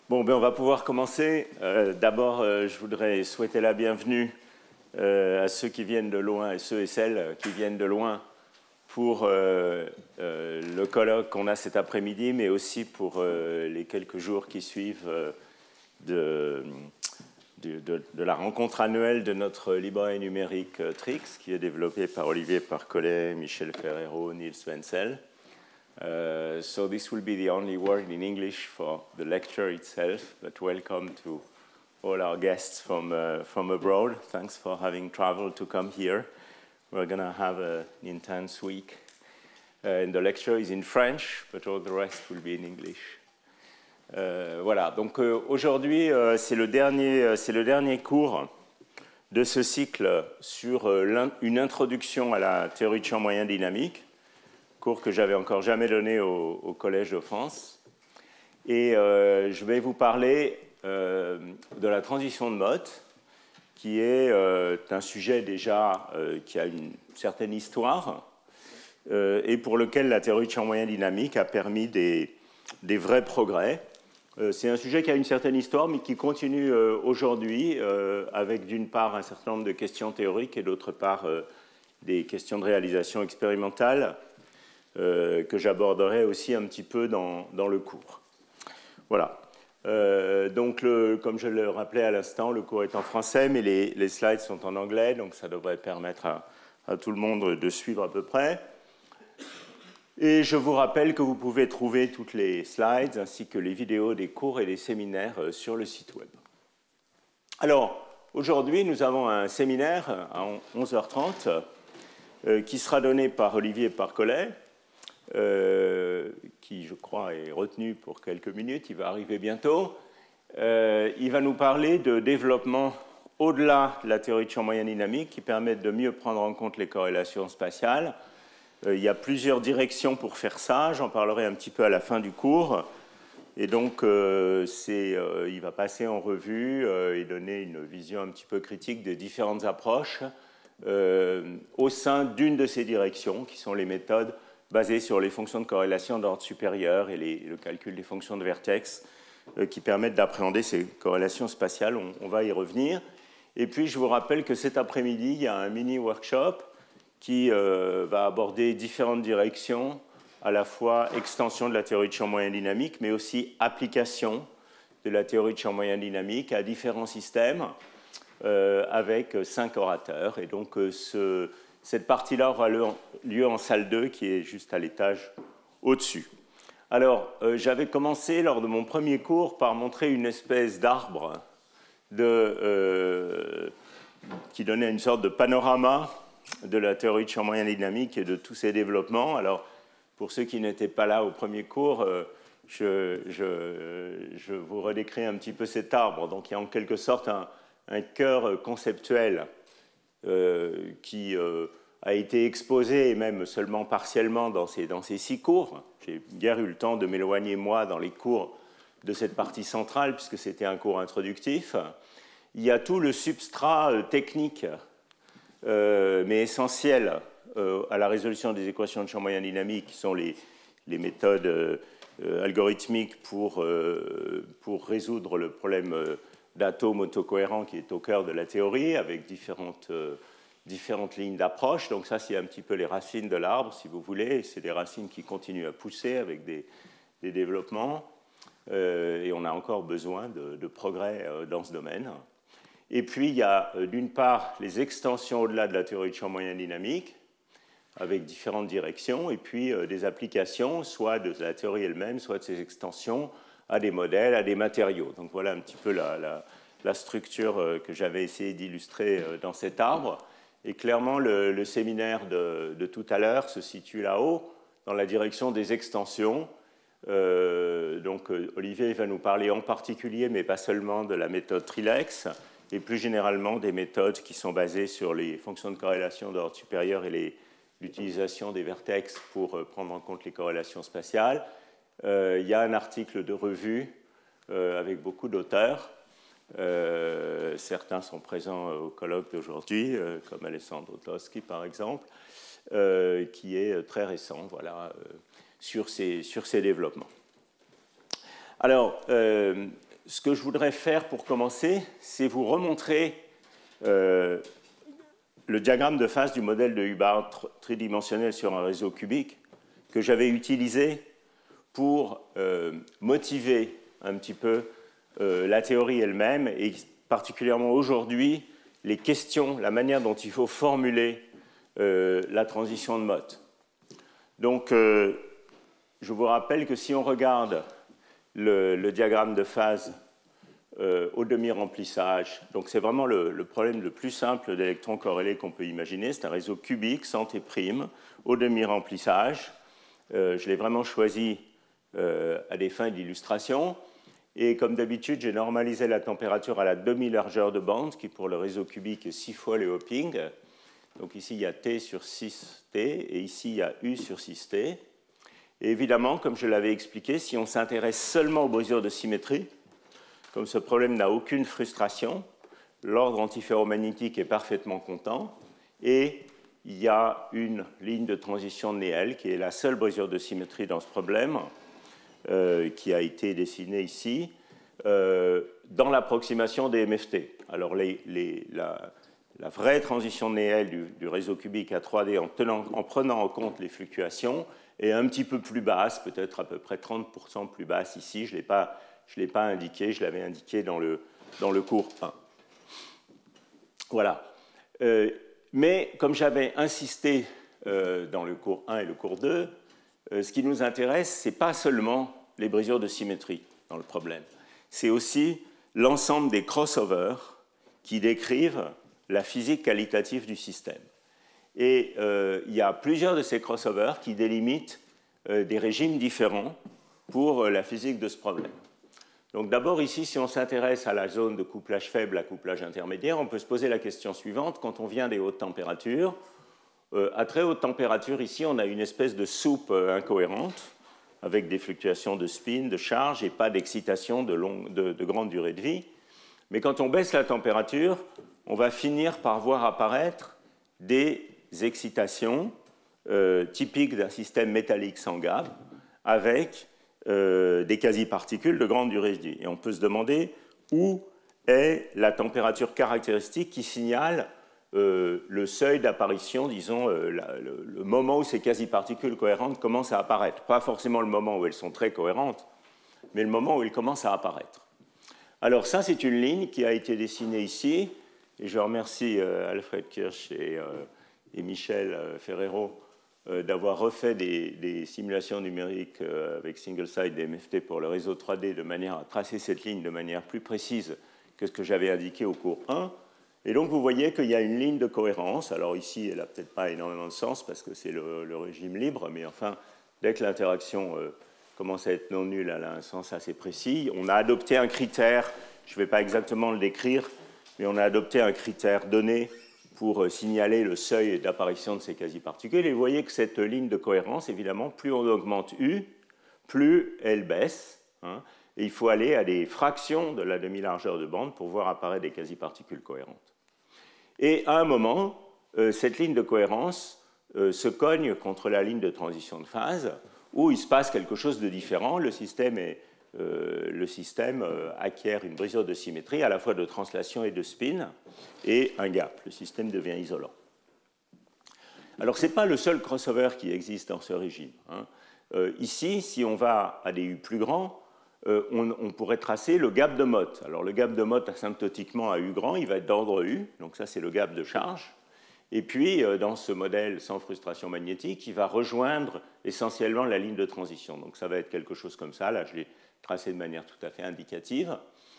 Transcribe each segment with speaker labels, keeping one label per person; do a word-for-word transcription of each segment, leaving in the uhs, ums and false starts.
Speaker 1: Bon, ben on va pouvoir commencer. Euh, D'abord, euh, je voudrais souhaiter la bienvenue euh, à ceux qui viennent de loin et ceux et celles qui viennent de loin pour euh, euh, le colloque qu'on a cet après-midi, mais aussi pour euh, les quelques jours qui suivent euh, de, de, de, de la rencontre annuelle de notre librairie numérique euh, Trix, qui est développée par Olivier Parcollet, Michel Ferrero, Niels Wenzel. Uh, so this will be the only word in English for the lecture itself, but welcome to all our guests from, uh, from abroad. Thanks for having traveled to come here. We're going to have a, an intense week. Uh, and the lecture is in French, but all the rest will be in English. Uh, voilà, donc euh, aujourd'hui, euh, c'est le dernier, euh, c'est le dernier cours de ce cycle sur euh, une introduction à la théorie de champ moyen dynamique, cours que j'avais encore jamais donné au, au Collège de France. Et euh, je vais vous parler euh, de la transition de Mott, qui est euh, un sujet déjà euh, qui a une certaine histoire euh, et pour lequel la théorie de champ moyen dynamique a permis des, des vrais progrès. Euh, c'est un sujet qui a une certaine histoire, mais qui continue euh, aujourd'hui euh, avec d'une part un certain nombre de questions théoriques et d'autre part euh, des questions de réalisation expérimentale. Euh, que j'aborderai aussi un petit peu dans, dans le cours. Voilà. Euh, donc, le, comme je le rappelais à l'instant, le cours est en français, mais les, les slides sont en anglais, donc ça devrait permettre à, à tout le monde de suivre à peu près. Et je vous rappelle que vous pouvez trouver toutes les slides ainsi que les vidéos des cours et des séminaires sur le site web. Alors, aujourd'hui, nous avons un séminaire à onze heures trente euh, qui sera donné par Olivier Parcollet, Euh, qui, je crois, est retenu pour quelques minutes. Il va arriver bientôt. Euh, il va nous parler de développement au-delà de la théorie de champ moyen dynamique qui permettent de mieux prendre en compte les corrélations spatiales. Euh, il y a plusieurs directions pour faire ça. J'en parlerai un petit peu à la fin du cours. Et donc, euh, c'est, euh, il va passer en revue euh, et donner une vision un petit peu critique des différentes approches euh, au sein d'une de ces directions, qui sont les méthodes basé sur les fonctions de corrélation d'ordre supérieur et les, le calcul des fonctions de vertex euh, qui permettent d'appréhender ces corrélations spatiales. On, on va y revenir. Et puis, je vous rappelle que cet après-midi, il y a un mini-workshop qui euh, va aborder différentes directions, à la fois extension de la théorie de champ moyen dynamique, mais aussi application de la théorie de champ moyen dynamique à différents systèmes euh, avec cinq orateurs. Et donc, euh, ce... Cette partie-là aura lieu en salle deux, qui est juste à l'étage au-dessus. Alors, euh, j'avais commencé lors de mon premier cours par montrer une espèce d'arbre de, euh, qui donnait une sorte de panorama de la théorie de champ moyen dynamique et de tous ses développements. Alors, pour ceux qui n'étaient pas là au premier cours, euh, je, je, je vous redécris un petit peu cet arbre. Donc, il y a en quelque sorte un, un cœur conceptuel Euh, qui euh, a été exposé, et même seulement partiellement, dans ces, dans ces six cours. J'ai guère eu le temps de m'éloigner, moi, dans les cours de cette partie centrale, puisque c'était un cours introductif. Il y a tout le substrat euh, technique, euh, mais essentiel euh, à la résolution des équations de champ moyen dynamique, qui sont les, les méthodes euh, algorithmiques pour, euh, pour résoudre le problème euh, d'atomes autocohérents qui est au cœur de la théorie, avec différentes, euh, différentes lignes d'approche. Donc ça, c'est un petit peu les racines de l'arbre, si vous voulez. C'est des racines qui continuent à pousser avec des, des développements. Euh, et on a encore besoin de, de progrès euh, dans ce domaine. Et puis, il y a euh, d'une part les extensions au-delà de la théorie de champ moyen dynamique, avec différentes directions, et puis euh, des applications, soit de la théorie elle-même, soit de ces extensions, à des modèles, à des matériaux. Donc voilà un petit peu la, la, la structure que j'avais essayé d'illustrer dans cet arbre. Et clairement, le, le séminaire de, de tout à l'heure se situe là-haut, dans la direction des extensions. Euh, donc Olivier va nous parler en particulier, mais pas seulement, de la méthode Trilex, et plus généralement des méthodes qui sont basées sur les fonctions de corrélation d'ordre supérieur et l'utilisation des vertex pour prendre en compte les corrélations spatiales. Euh, il y a un article de revue euh, avec beaucoup d'auteurs. Euh, certains sont présents au colloque d'aujourd'hui, euh, comme Alessandro Toschi, par exemple, euh, qui est très récent, voilà, euh, sur, ces, sur ces développements. Alors, euh, ce que je voudrais faire pour commencer, c'est vous remontrer euh, le diagramme de phase du modèle de Hubbard tridimensionnel sur un réseau cubique que j'avais utilisé pour euh, motiver un petit peu euh, la théorie elle-même et particulièrement aujourd'hui les questions, la manière dont il faut formuler euh, la transition de Mott. Donc, euh, je vous rappelle que si on regarde le, le diagramme de phase euh, au demi-remplissage, donc c'est vraiment le, le problème le plus simple d'électrons corrélés qu'on peut imaginer, c'est un réseau cubique sans T', au demi-remplissage. Euh, je l'ai vraiment choisi euh, à des fins d'illustration. Et comme d'habitude, j'ai normalisé la température à la demi-largeur de bande, qui pour le réseau cubique est six fois le hopping. Donc ici, il y a T sur six T, et ici, il y a U sur six T. Et évidemment, comme je l'avais expliqué, si on s'intéresse seulement aux brisures de symétrie, comme ce problème n'a aucune frustration, l'ordre antiferromagnétique est parfaitement content, et il y a une ligne de transition de Néel, qui est la seule brisure de symétrie dans ce problème, euh, qui a été dessinée ici, euh, dans l'approximation des M F T. Alors, les, les, la, la vraie transition de Néel du, du réseau cubique à trois D, en, tenant, en prenant en compte les fluctuations, est un petit peu plus basse, peut-être à peu près trente pour cent plus basse ici. Je ne l'ai pas, je l'ai pas indiqué, je l'avais indiqué dans le, dans le cours un. Voilà. Euh, mais comme j'avais insisté euh, dans le cours un et le cours deux, euh, ce qui nous intéresse, ce n'est pas seulement les brisures de symétrie dans le problème, c'est aussi l'ensemble des crossovers qui décrivent la physique qualitative du système. Et euh, il y a plusieurs de ces crossovers qui délimitent euh, des régimes différents pour euh, la physique de ce problème. Donc d'abord ici, si on s'intéresse à la zone de couplage faible à couplage intermédiaire, on peut se poser la question suivante. Quand on vient des hautes températures, euh, à très haute température, ici, on a une espèce de soupe euh, incohérente avec des fluctuations de spin, de charge et pas d'excitation de, de, de grande durée de vie. Mais quand on baisse la température, on va finir par voir apparaître des excitations euh, typiques d'un système métallique sans gap avec euh, des quasi-particules de grande durée de vie. Et on peut se demander où est la température caractéristique qui signale euh, le seuil d'apparition, disons, euh, la, le, le moment où ces quasi-particules cohérentes commencent à apparaître. Pas forcément le moment où elles sont très cohérentes, mais le moment où elles commencent à apparaître. Alors ça, c'est une ligne qui a été dessinée ici, et je remercie euh, Alfred Kirsch et... Euh, et Michel Ferrero euh, d'avoir refait des, des simulations numériques euh, avec single-side des M F T pour le réseau trois D de manière à tracer cette ligne de manière plus précise que ce que j'avais indiqué au cours un. Et donc vous voyez qu'il y a une ligne de cohérence. Alors ici, elle n'a peut-être pas énormément de sens parce que c'est le, le régime libre, mais enfin, dès que l'interaction euh, commence à être non nulle, elle a un sens assez précis. On a adopté un critère, je ne vais pas exactement le décrire, mais on a adopté un critère donné pour signaler le seuil d'apparition de ces quasi-particules. Et vous voyez que cette ligne de cohérence, évidemment, plus on augmente U, plus elle baisse. Hein, et il faut aller à des fractions de la demi-largeur de bande pour voir apparaître des quasi-particules cohérentes. Et à un moment, euh, cette ligne de cohérence euh, se cogne contre la ligne de transition de phase, où il se passe quelque chose de différent. Le système est... Euh, le système euh, acquiert une brisure de symétrie à la fois de translation et de spin et un gap. Le système devient isolant. Alors, ce n'est pas le seul crossover qui existe dans ce régime. Hein. Euh, ici, si on va à des U plus grands, euh, on, on pourrait tracer le gap de Mott. Alors, le gap de Mott asymptotiquement à U grand, il va être d'ordre U, donc ça, c'est le gap de charge. Et puis, euh, dans ce modèle sans frustration magnétique, il va rejoindre essentiellement la ligne de transition. Donc, ça va être quelque chose comme ça. Là, je l'ai tracé de manière tout à fait indicative.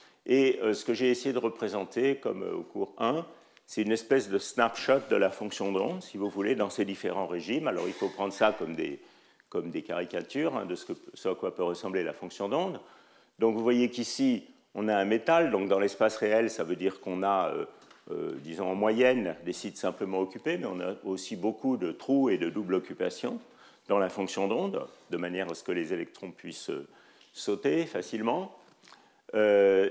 Speaker 1: Et euh, ce que j'ai essayé de représenter, comme euh, au cours un, c'est une espèce de snapshot de la fonction d'onde, si vous voulez, dans ces différents régimes. Alors, il faut prendre ça comme des, comme des caricatures hein, de ce, que, ce à quoi peut ressembler la fonction d'onde. Donc, vous voyez qu'ici, on a un métal. Donc, dans l'espace réel, ça veut dire qu'on a, euh, euh, disons, en moyenne, des sites simplement occupés, mais on a aussi beaucoup de trous et de double occupation dans la fonction d'onde, de manière à ce que les électrons puissent... Euh, sauter facilement. Euh,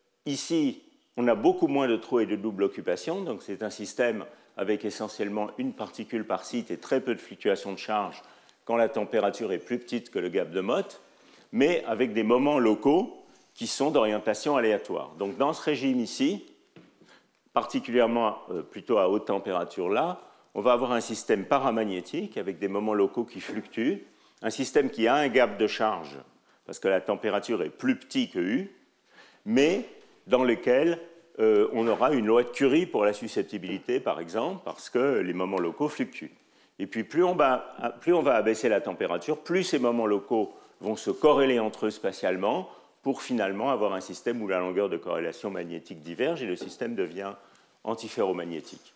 Speaker 1: ici, on a beaucoup moins de trous et de double occupation, donc c'est un système avec essentiellement une particule par site et très peu de fluctuations de charge quand la température est plus petite que le gap de Mott, mais avec des moments locaux qui sont d'orientation aléatoire. Donc dans ce régime ici, particulièrement euh, plutôt à haute température là, on va avoir un système paramagnétique avec des moments locaux qui fluctuent, un système qui a un gap de charge parce que la température est plus petite que U, mais dans lequel euh, on aura une loi de Curie pour la susceptibilité, par exemple, parce que les moments locaux fluctuent. Et puis plus on va, plus on va abaisser la température, plus ces moments locaux vont se corréler entre eux spatialement pour finalement avoir un système où la longueur de corrélation magnétique diverge et le système devient antiferromagnétique.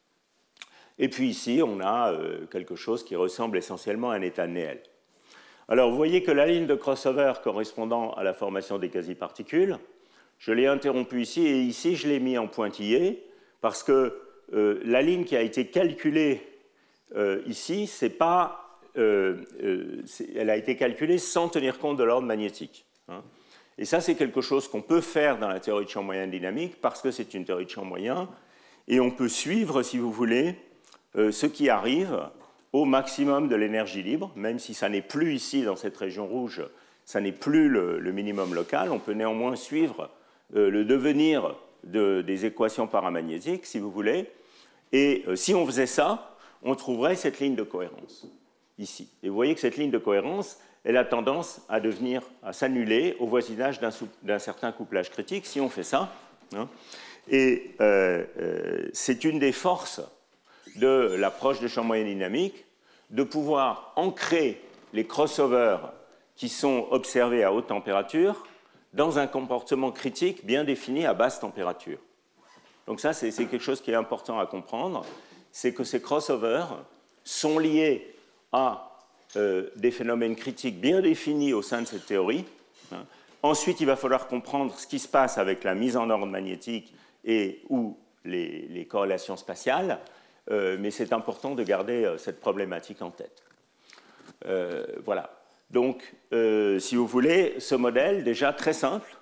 Speaker 1: Et puis ici, on a euh, quelque chose qui ressemble essentiellement à un état de Néel. Alors, vous voyez que la ligne de crossover correspondant à la formation des quasi-particules, je l'ai interrompue ici, et ici, je l'ai mis en pointillé, parce que euh, la ligne qui a été calculée euh, ici, c'est pas, euh, euh, c'est, elle a été calculée sans tenir compte de l'ordre magnétique. Hein. Et ça, c'est quelque chose qu'on peut faire dans la théorie de champ moyen dynamique, parce que c'est une théorie de champ moyen, et on peut suivre, si vous voulez, euh, ce qui arrive au maximum de l'énergie libre, même si ça n'est plus ici, dans cette région rouge, ça n'est plus le, le minimum local, on peut néanmoins suivre euh, le devenir de, des équations paramagnétiques, si vous voulez, et euh, si on faisait ça, on trouverait cette ligne de cohérence, ici. Et vous voyez que cette ligne de cohérence, elle a tendance à devenir, à s'annuler au voisinage d'un, d'un certain couplage critique, si on fait ça. Hein. Et euh, euh, c'est une des forces de l'approche de champ moyen dynamique, de pouvoir ancrer les crossovers qui sont observés à haute température dans un comportement critique bien défini à basse température. Donc ça, c'est quelque chose qui est important à comprendre, c'est que ces crossovers sont liés à euh, des phénomènes critiques bien définis au sein de cette théorie. Hein. Ensuite, il va falloir comprendre ce qui se passe avec la mise en ordre magnétique et ou les, les corrélations spatiales. Euh, mais c'est important de garder euh, cette problématique en tête. Euh, voilà. Donc, euh, si vous voulez, ce modèle, déjà très simple,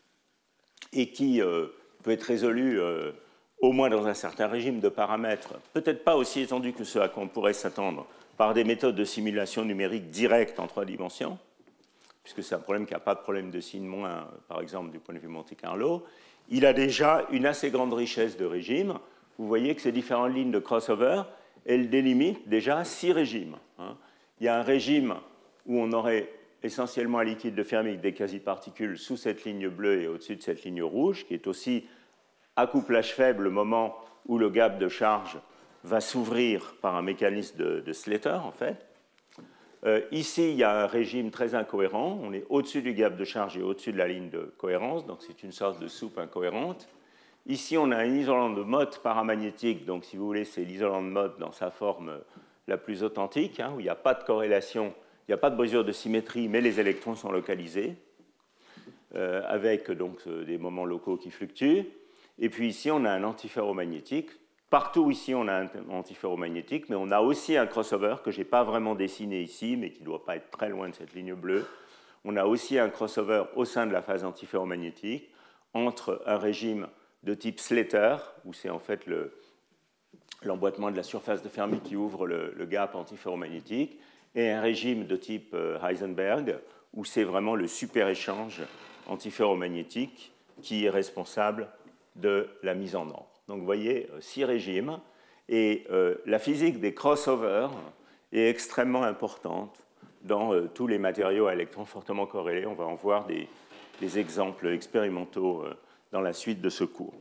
Speaker 1: et qui euh, peut être résolu euh, au moins dans un certain régime de paramètres, peut-être pas aussi étendu que ce à quoi on pourrait s'attendre, par des méthodes de simulation numérique directe en trois dimensions, puisque c'est un problème qui n'a pas de problème de signe moins, par exemple, du point de vue Monte-Carlo, il a déjà une assez grande richesse de régimes. Vous voyez que ces différentes lignes de crossover, elles délimitent déjà six régimes. Hein. Il y a un régime où on aurait essentiellement un liquide de Fermi avec des quasi-particules sous cette ligne bleue et au-dessus de cette ligne rouge, qui est aussi à couplage faible le moment où le gap de charge va s'ouvrir par un mécanisme de, de Slater, en fait. Euh, ici, il y a un régime très incohérent. On est au-dessus du gap de charge et au-dessus de la ligne de cohérence, donc c'est une sorte de soupe incohérente. Ici, on a un isolant de Mott paramagnétique, donc si vous voulez, c'est l'isolant de Mott dans sa forme la plus authentique, hein, où il n'y a pas de corrélation, il n'y a pas de brisure de symétrie, mais les électrons sont localisés, euh, avec donc des moments locaux qui fluctuent. Et puis ici, on a un antiferromagnétique. Partout ici, on a un antiferromagnétique, mais on a aussi un crossover que je n'ai pas vraiment dessiné ici, mais qui ne doit pas être très loin de cette ligne bleue. On a aussi un crossover au sein de la phase antiferromagnétique entre un régime de type Slater, où c'est en fait le, l'emboîtement de la surface de Fermi qui ouvre le, le gap antiferromagnétique, et un régime de type Heisenberg, où c'est vraiment le super-échange antiferromagnétique qui est responsable de la mise en ordre. Donc vous voyez, six régimes, et euh, la physique des crossovers est extrêmement importante dans euh, tous les matériaux à électrons fortement corrélés. On va en voir des, des exemples expérimentaux euh, dans la suite de ce cours.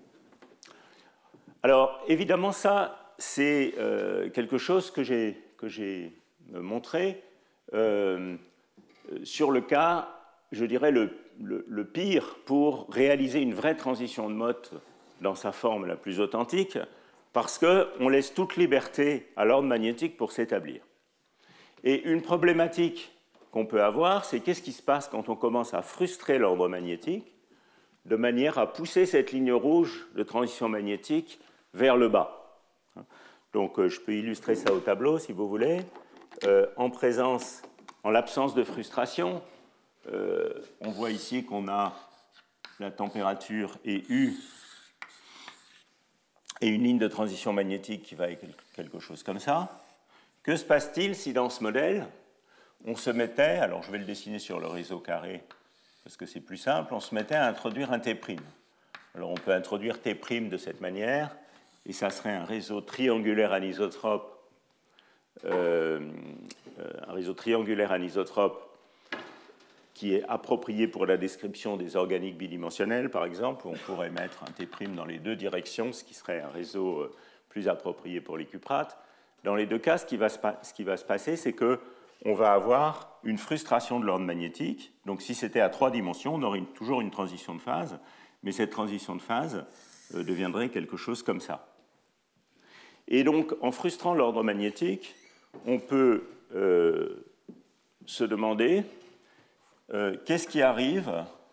Speaker 1: Alors, évidemment, ça, c'est euh, quelque chose que j'ai, que j'ai montré euh, sur le cas, je dirais, le, le, le pire pour réaliser une vraie transition de Mott dans sa forme la plus authentique, parce qu'on laisse toute liberté à l'ordre magnétique pour s'établir. Et une problématique qu'on peut avoir, c'est qu'est-ce qui se passe quand on commence à frustrer l'ordre magnétique de manière à pousser cette ligne rouge de transition magnétique vers le bas. Donc, je peux illustrer ça au tableau, si vous voulez. Euh, en présence, en l'absence de frustration, euh, on voit ici qu'on a la température et U et une ligne de transition magnétique qui va avec quelque chose comme ça. Que se passe-t-il si dans ce modèle, on se mettait, alors je vais le dessiner sur le réseau carré, parce que c'est plus simple, on se mettait à introduire un T'. Alors on peut introduire T' de cette manière, et ça serait un réseau triangulaire anisotrope, euh, un réseau triangulaire anisotrope qui est approprié pour la description des organiques bidimensionnels, par exemple, où on pourrait mettre un T' dans les deux directions, ce qui serait un réseau plus approprié pour les cuprates. Dans les deux cas, ce qui va se, ce qui va se passer, c'est qu'on va avoir une frustration de l'ordre magnétique. Donc si c'était à trois dimensions, on aurait une, toujours une transition de phase, mais cette transition de phase euh, deviendrait quelque chose comme ça. Et donc, en frustrant l'ordre magnétique, on peut euh, se demander euh, qu'est-ce qui arrive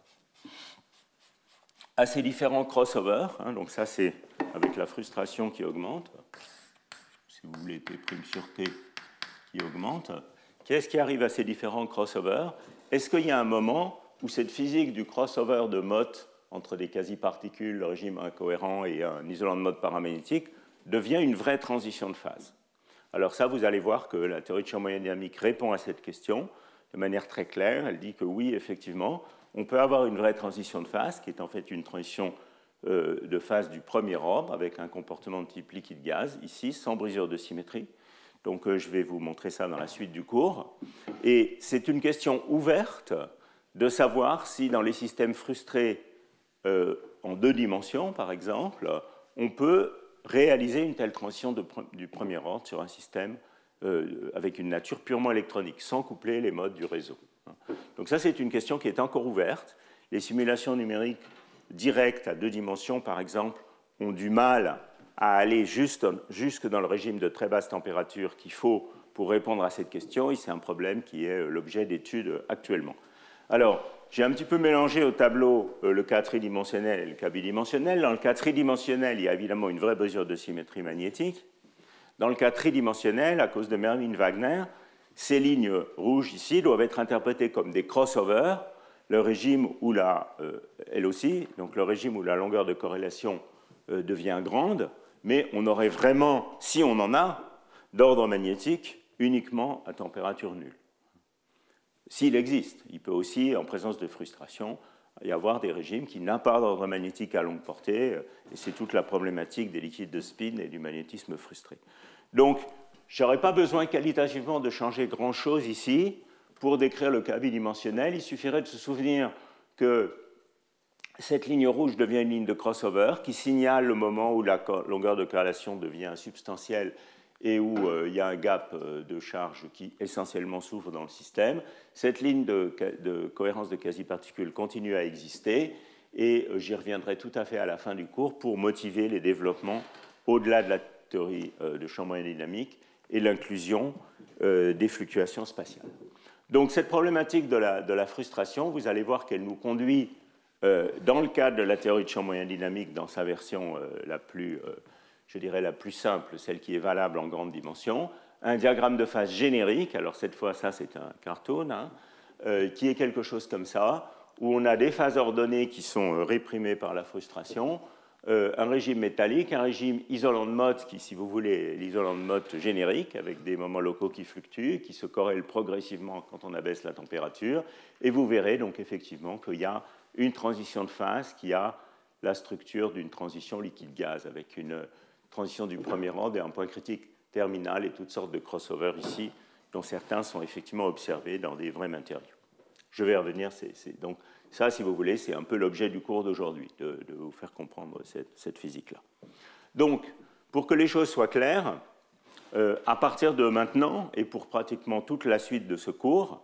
Speaker 1: à ces différents crossovers. Hein, donc ça, c'est avec la frustration qui augmente. Si vous voulez, T' sur T qui augmente. Qu'est-ce qui arrive à ces différents crossovers? Est-ce qu'il y a un moment où cette physique du crossover de Mott entre des quasi-particules, le régime incohérent et un isolant de Mott paramagnétique devient une vraie transition de phase? Alors ça, vous allez voir que la théorie de champ moyen dynamique répond à cette question de manière très claire. Elle dit que oui, effectivement, on peut avoir une vraie transition de phase, qui est en fait une transition euh, de phase du premier ordre, avec un comportement de type liquide-gaz, ici, sans brisure de symétrie. Donc euh, je vais vous montrer ça dans la suite du cours. Et c'est une question ouverte de savoir si dans les systèmes frustrés euh, en deux dimensions, par exemple, on peut réaliser une telle transition de, du premier ordre sur un système euh, avec une nature purement électronique, sans coupler les modes du réseau. Donc ça, c'est une question qui est encore ouverte. Les simulations numériques directes à deux dimensions, par exemple, ont du mal à aller juste, jusque dans le régime de très basse température qu'il faut pour répondre à cette question, et c'est un problème qui est l'objet d'études actuellement. Alors, j'ai un petit peu mélangé au tableau le cas tridimensionnel et le cas bidimensionnel. Dans le cas tridimensionnel, il y a évidemment une vraie mesure de symétrie magnétique. Dans le cas tridimensionnel, à cause de Mermin-Wagner, ces lignes rouges ici doivent être interprétées comme des crossovers, le régime où la, euh, elle aussi, donc le régime où la longueur de corrélation euh, devient grande, mais on aurait vraiment, si on en a, d'ordre magnétique uniquement à température nulle. S'il existe, il peut aussi, en présence de frustration, y avoir des régimes qui n'ont pas d'ordre magnétique à longue portée, et c'est toute la problématique des liquides de spin et du magnétisme frustré. Donc, je n'aurais pas besoin qualitativement de changer grand-chose ici pour décrire le cas bidimensionnel. Il suffirait de se souvenir que cette ligne rouge devient une ligne de crossover qui signale le moment où la longueur de corrélation devient insubstantielle et où euh, il y a un gap euh, de charge qui essentiellement s'ouvre dans le système. Cette ligne de, de cohérence de quasi-particules continue à exister et euh, j'y reviendrai tout à fait à la fin du cours pour motiver les développements au-delà de la théorie euh, de champ moyen dynamique et l'inclusion euh, des fluctuations spatiales. Donc cette problématique de la, de la frustration, vous allez voir qu'elle nous conduit, euh, dans le cadre de la théorie de champ moyen dynamique, dans sa version euh, la plus... Euh, je dirais la plus simple, celle qui est valable en grande dimension, un diagramme de phase générique, alors cette fois ça c'est un cartoon, hein, euh, qui est quelque chose comme ça, où on a des phases ordonnées qui sont réprimées par la frustration, euh, un régime métallique, un régime isolant de Mott, qui si vous voulez est l'isolant de Mott générique, avec des moments locaux qui fluctuent, qui se corrèlent progressivement quand on abaisse la température, et vous verrez donc effectivement qu'il y a une transition de phase qui a la structure d'une transition liquide-gaz, avec une transition du premier ordre et un point critique terminal et toutes sortes de crossovers ici, dont certains sont effectivement observés dans des vrais matériaux. Je vais revenir, c'est, c'est, donc ça, si vous voulez, c'est un peu l'objet du cours d'aujourd'hui, de, de vous faire comprendre cette, cette physique-là. Donc, pour que les choses soient claires, euh, à partir de maintenant, et pour pratiquement toute la suite de ce cours,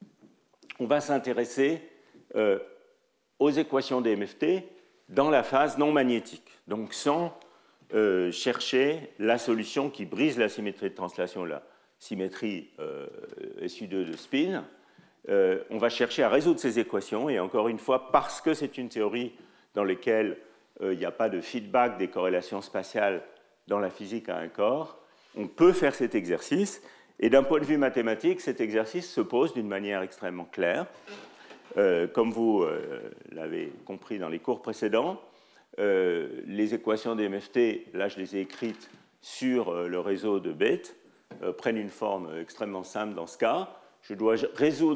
Speaker 1: on va s'intéresser euh, aux équations des M F T dans la phase non magnétique, donc sans Euh, chercher la solution qui brise la symétrie de translation, la symétrie euh, S U deux de spin. Euh, on va chercher à résoudre ces équations, et encore une fois, parce que c'est une théorie dans laquelle euh, il n'y a pas de feedback des corrélations spatiales dans la physique à un corps, on peut faire cet exercice, et d'un point de vue mathématique, cet exercice se pose d'une manière extrêmement claire. Euh, comme vous euh, l'avez compris dans les cours précédents, Euh, les équations des M F T, là je les ai écrites sur euh, le réseau de Bethe, euh, prennent une forme extrêmement simple dans ce cas. Je dois résoudre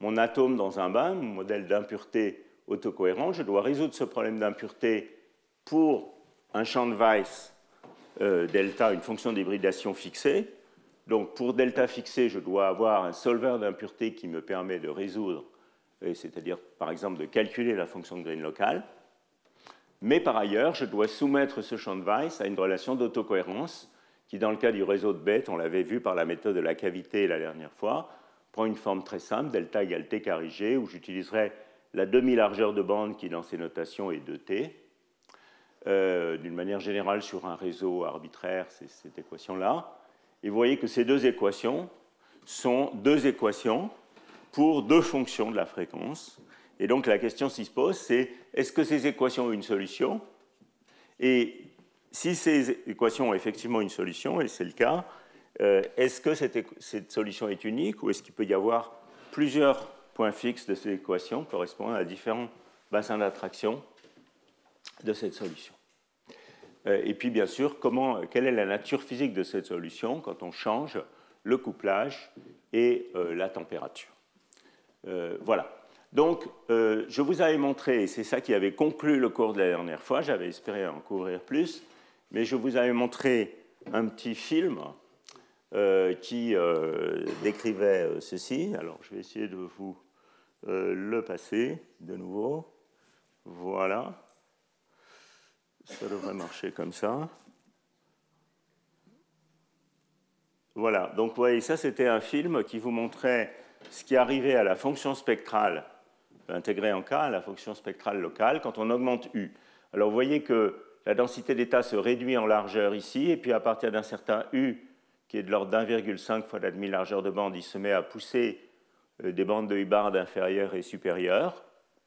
Speaker 1: mon atome dans un bain, mon modèle d'impureté autocohérente. Je dois résoudre ce problème d'impureté pour un champ de Weiss euh, delta, une fonction d'hybridation fixée. Donc pour delta fixé, je dois avoir un solver d'impureté qui me permet de résoudre, c'est-à-dire par exemple de calculer la fonction de Green locale. Mais par ailleurs, je dois soumettre ce champ de Weiss à une relation d'autocohérence qui, dans le cas du réseau de Bethe, on l'avait vu par la méthode de la cavité la dernière fois, prend une forme très simple, delta égale T carré G, où j'utiliserai la demi-largeur de bande qui, dans ces notations, est deux T. Euh, D'une manière générale, sur un réseau arbitraire, c'est cette équation-là. Et vous voyez que ces deux équations sont deux équations pour deux fonctions de la fréquence. Et donc la question qui se pose, c'est est-ce que ces équations ont une solution? Et si ces équations ont effectivement une solution, et c'est le cas, euh, est-ce que cette, cette solution est unique ou est-ce qu'il peut y avoir plusieurs points fixes de ces équations correspondant à différents bassins d'attraction de cette solution? Et puis, bien sûr, comment, quelle est la nature physique de cette solution quand on change le couplage et euh, la température. Euh, voilà. Donc, euh, je vous avais montré, et c'est ça qui avait conclu le cours de la dernière fois, j'avais espéré en couvrir plus, mais je vous avais montré un petit film euh, qui euh, décrivait ceci. Alors, je vais essayer de vous euh, le passer de nouveau. Voilà. Ça devrait marcher comme ça. Voilà, donc vous voyez, ça c'était un film qui vous montrait ce qui arrivait à la fonction spectrale intégrée en K, à la fonction spectrale locale, quand on augmente U. Alors vous voyez que la densité d'état se réduit en largeur ici, et puis à partir d'un certain U, qui est de l'ordre d'un virgule cinq fois la demi-largeur de bande, il se met à pousser des bandes de Hubbard inférieures et supérieures.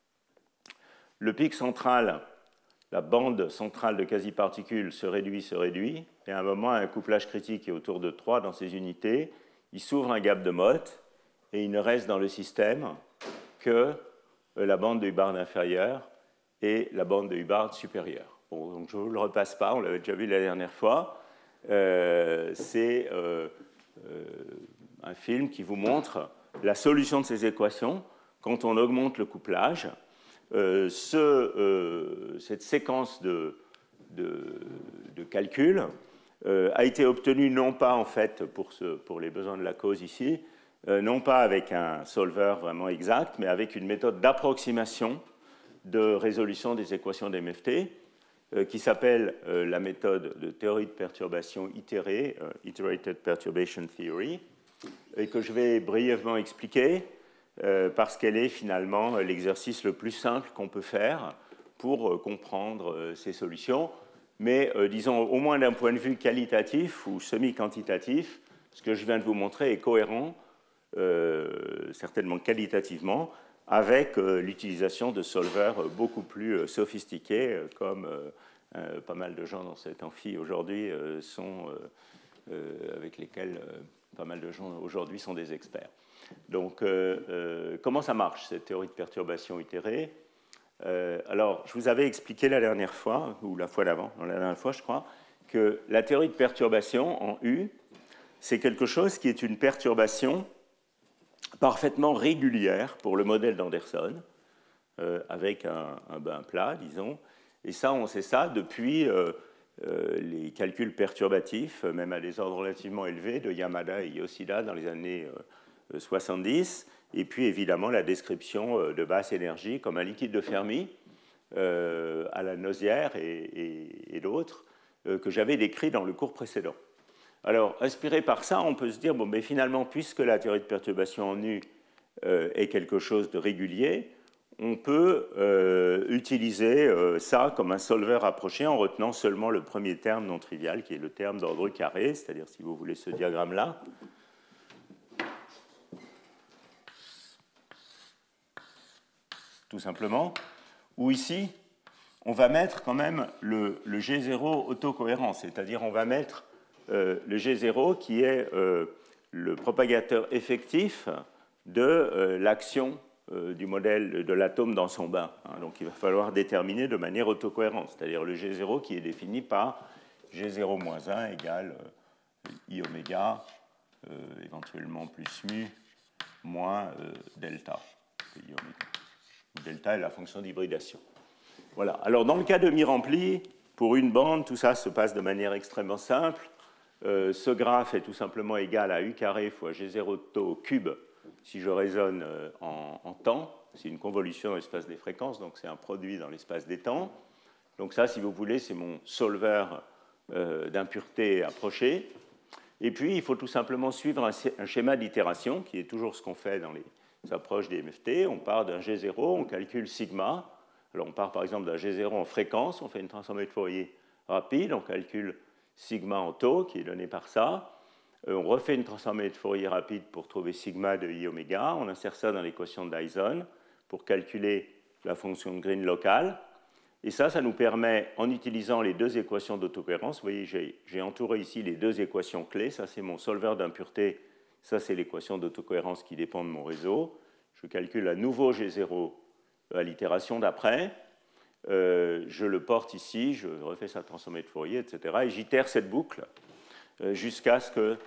Speaker 1: Le pic central, la bande centrale de quasi-particules se réduit, se réduit, et à un moment, un couplage critique est autour de trois dans ces unités, il s'ouvre un gap de Mott, et il ne reste dans le système que la bande de Hubbard inférieure et la bande de Hubbard supérieure. Bon, donc je ne vous le repasse pas, on l'avait déjà vu la dernière fois. Euh, C'est euh, euh, un film qui vous montre la solution de ces équations quand on augmente le couplage. Euh, ce, euh, cette séquence de, de, de calcul euh, a été obtenue non pas en fait pour, ce, pour les besoins de la cause ici, euh, non pas avec un solver vraiment exact, mais avec une méthode d'approximation de résolution des équations d'M F T euh, qui s'appelle euh, la méthode de théorie de perturbation itérée, euh, Iterated Perturbation Theory, et que je vais brièvement expliquer. Euh, parce qu'elle est finalement l'exercice le plus simple qu'on peut faire pour euh, comprendre euh, ces solutions. Mais euh, disons, au moins d'un point de vue qualitatif ou semi-quantitatif, ce que je viens de vous montrer est cohérent, euh, certainement qualitativement, avec euh, l'utilisation de solvers beaucoup plus euh, sophistiqués, euh, comme euh, euh, pas mal de gens dans cet amphi aujourd'hui euh, sont, euh, euh, avec lesquels euh, pas mal de gens aujourd'hui sont des experts. Donc, euh, euh, comment ça marche, cette théorie de perturbation itérée? euh, Alors, je vous avais expliqué la dernière fois, ou la fois d'avant, la dernière fois, je crois, que la théorie de perturbation en U, c'est quelque chose qui est une perturbation parfaitement régulière pour le modèle d'Anderson, euh, avec un, un bain plat, disons. Et ça, on sait ça depuis euh, euh, les calculs perturbatifs, même à des ordres relativement élevés, de Yamada et Yoshida dans les années euh, soixante-dix, et puis évidemment la description de basse énergie comme un liquide de Fermi euh, à la Nozière et, et, et d'autres euh, que j'avais décrit dans le cours précédent. Alors, inspiré par ça, on peut se dire, bon, mais finalement, puisque la théorie de perturbation en U euh, est quelque chose de régulier, on peut euh, utiliser euh, ça comme un solver approché en retenant seulement le premier terme non trivial, qui est le terme d'ordre carré, c'est-à-dire, si vous voulez, ce diagramme-là. Tout simplement, où ici, on va mettre quand même le, le G zéro autocohérent, c'est-à-dire on va mettre euh, le G zéro qui est euh, le propagateur effectif de euh, l'action euh, du modèle de l'atome dans son bain. Hein. Donc il va falloir déterminer de manière autocohérente, c'est-à-dire le G zéro qui est défini par G zéro moins un égale euh, I oméga, euh, éventuellement plus mu, moins euh, delta. Delta est la fonction d'hybridation. Voilà. Alors, dans le cas de mi-rempli, pour une bande, tout ça se passe de manière extrêmement simple. Euh, ce graphe est tout simplement égal à U carré fois G zéro de taux au cube si je raisonne euh, en, en temps. C'est une convolution dans l'espace des fréquences, donc c'est un produit dans l'espace des temps. Donc ça, si vous voulez, c'est mon solveur euh, d'impureté approché. Et puis, il faut tout simplement suivre un, un schéma d'itération, qui est toujours ce qu'on fait dans les approches des M F T. On part d'un G zéro, on calcule sigma. Alors, on part par exemple d'un G zéro en fréquence, on fait une transformée de Fourier rapide, on calcule sigma en taux, qui est donné par ça. Euh, on refait une transformée de Fourier rapide pour trouver sigma de I oméga. On insère ça dans l'équation de Dyson pour calculer la fonction de Green locale. Et ça, ça nous permet, en utilisant les deux équations d'autocohérence, vous voyez, j'ai entouré ici les deux équations clés. Ça, c'est mon solveur d'impureté. Ça, c'est l'équation d'autocohérence qui dépend de mon réseau. Je calcule à nouveau G zéro à l'itération d'après. Euh, je le porte ici, je refais sa transformée de Fourier, et cetera. Et j'itère cette boucle euh, jusqu'à ce que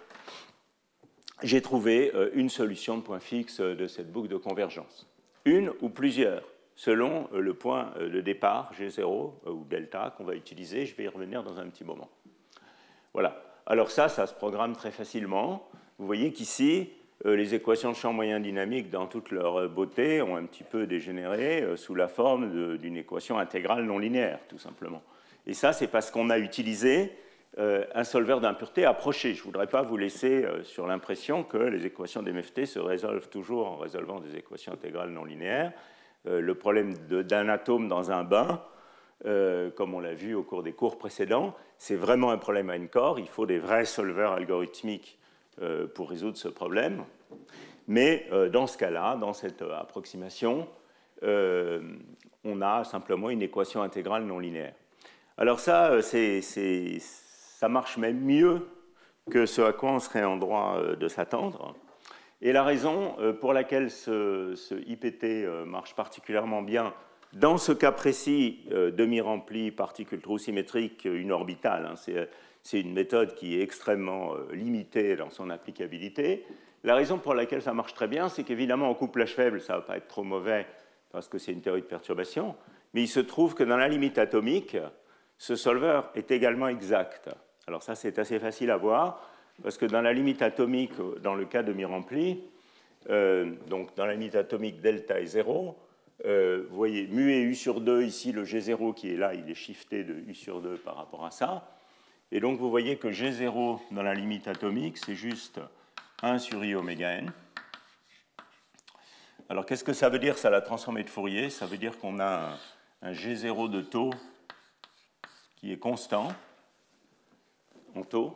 Speaker 1: j'ai trouvé euh, une solution de point fixe de cette boucle de convergence. Une ou plusieurs, selon euh, le point euh, de départ, G zéro euh, ou delta, qu'on va utiliser. Je vais y revenir dans un petit moment. Voilà. Alors ça, ça se programme très facilement. Vous voyez qu'ici, euh, les équations de champ moyen dynamique, dans toute leur euh, beauté, ont un petit peu dégénéré euh, sous la forme d'une équation intégrale non linéaire, tout simplement. Et ça, c'est parce qu'on a utilisé euh, un solveur d'impureté approché. Je ne voudrais pas vous laisser euh, sur l'impression que les équations d'M F T se résolvent toujours en résolvant des équations intégrales non linéaires. Euh, le problème d'un atome dans un bain, euh, comme on l'a vu au cours des cours précédents, c'est vraiment un problème à N-core. Il faut des vrais solveurs algorithmiques euh, pour résoudre ce problème. Mais euh, dans ce cas-là, dans cette euh, approximation, euh, on a simplement une équation intégrale non linéaire. Alors ça, c'est, c'est, ça marche même mieux que ce à quoi on serait en droit euh, de s'attendre. Et la raison euh, pour laquelle ce, ce I P T euh, marche particulièrement bien dans ce cas précis, euh, demi-rempli, particule trou symétrique, une orbitale, hein, c'est une méthode qui est extrêmement euh, limitée dans son applicabilité. La raison pour laquelle ça marche très bien, c'est qu'évidemment, en couplage faible, ça ne va pas être trop mauvais parce que c'est une théorie de perturbation, mais il se trouve que dans la limite atomique, ce solveur est également exact. Alors ça, c'est assez facile à voir, parce que dans la limite atomique, dans le cas demi-rempli, euh, donc dans la limite atomique delta est zéro, euh, vous voyez, mu et u sur deux, ici, le G zéro qui est là, il est shifté de u sur deux par rapport à ça. Et donc, vous voyez que G zéro dans la limite atomique, c'est juste un sur i oméga n. Alors, qu'est-ce que ça veut dire, ça, la transformée de Fourier? Ça veut dire qu'on a un, un G zéro de taux qui est constant en taux.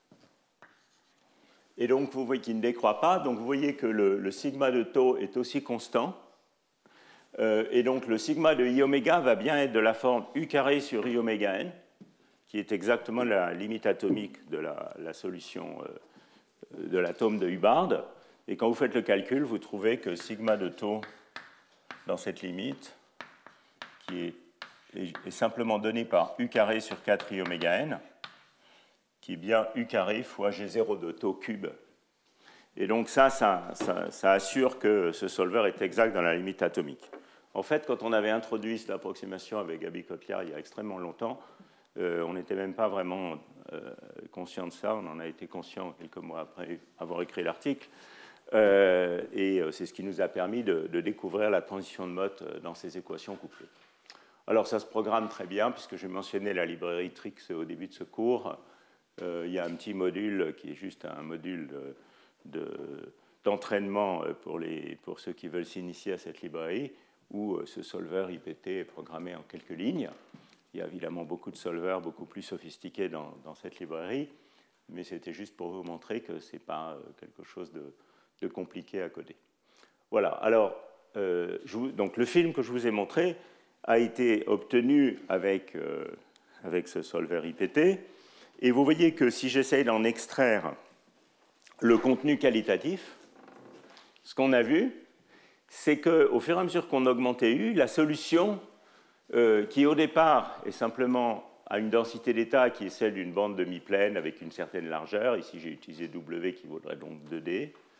Speaker 1: Et donc, vous voyez qu'il ne décroît pas. Donc, vous voyez que le, le sigma de taux est aussi constant. Euh, et donc, le sigma de i oméga va bien être de la forme u carré sur i oméga n, qui est exactement la limite atomique de la, la solution euh, de l'atome de Hubbard. Et quand vous faites le calcul, vous trouvez que sigma de taux dans cette limite, qui est, est, est simplement donné par u carré sur quatre i oméga n, qui est bien u carré fois G zéro de taux cube. Et donc ça ça, ça, ça assure que ce solveur est exact dans la limite atomique. En fait, quand on avait introduit cette approximation avec Gaby Kotlyar il y a extrêmement longtemps, euh, on n'était même pas vraiment euh, conscient de ça. On en a été conscient quelques mois après avoir écrit l'article. Euh, et c'est ce qui nous a permis de, de découvrir la transition de Mott dans ces équations couplées. Alors ça se programme très bien, puisque j'ai mentionné la librairie Trix au début de ce cours. Euh, il y a un petit module qui est juste un module d'entraînement de, de, pour, pour ceux qui veulent s'initier à cette librairie, où ce solveur I P T est programmé en quelques lignes. Il y a évidemment beaucoup de solveurs beaucoup plus sophistiqués dans, dans cette librairie, mais c'était juste pour vous montrer que ce n'est pas quelque chose de, de compliqué à coder. Voilà, alors, euh, je vous, donc le film que je vous ai montré a été obtenu avec, euh, avec ce solveur I P T, et vous voyez que si j'essaye d'en extraire le contenu qualitatif, ce qu'on a vu, c'est qu'au fur et à mesure qu'on augmentait U, la solution euh, qui au départ est simplement à une densité d'état qui est celle d'une bande demi-pleine avec une certaine largeur, ici j'ai utilisé W qui vaudrait donc deux D,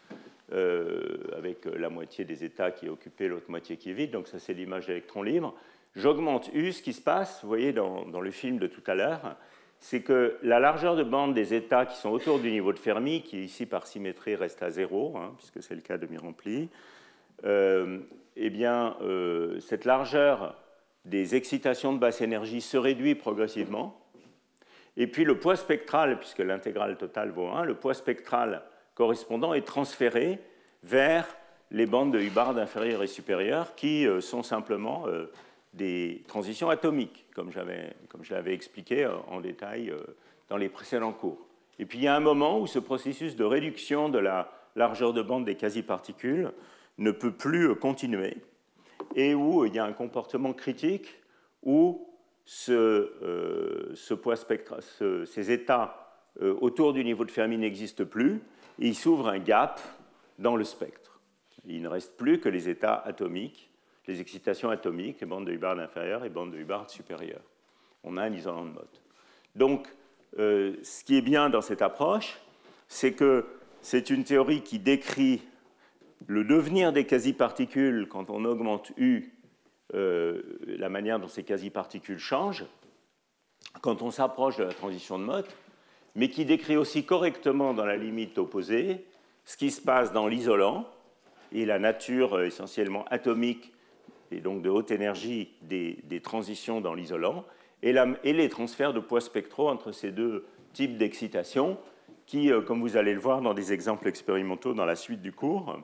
Speaker 1: euh, avec la moitié des états qui est occupée, l'autre moitié qui est vide. Donc ça, c'est l'image d'électrons libres. J'augmente U. Ce qui se passe, vous voyez dans, dans le film de tout à l'heure, c'est que la largeur de bande des états qui sont autour du niveau de Fermi, qui ici par symétrie reste à zéro, hein, puisque c'est le cas de mi-rempli, euh, eh bien, euh, cette largeur des excitations de basse énergie se réduit progressivement. Et puis le poids spectral, puisque l'intégrale totale vaut un, le poids spectral correspondant est transféré vers les bandes de Hubbard inférieures et supérieures, qui euh, sont simplement euh, des transitions atomiques, comme, comme je l'avais expliqué euh, en détail euh, dans les précédents cours. Et puis il y a un moment où ce processus de réduction de la largeur de bande des quasi-particules ne peut plus euh, continuer, et où euh, il y a un comportement critique où ce, euh, ce poids spectral, ce, ces états euh, autour du niveau de Fermi n'existent plus, et il s'ouvre un gap dans le spectre. Il ne reste plus que les états atomiques, les excitations atomiques, les bandes de Hubbard inférieures et bandes de Hubbard supérieures. On a un isolant de mode. Donc, euh, ce qui est bien dans cette approche, c'est que c'est une théorie qui décrit le devenir des quasi-particules quand on augmente U, euh, la manière dont ces quasi-particules changent, quand on s'approche de la transition de Mott, mais qui décrit aussi correctement dans la limite opposée ce qui se passe dans l'isolant et la nature essentiellement atomique et donc de haute énergie des, des transitions dans l'isolant et, et les transferts de poids spectraux entre ces deux types d'excitation qui, euh, comme vous allez le voir dans des exemples expérimentaux dans la suite du cours,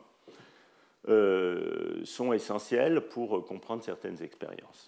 Speaker 1: euh, sont essentiels pour comprendre certaines expériences.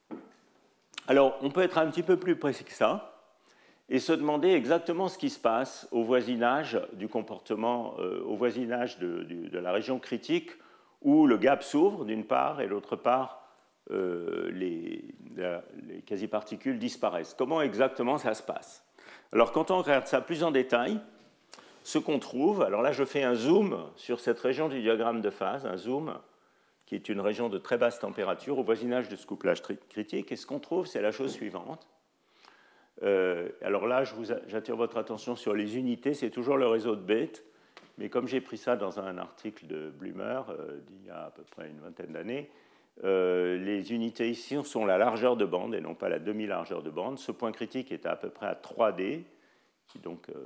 Speaker 1: Alors, on peut être un petit peu plus précis que ça et se demander exactement ce qui se passe au voisinage du comportement, euh, au voisinage de, de, de la région critique où le gap s'ouvre d'une part et d'autre part euh, les, la, les quasi-particules disparaissent. Comment exactement ça se passe? Alors, quand on regarde ça plus en détail, ce qu'on trouve, alors là je fais un zoom sur cette région du diagramme de phase, un zoom qui est une région de très basse température au voisinage de ce couplage critique, et ce qu'on trouve c'est la chose suivante. Euh, alors là j'attire votre attention sur les unités, c'est toujours le réseau de Bethe, mais comme j'ai pris ça dans un article de Blumer euh, d'il y a à peu près une vingtaine d'années, euh, les unités ici sont la largeur de bande et non pas la demi-largeur de bande. Ce point critique est à peu près à trois D, qui donc... Euh,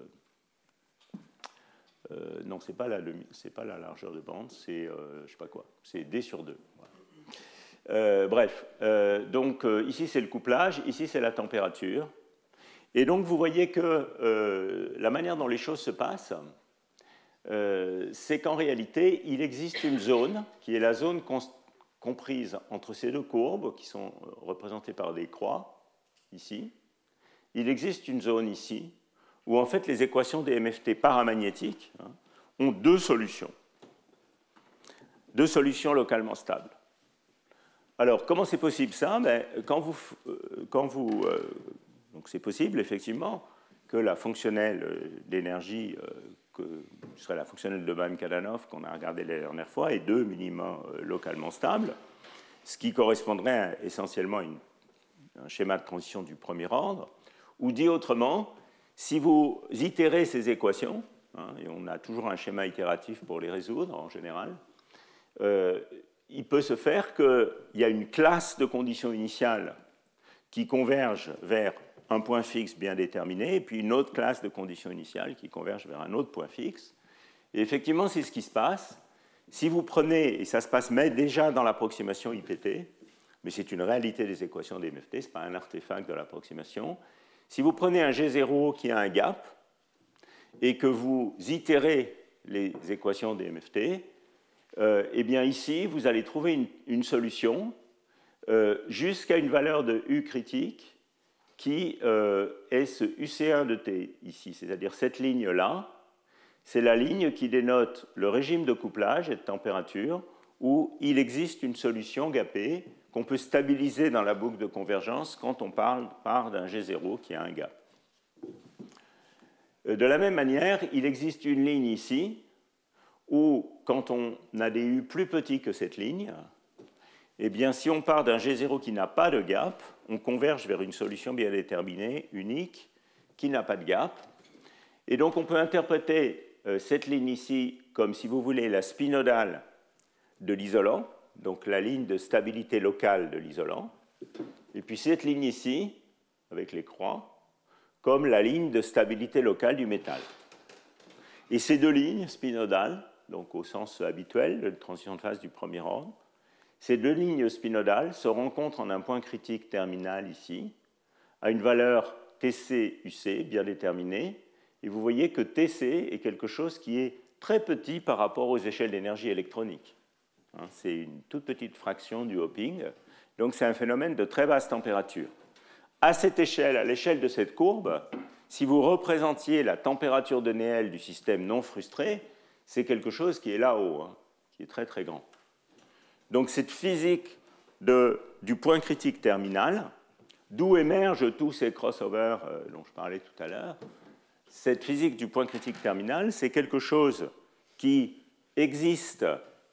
Speaker 1: Euh, non, ce n'est pas, pas la largeur de bande, c'est, euh, je ne sais pas quoi, c'est D sur deux. Voilà. Euh, bref, euh, donc euh, ici c'est le couplage, ici c'est la température. Et donc vous voyez que euh, la manière dont les choses se passent, euh, c'est qu'en réalité, il existe une zone, qui est la zone comprise entre ces deux courbes, qui sont représentées par des croix, ici. Il existe une zone ici, où en fait les équations des M F T paramagnétiques hein, ont deux solutions. Deux solutions localement stables. Alors, comment c'est possible ça? Ben, quand vous, euh, quand vous, euh, donc c'est possible, effectivement, que la fonctionnelle d'énergie, euh, que serait la fonctionnelle de Bam-Kadanoff qu'on a regardé la dernière fois, est deux minima euh, localement stables, ce qui correspondrait à, essentiellement à une, un schéma de transition du premier ordre, ou dit autrement, si vous itérez ces équations, hein, et on a toujours un schéma itératif pour les résoudre en général, euh, il peut se faire qu'il y a une classe de conditions initiales qui converge vers un point fixe bien déterminé, et puis une autre classe de conditions initiales qui converge vers un autre point fixe. Et effectivement, c'est ce qui se passe. Si vous prenez, et ça se passe mais déjà dans l'approximation I P T, mais c'est une réalité des équations des M F T, ce n'est pas un artefact de l'approximation. Si vous prenez un G zéro qui a un gap et que vous itérez les équations des M F T, euh, eh bien ici, vous allez trouver une, une solution euh, jusqu'à une valeur de U critique qui euh, est ce U C un de T ici, c'est-à-dire cette ligne-là, c'est la ligne qui dénote le régime de couplage et de température où il existe une solution gapée qu'on peut stabiliser dans la boucle de convergence quand on parle, part d'un G zéro qui a un gap. De la même manière, il existe une ligne ici où, quand on a des U plus petits que cette ligne, eh bien, si on part d'un G zéro qui n'a pas de gap, on converge vers une solution bien déterminée, unique, qui n'a pas de gap. Et donc, on peut interpréter euh, cette ligne ici comme, si vous voulez, la spinodale de l'isolant, donc la ligne de stabilité locale de l'isolant, et puis cette ligne ici, avec les croix, comme la ligne de stabilité locale du métal. Et ces deux lignes spinodales, donc au sens habituel de transition de phase du premier ordre, ces deux lignes spinodales se rencontrent en un point critique terminal ici, à une valeur T C U C bien déterminée, et vous voyez que T C est quelque chose qui est très petit par rapport aux échelles d'énergie électronique. C'est une toute petite fraction du hopping, donc c'est un phénomène de très basse température. À cette échelle, à l'échelle de cette courbe, si vous représentiez la température de Néel du système non frustré, c'est quelque chose qui est là-haut, hein, qui est très très grand. Donc cette physique de, du point critique terminal, d'où émergent tous ces crossovers euh, dont je parlais tout à l'heure, cette physique du point critique terminal, c'est quelque chose qui existe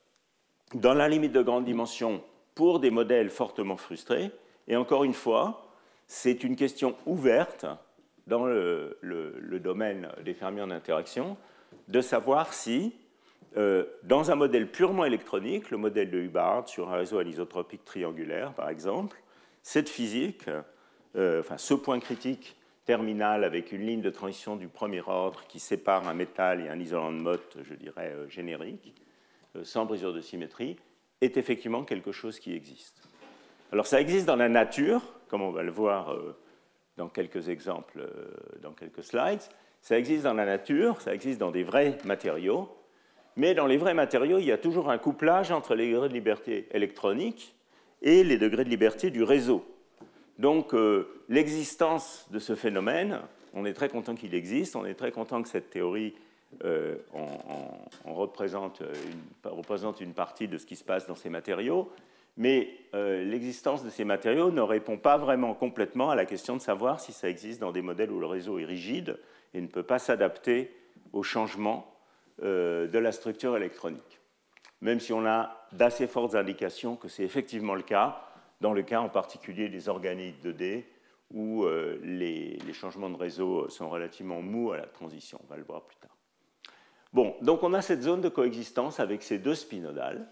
Speaker 1: dans la limite de grande dimension pour des modèles fortement frustrés. Et encore une fois, c'est une question ouverte dans le, le, le domaine des fermions d'interaction de savoir si, euh, dans un modèle purement électronique, le modèle de Hubbard sur un réseau anisotropique triangulaire, par exemple, cette physique, euh, enfin ce point critique terminal avec une ligne de transition du premier ordre qui sépare un métal et un isolant de Mott, je dirais, euh, générique, euh, sans brisure de symétrie, est effectivement quelque chose qui existe. Alors ça existe dans la nature, comme on va le voir euh, dans quelques exemples, euh, dans quelques slides. Ça existe dans la nature, ça existe dans des vrais matériaux, mais dans les vrais matériaux, il y a toujours un couplage entre les degrés de liberté électronique et les degrés de liberté du réseau. Donc euh, l'existence de ce phénomène, on est très content qu'il existe, on est très content que cette théorie euh, en, en, en représente, une, représente une partie de ce qui se passe dans ces matériaux, mais euh, l'existence de ces matériaux ne répond pas vraiment complètement à la question de savoir si ça existe dans des modèles où le réseau est rigide et ne peut pas s'adapter aux changements euh, de la structure électronique. Même si on a d'assez fortes indications que c'est effectivement le cas, dans le cas en particulier des organites deux D, où euh, les, les changements de réseau sont relativement mous à la transition. On va le voir plus tard. Bon, donc on a cette zone de coexistence avec ces deux spinodales.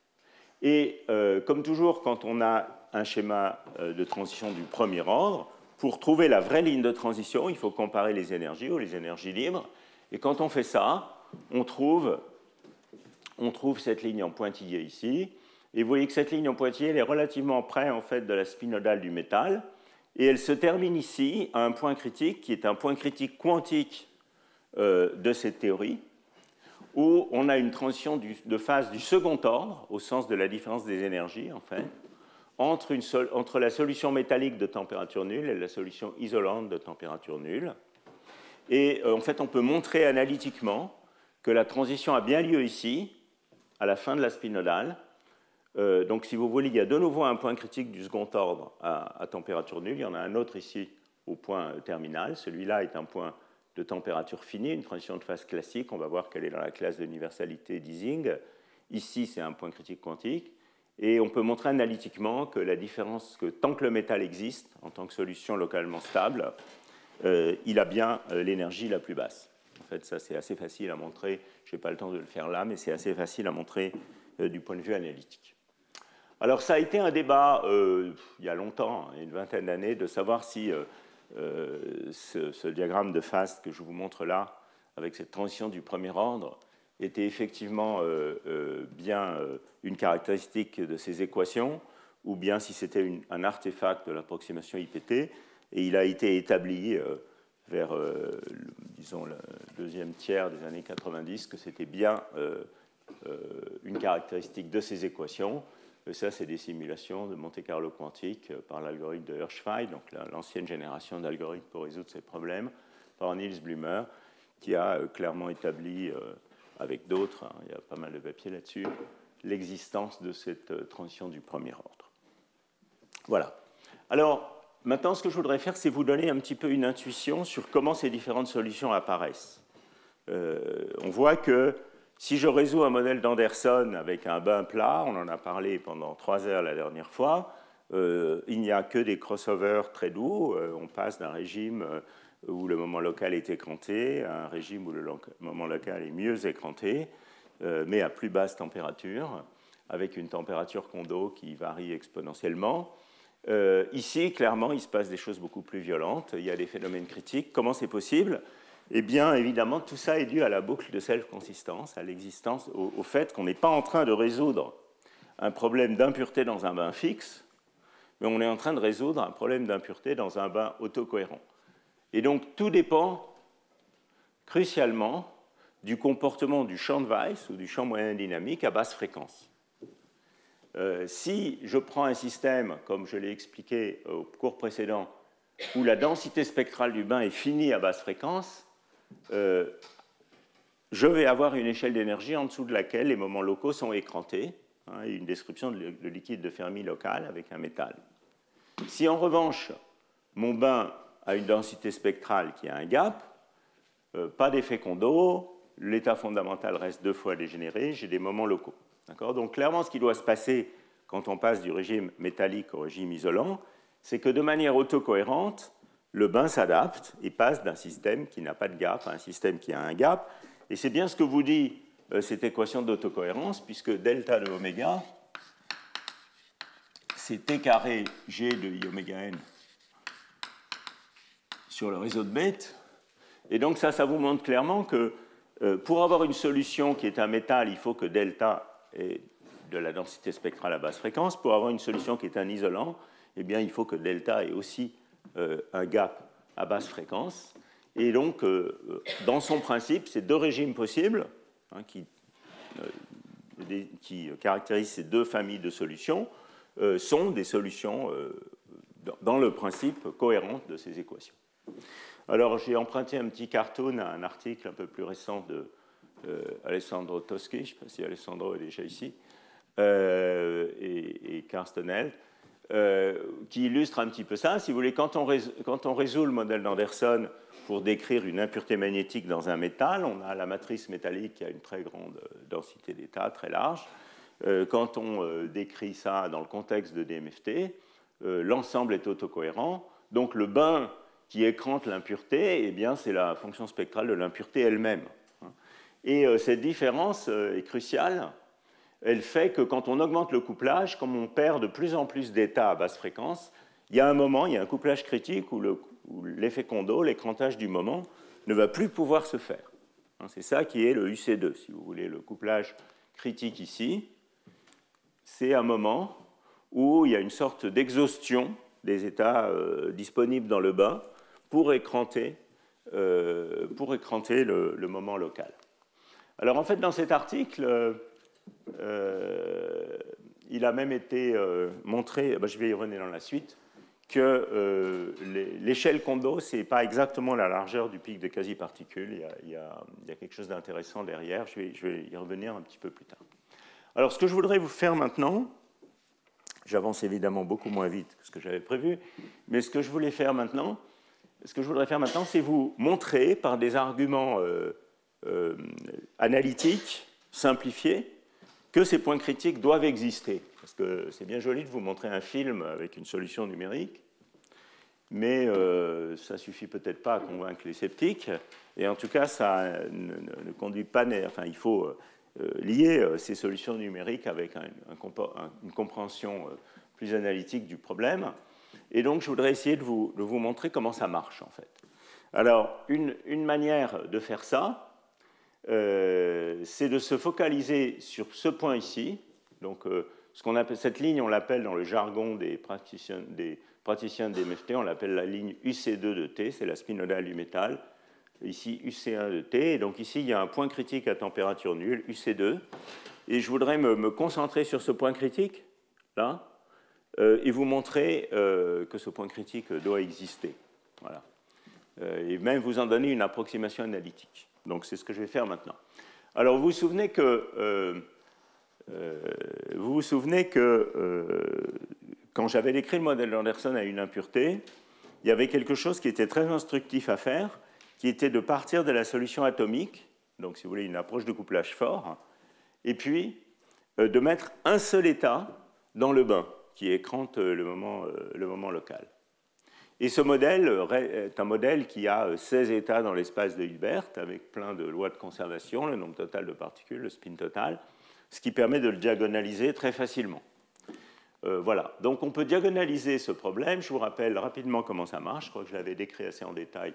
Speaker 1: Et euh, comme toujours, quand on a un schéma euh, de transition du premier ordre, pour trouver la vraie ligne de transition, il faut comparer les énergies ou les énergies libres. Et quand on fait ça, on trouve, on trouve cette ligne en pointillé ici. Et vous voyez que cette ligne en pointillé elle est relativement près en fait, de la spinodale du métal. Et elle se termine ici à un point critique qui est un point critique quantique euh, de cette théorie, où on a une transition du, de phase du second ordre, au sens de la différence des énergies, en fait, entre, une sol, entre la solution métallique de température nulle et la solution isolante de température nulle. Et euh, en fait, on peut montrer analytiquement que la transition a bien lieu ici, à la fin de la spinodale. Euh, donc, si vous voulez, il y a de nouveau un point critique du second ordre à, à température nulle. Il y en a un autre ici au point terminal. Celui-là est un point de température finie, une transition de phase classique. On va voir qu'elle est dans la classe d'universalité d'Ising. Ici, c'est un point critique quantique. Et on peut montrer analytiquement que la différence, que tant que le métal existe, en tant que solution localement stable, euh, il a bien euh, l'énergie la plus basse. En fait, ça, c'est assez facile à montrer. Je n'ai pas le temps de le faire là, mais c'est assez facile à montrer euh, du point de vue analytique. Alors, ça a été un débat, euh, il y a longtemps, une vingtaine d'années, de savoir si euh, euh, ce, ce diagramme de phase que je vous montre là, avec cette transition du premier ordre, était effectivement euh, euh, bien euh, une caractéristique de ces équations, ou bien si c'était une, un artefact de l'approximation I P T, et il a été établi euh, vers, euh, le, disons, le deuxième tiers des années quatre-vingt-dix, que c'était bien euh, euh, une caractéristique de ces équations. Et ça, c'est des simulations de Monte-Carlo quantique par l'algorithme de Hirschfeld, donc l'ancienne génération d'algorithmes pour résoudre ces problèmes, par Niels Blümer, qui a clairement établi, avec d'autres, hein, il y a pas mal de papiers là-dessus, l'existence de cette transition du premier ordre. Voilà. Alors, maintenant, ce que je voudrais faire, c'est vous donner un petit peu une intuition sur comment ces différentes solutions apparaissent. Euh, on voit que si je résous un modèle d'Anderson avec un bain plat, on en a parlé pendant trois heures la dernière fois, euh, il n'y a que des crossovers très doux, euh, on passe d'un régime où le moment local est écranté, à un régime où le moment local est mieux écranté, euh, mais à plus basse température, avec une température Kondo qui varie exponentiellement. Euh, ici, clairement, il se passe des choses beaucoup plus violentes. Il y a des phénomènes critiques. Comment c'est possible? Eh bien, évidemment, tout ça est dû à la boucle de self-consistance, à l'existence, au, au fait qu'on n'est pas en train de résoudre un problème d'impureté dans un bain fixe, mais on est en train de résoudre un problème d'impureté dans un bain autocohérent. Et donc, tout dépend crucialement du comportement du champ de Weiss ou du champ moyen dynamique à basse fréquence. Euh, si je prends un système, comme je l'ai expliqué au cours précédent, où la densité spectrale du bain est finie à basse fréquence, euh, je vais avoir une échelle d'énergie en dessous de laquelle les moments locaux sont écrantés, hein, et une description de, de liquide de Fermi local avec un métal. Si en revanche, mon bain a une densité spectrale qui a un gap, euh, pas d'effet Kondo, l'état fondamental reste deux fois dégénéré, j'ai des moments locaux. Donc clairement, ce qui doit se passer quand on passe du régime métallique au régime isolant, c'est que de manière autocohérente, le bain s'adapte et passe d'un système qui n'a pas de gap à un système qui a un gap. Et c'est bien ce que vous dit euh, cette équation d'autocohérence, puisque delta de oméga, c'est T carré G de I oméga n sur le réseau de bêtes. Et donc ça, ça vous montre clairement que euh, pour avoir une solution qui est un métal, il faut que delta ait de la densité spectrale à basse fréquence. Pour avoir une solution qui est un isolant, eh bien, il faut que delta ait aussi euh, un gap à basse fréquence. Et donc, euh, dans son principe, ces deux régimes possibles, hein, qui, euh, des, qui caractérisent ces deux familles de solutions, euh, sont des solutions, euh, dans le principe, cohérentes de ces équations. Alors, j'ai emprunté un petit cartoon à un article un peu plus récent de euh, Alessandro Toschi, je ne sais pas si Alessandro est déjà ici, euh, et, et Carstenel, euh, qui illustre un petit peu ça. Si vous voulez, quand on, rés quand on résout le modèle d'Anderson pour décrire une impureté magnétique dans un métal, on a la matrice métallique qui a une très grande densité d'état, très large. Euh, quand on euh, décrit ça dans le contexte de D M F T, euh, l'ensemble est autocohérent. Donc le bain qui écrante l'impureté, eh bien, c'est la fonction spectrale de l'impureté elle-même. Et euh, cette différence euh, est cruciale. Elle fait que quand on augmente le couplage, comme on perd de plus en plus d'états à basse fréquence, il y a un moment, il y a un couplage critique où l'effet Kondo, l'écrantage du moment, ne va plus pouvoir se faire. C'est ça qui est le U C deux, si vous voulez, le couplage critique ici. C'est un moment où il y a une sorte d'exhaustion des états euh, disponibles dans le bain pour écranter, euh, pour écranter le, le moment local. Alors en fait, dans cet article, euh, euh, il a même été euh, montré, ben, je vais y revenir dans la suite, que euh, l'échelle Kondo, ce n'est pas exactement la largeur du pic de quasi-particules. Il y a, il y a, il y a quelque chose d'intéressant derrière. Je vais, je vais y revenir un petit peu plus tard. Alors, ce que je voudrais vous faire maintenant, j'avance évidemment beaucoup moins vite que ce que j'avais prévu, mais ce que je voulais faire maintenant, ce que je voudrais faire maintenant, c'est vous montrer par des arguments euh, euh, analytiques, simplifiés, que ces points critiques doivent exister. Parce que c'est bien joli de vous montrer un film avec une solution numérique, mais euh, ça ne suffit peut-être pas à convaincre les sceptiques, et en tout cas, ça ne, ne, ne conduit pas... Enfin, il faut euh, lier euh, ces solutions numériques avec un, un, une compréhension euh, plus analytique du problème. Et donc, je voudrais essayer de vous, de vous montrer comment ça marche, en fait. Alors, une, une manière de faire ça, euh, c'est de se focaliser sur ce point ici. Donc, euh, ce qu'on appelle, cette ligne, on l'appelle dans le jargon des praticiens, des praticiens de D M F T, on l'appelle la ligne U C deux de T, c'est la spinodale du métal. Ici, U C un de T. Et donc, ici, il y a un point critique à température nulle, U C deux. Et je voudrais me, me concentrer sur ce point critique, là, Euh, et vous montrer euh, que ce point critique doit exister. Voilà. Euh, et même vous en donner une approximation analytique. Donc c'est ce que je vais faire maintenant. Alors vous vous souvenez que, euh, euh, vous vous souvenez que euh, quand j'avais décrit le modèle d'Anderson à une impureté, il y avait quelque chose qui était très instructif à faire, qui était de partir de la solution atomique, donc si vous voulez une approche de couplage fort, et puis euh, de mettre un seul état dans le bain qui écrante le moment, le moment local. Et ce modèle est un modèle qui a seize états dans l'espace de Hilbert, avec plein de lois de conservation, le nombre total de particules, le spin total, ce qui permet de le diagonaliser très facilement. Euh, voilà, donc on peut diagonaliser ce problème. Je vous rappelle rapidement comment ça marche. Je crois que je l'avais décrit assez en détail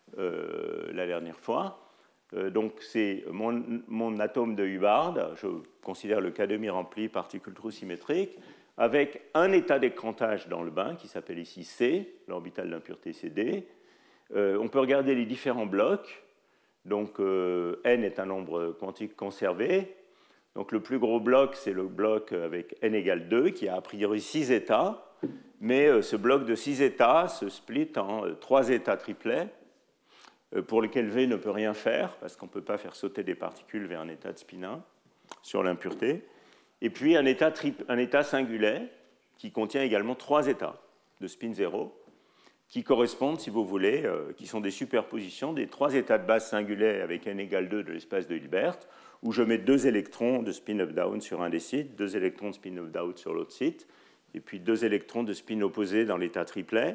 Speaker 1: euh, la dernière fois. Euh, donc c'est mon, mon atome de Hubbard, je considère le K demi rempli, particule trou symétrique, avec un état d'écrantage dans le bain qui s'appelle ici C, l'orbital d'impureté C D. Euh, on peut regarder les différents blocs. Donc euh, N est un nombre quantique conservé. Donc le plus gros bloc, c'est le bloc avec N égale deux, qui a a priori six états. Mais euh, ce bloc de six états se split en euh, trois états triplets, euh, pour lesquels V ne peut rien faire, parce qu'on ne peut pas faire sauter des particules vers un état de spin un sur l'impureté. Et puis un état, un état singulet qui contient également trois états de spin zéro qui correspondent, si vous voulez, euh, qui sont des superpositions des trois états de base singulets avec n égale deux de l'espace de Hilbert, où je mets deux électrons de spin up-down sur un des sites, deux électrons de spin up-down sur l'autre site, et puis deux électrons de spin opposé dans l'état triplet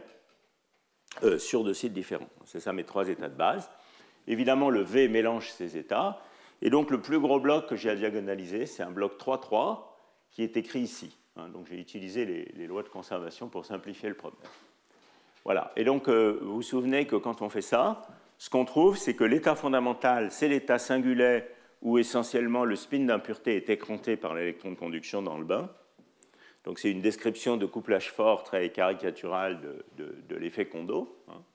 Speaker 1: euh, sur deux sites différents. C'est ça mes trois états de base. Évidemment, le V mélange ces états. Et donc, le plus gros bloc que j'ai à diagonaliser, c'est un bloc trois trois qui est écrit ici. Donc, j'ai utilisé les, les lois de conservation pour simplifier le problème. Voilà. Et donc, euh, vous vous souvenez que quand on fait ça, ce qu'on trouve, c'est que l'état fondamental, c'est l'état singulet où essentiellement le spin d'impureté est écranté par l'électron de conduction dans le bain. Donc, c'est une description de couplage fort très caricaturale de, de, de l'effet Kondo.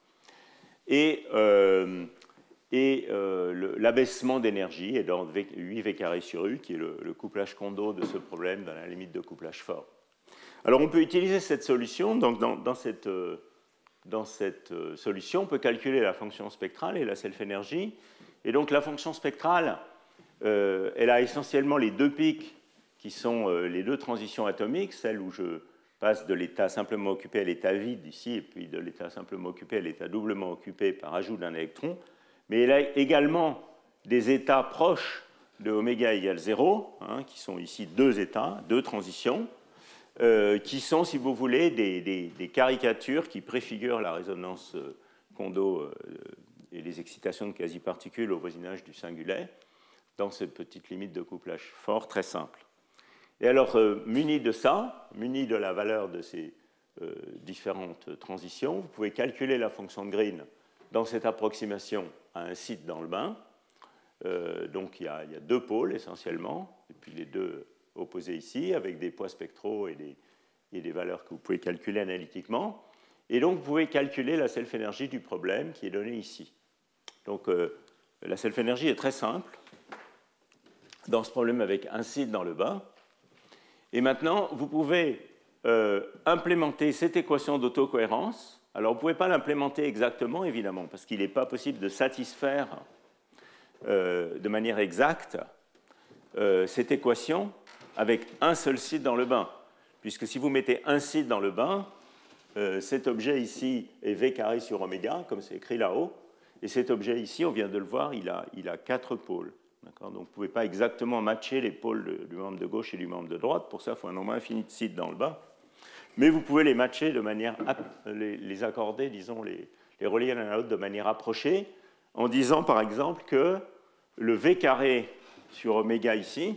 Speaker 1: Et... Euh, Et euh, l'abaissement d'énergie est d'ordre huit V carré sur U, qui est le, le couplage Kondo de ce problème dans la limite de couplage fort. Alors on peut utiliser cette solution. Donc dans, dans cette, euh, dans cette euh, solution, on peut calculer la fonction spectrale et la self-énergie. Et donc la fonction spectrale, euh, elle a essentiellement les deux pics qui sont euh, les deux transitions atomiques, celle où je passe de l'état simplement occupé à l'état vide ici, et puis de l'état simplement occupé à l'état doublement occupé par ajout d'un électron. Mais elle a également des états proches de oméga égale zéro, hein, qui sont ici deux états, deux transitions, euh, qui sont, si vous voulez, des, des, des caricatures qui préfigurent la résonance euh, Kondo euh, et les excitations de quasi-particules au voisinage du singulet, dans cette petite limite de couplage fort très simple. Et alors, euh, muni de ça, muni de la valeur de ces euh, différentes transitions, vous pouvez calculer la fonction de Green dans cette approximation à un site dans le bain. Euh, donc il y, a, il y a deux pôles essentiellement, et puis les deux opposés ici, avec des poids spectraux et des, et des valeurs que vous pouvez calculer analytiquement. Et donc vous pouvez calculer la self-énergie du problème qui est donnée ici. Donc euh, la self-énergie est très simple dans ce problème avec un site dans le bain. Et maintenant, vous pouvez euh, implémenter cette équation d'autocohérence. Alors, vous ne pouvez pas l'implémenter exactement, évidemment, parce qu'il n'est pas possible de satisfaire euh, de manière exacte euh, cette équation avec un seul site dans le bain. Puisque si vous mettez un site dans le bain, euh, cet objet ici est V carré sur oméga, comme c'est écrit là-haut, et cet objet ici, on vient de le voir, il a, il a quatre pôles. Donc, vous ne pouvez pas exactement matcher les pôles de, du membre de gauche et du membre de droite. Pour ça, il faut un nombre infini de sites dans le bain. Mais vous pouvez les matcher de manière, les, les accorder, disons, les, les relier l'un à l'autre de manière approchée, en disant par exemple que le V carré sur oméga ici,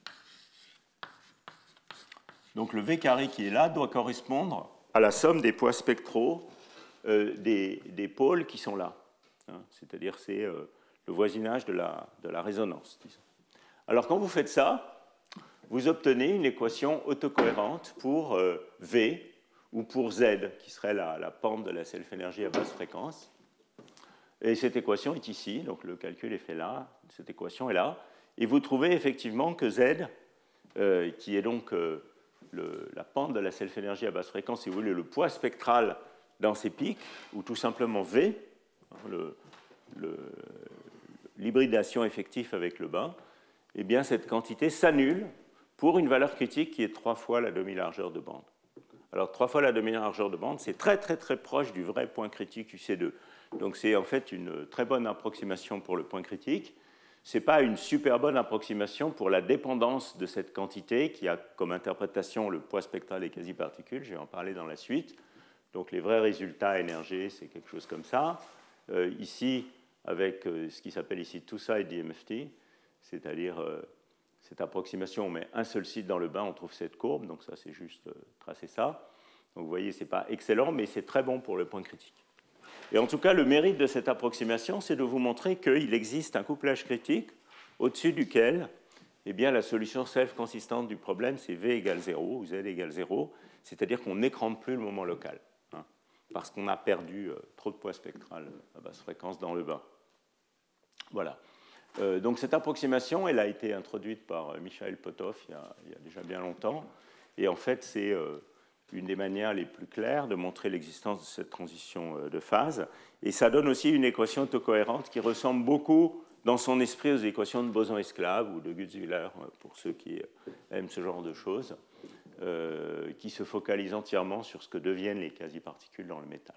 Speaker 1: donc le V carré qui est là, doit correspondre à la somme des poids spectraux euh, des, des pôles qui sont là. Hein, c'est-à-dire c'est euh, le voisinage de la, de la résonance. Disons. Alors quand vous faites ça, vous obtenez une équation autocohérente pour euh, V ou pour Z, qui serait la, la pente de la self-énergie à basse fréquence. Et cette équation est ici, donc le calcul est fait là, cette équation est là. Et vous trouvez effectivement que Z, euh, qui est donc euh, le, la pente de la self-énergie à basse fréquence, si vous voulez, le poids spectral dans ces pics, ou tout simplement V, le, le, l'hybridation effective avec le bain, eh bien cette quantité s'annule pour une valeur critique qui est trois fois la demi-largeur de bande. Alors, trois fois la demi-largeur de bande, c'est très, très, très proche du vrai point critique U C deux. Donc, c'est en fait une très bonne approximation pour le point critique. Ce n'est pas une super bonne approximation pour la dépendance de cette quantité qui a comme interprétation le poids spectral des quasi-particules, je vais en parler dans la suite, Donc les vrais résultats N R G, c'est quelque chose comme ça. Euh, ici, avec euh, ce qui s'appelle ici two-side D M F T, c'est-à-dire euh, cette approximation, on met un seul site dans le bain, on trouve cette courbe, donc ça c'est juste euh, tracer ça. Donc vous voyez, ce n'est pas excellent, mais c'est très bon pour le point critique. Et en tout cas, le mérite de cette approximation, c'est de vous montrer qu'il existe un couplage critique au-dessus duquel eh bien, la solution self-consistante du problème, c'est V égale zéro, ou Z égale zéro, c'est-à-dire qu'on n'écrante plus le moment local, hein, parce qu'on a perdu euh, trop de poids spectral à basse fréquence dans le bain. Voilà. Euh, donc cette approximation, elle a été introduite par euh, Michael Potov il y, a, il y a déjà bien longtemps, et en fait, c'est euh, une des manières les plus claires de montrer l'existence de cette transition euh, de phase, et ça donne aussi une équation autocohérente qui ressemble beaucoup dans son esprit aux équations de Boson-Esclave ou de Gutzwiller, pour ceux qui aiment ce genre de choses, euh, qui se focalisent entièrement sur ce que deviennent les quasi-particules dans le métal.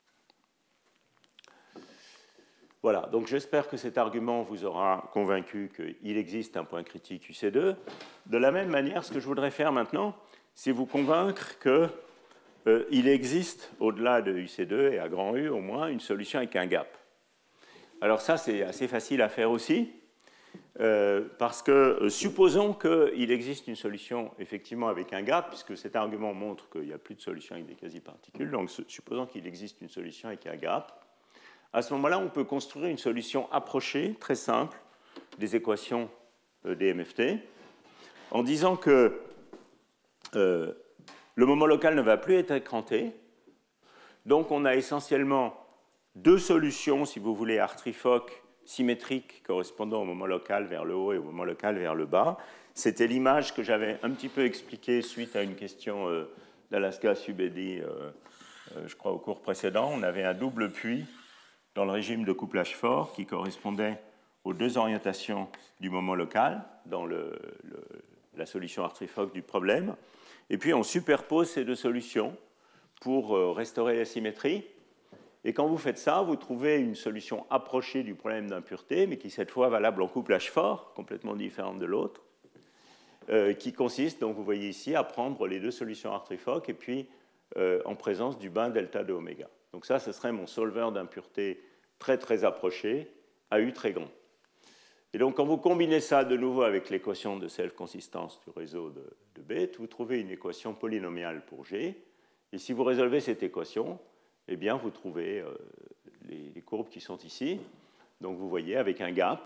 Speaker 1: Voilà, donc j'espère que cet argument vous aura convaincu qu'il existe un point critique U C deux. De la même manière, ce que je voudrais faire maintenant, c'est vous convaincre qu'il euh, existe, au-delà de U C deux et à grand U au moins, une solution avec un gap. Alors ça, c'est assez facile à faire aussi, euh, parce que euh, supposons qu'il existe une solution effectivement avec un gap, puisque cet argument montre qu'il n'y a plus de solution avec des quasi-particules, donc supposons qu'il existe une solution avec un gap. À ce moment-là, on peut construire une solution approchée, très simple, des équations euh, D M F T, en disant que euh, le moment local ne va plus être écranté, donc on a essentiellement deux solutions, si vous voulez, Hartree-Fock symétriques correspondant au moment local vers le haut et au moment local vers le bas. C'était l'image que j'avais un petit peu expliquée suite à une question euh, d'Alaska Subedi, euh, euh, je crois, au cours précédent. On avait un double puits dans le régime de couplage fort qui correspondait aux deux orientations du moment local dans le, le, la solution Hartree-Fock du problème. Et puis on superpose ces deux solutions pour euh, restaurer la symétrie. Et quand vous faites ça, vous trouvez une solution approchée du problème d'impureté, mais qui cette fois est valable en couplage fort, complètement différente de l'autre, euh, qui consiste, donc vous voyez ici, à prendre les deux solutions Hartree-Fock et puis euh, en présence du bain delta de oméga. Donc ça, ce serait mon solver d'impureté très très approché, à U très grand. Et donc quand vous combinez ça de nouveau avec l'équation de self-consistance du réseau de, de Bethe, vous trouvez une équation polynomiale pour G. Et si vous résolvez cette équation, eh bien, vous trouvez euh, les, les courbes qui sont ici. Donc, vous voyez, avec un gap.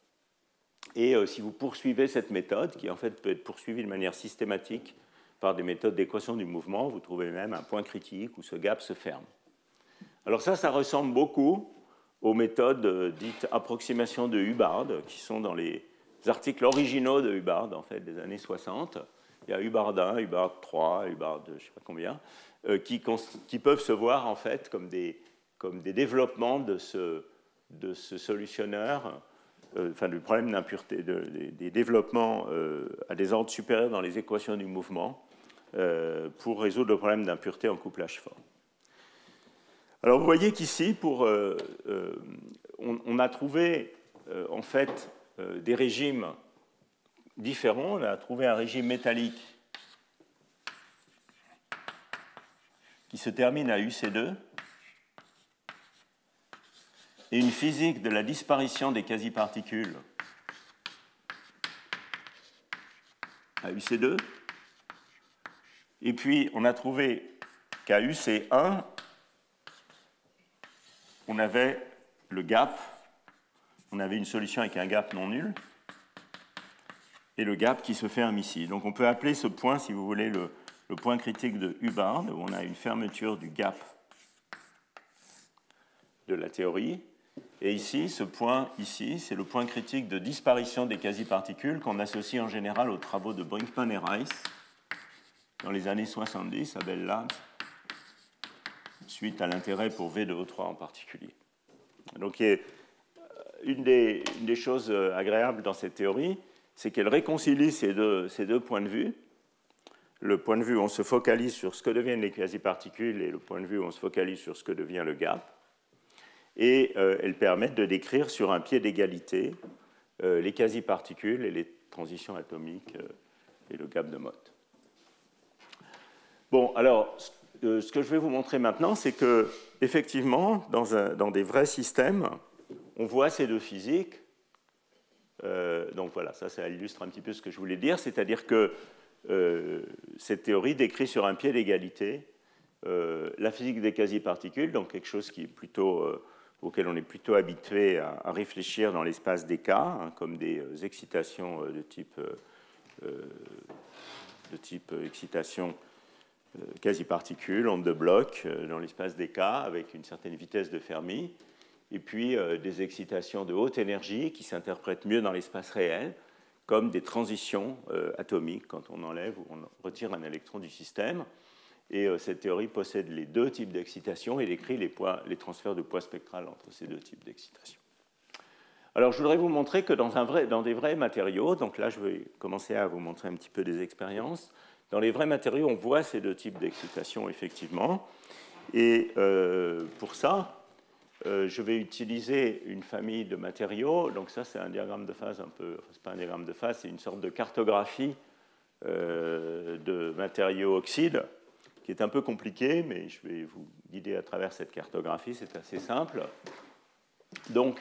Speaker 1: Et euh, si vous poursuivez cette méthode, qui en fait peut être poursuivie de manière systématique par des méthodes d'équation du mouvement, vous trouvez même un point critique où ce gap se ferme. Alors ça, ça ressemble beaucoup aux méthodes euh, dites approximation de Hubbard, qui sont dans les articles originaux de Hubbard, en fait, des années soixante. Il y a Hubbard un, Hubbard trois, Hubbard je ne sais pas combien, euh, qui, qui peuvent se voir en fait comme des, comme des développements de ce, de ce solutionneur, euh, enfin du problème d'impureté, de, des, des développements euh, à des ordres supérieurs dans les équations du mouvement euh, pour résoudre le problème d'impureté en couplage fort. Alors vous voyez qu'ici, pour, euh, euh, on, on a trouvé euh, en fait euh, des régimes différents. On a trouvé un régime métallique qui se termine à U C deux et une physique de la disparition des quasi-particules à U C deux. Et puis, on a trouvé qu'à U C un, on avait le gap, on avait une solution avec un gap non nul, et le gap qui se ferme ici. Donc on peut appeler ce point, si vous voulez, le, le point critique de Hubbard, où on a une fermeture du gap de la théorie. Et ici, ce point ici, c'est le point critique de disparition des quasi-particules qu'on associe en général aux travaux de Brinkman et Rice dans les années soixante-dix, à Bell Labs, suite à l'intérêt pour V deux O trois en particulier. Donc une des, une des choses agréables dans cette théorie, c'est qu'elle réconcilie ces deux, ces deux points de vue. Le point de vue où on se focalise sur ce que deviennent les quasi-particules et le point de vue où on se focalise sur ce que devient le gap. Et euh, elles permettent de décrire sur un pied d'égalité euh, les quasi-particules et les transitions atomiques euh, et le gap de Mott. Bon, alors, euh, ce que je vais vous montrer maintenant, c'est que, effectivement, dans, un, dans des vrais systèmes, on voit ces deux physiques. Euh, donc voilà, ça, ça illustre un petit peu ce que je voulais dire, c'est-à-dire que euh, cette théorie décrit sur un pied d'égalité euh, la physique des quasi-particules, donc quelque chose qui est plutôt, euh, auquel on est plutôt habitué à, à réfléchir dans l'espace des cas, hein, comme des euh, excitations euh, de type, euh, de type euh, excitation euh, quasi-particules, onde de bloc, euh, dans l'espace des cas, avec une certaine vitesse de Fermi, et puis euh, des excitations de haute énergie qui s'interprètent mieux dans l'espace réel, comme des transitions euh, atomiques, quand on enlève ou on retire un électron du système. Et euh, cette théorie possède les deux types d'excitation et décrit les, poids, les transferts de poids spectral entre ces deux types d'excitation. Alors, je voudrais vous montrer que dans, un vrai, dans des vrais matériaux, donc là, je vais commencer à vous montrer un petit peu des expériences. Dans les vrais matériaux, on voit ces deux types d'excitation, effectivement. Et euh, pour ça, Euh, je vais utiliser une famille de matériaux. Donc ça, c'est un diagramme de phase un peu... Enfin, c'est pas un diagramme de phase, c'est une sorte de cartographie euh, de matériaux oxydes, qui est un peu compliqué, mais je vais vous guider à travers cette cartographie. C'est assez simple. Donc,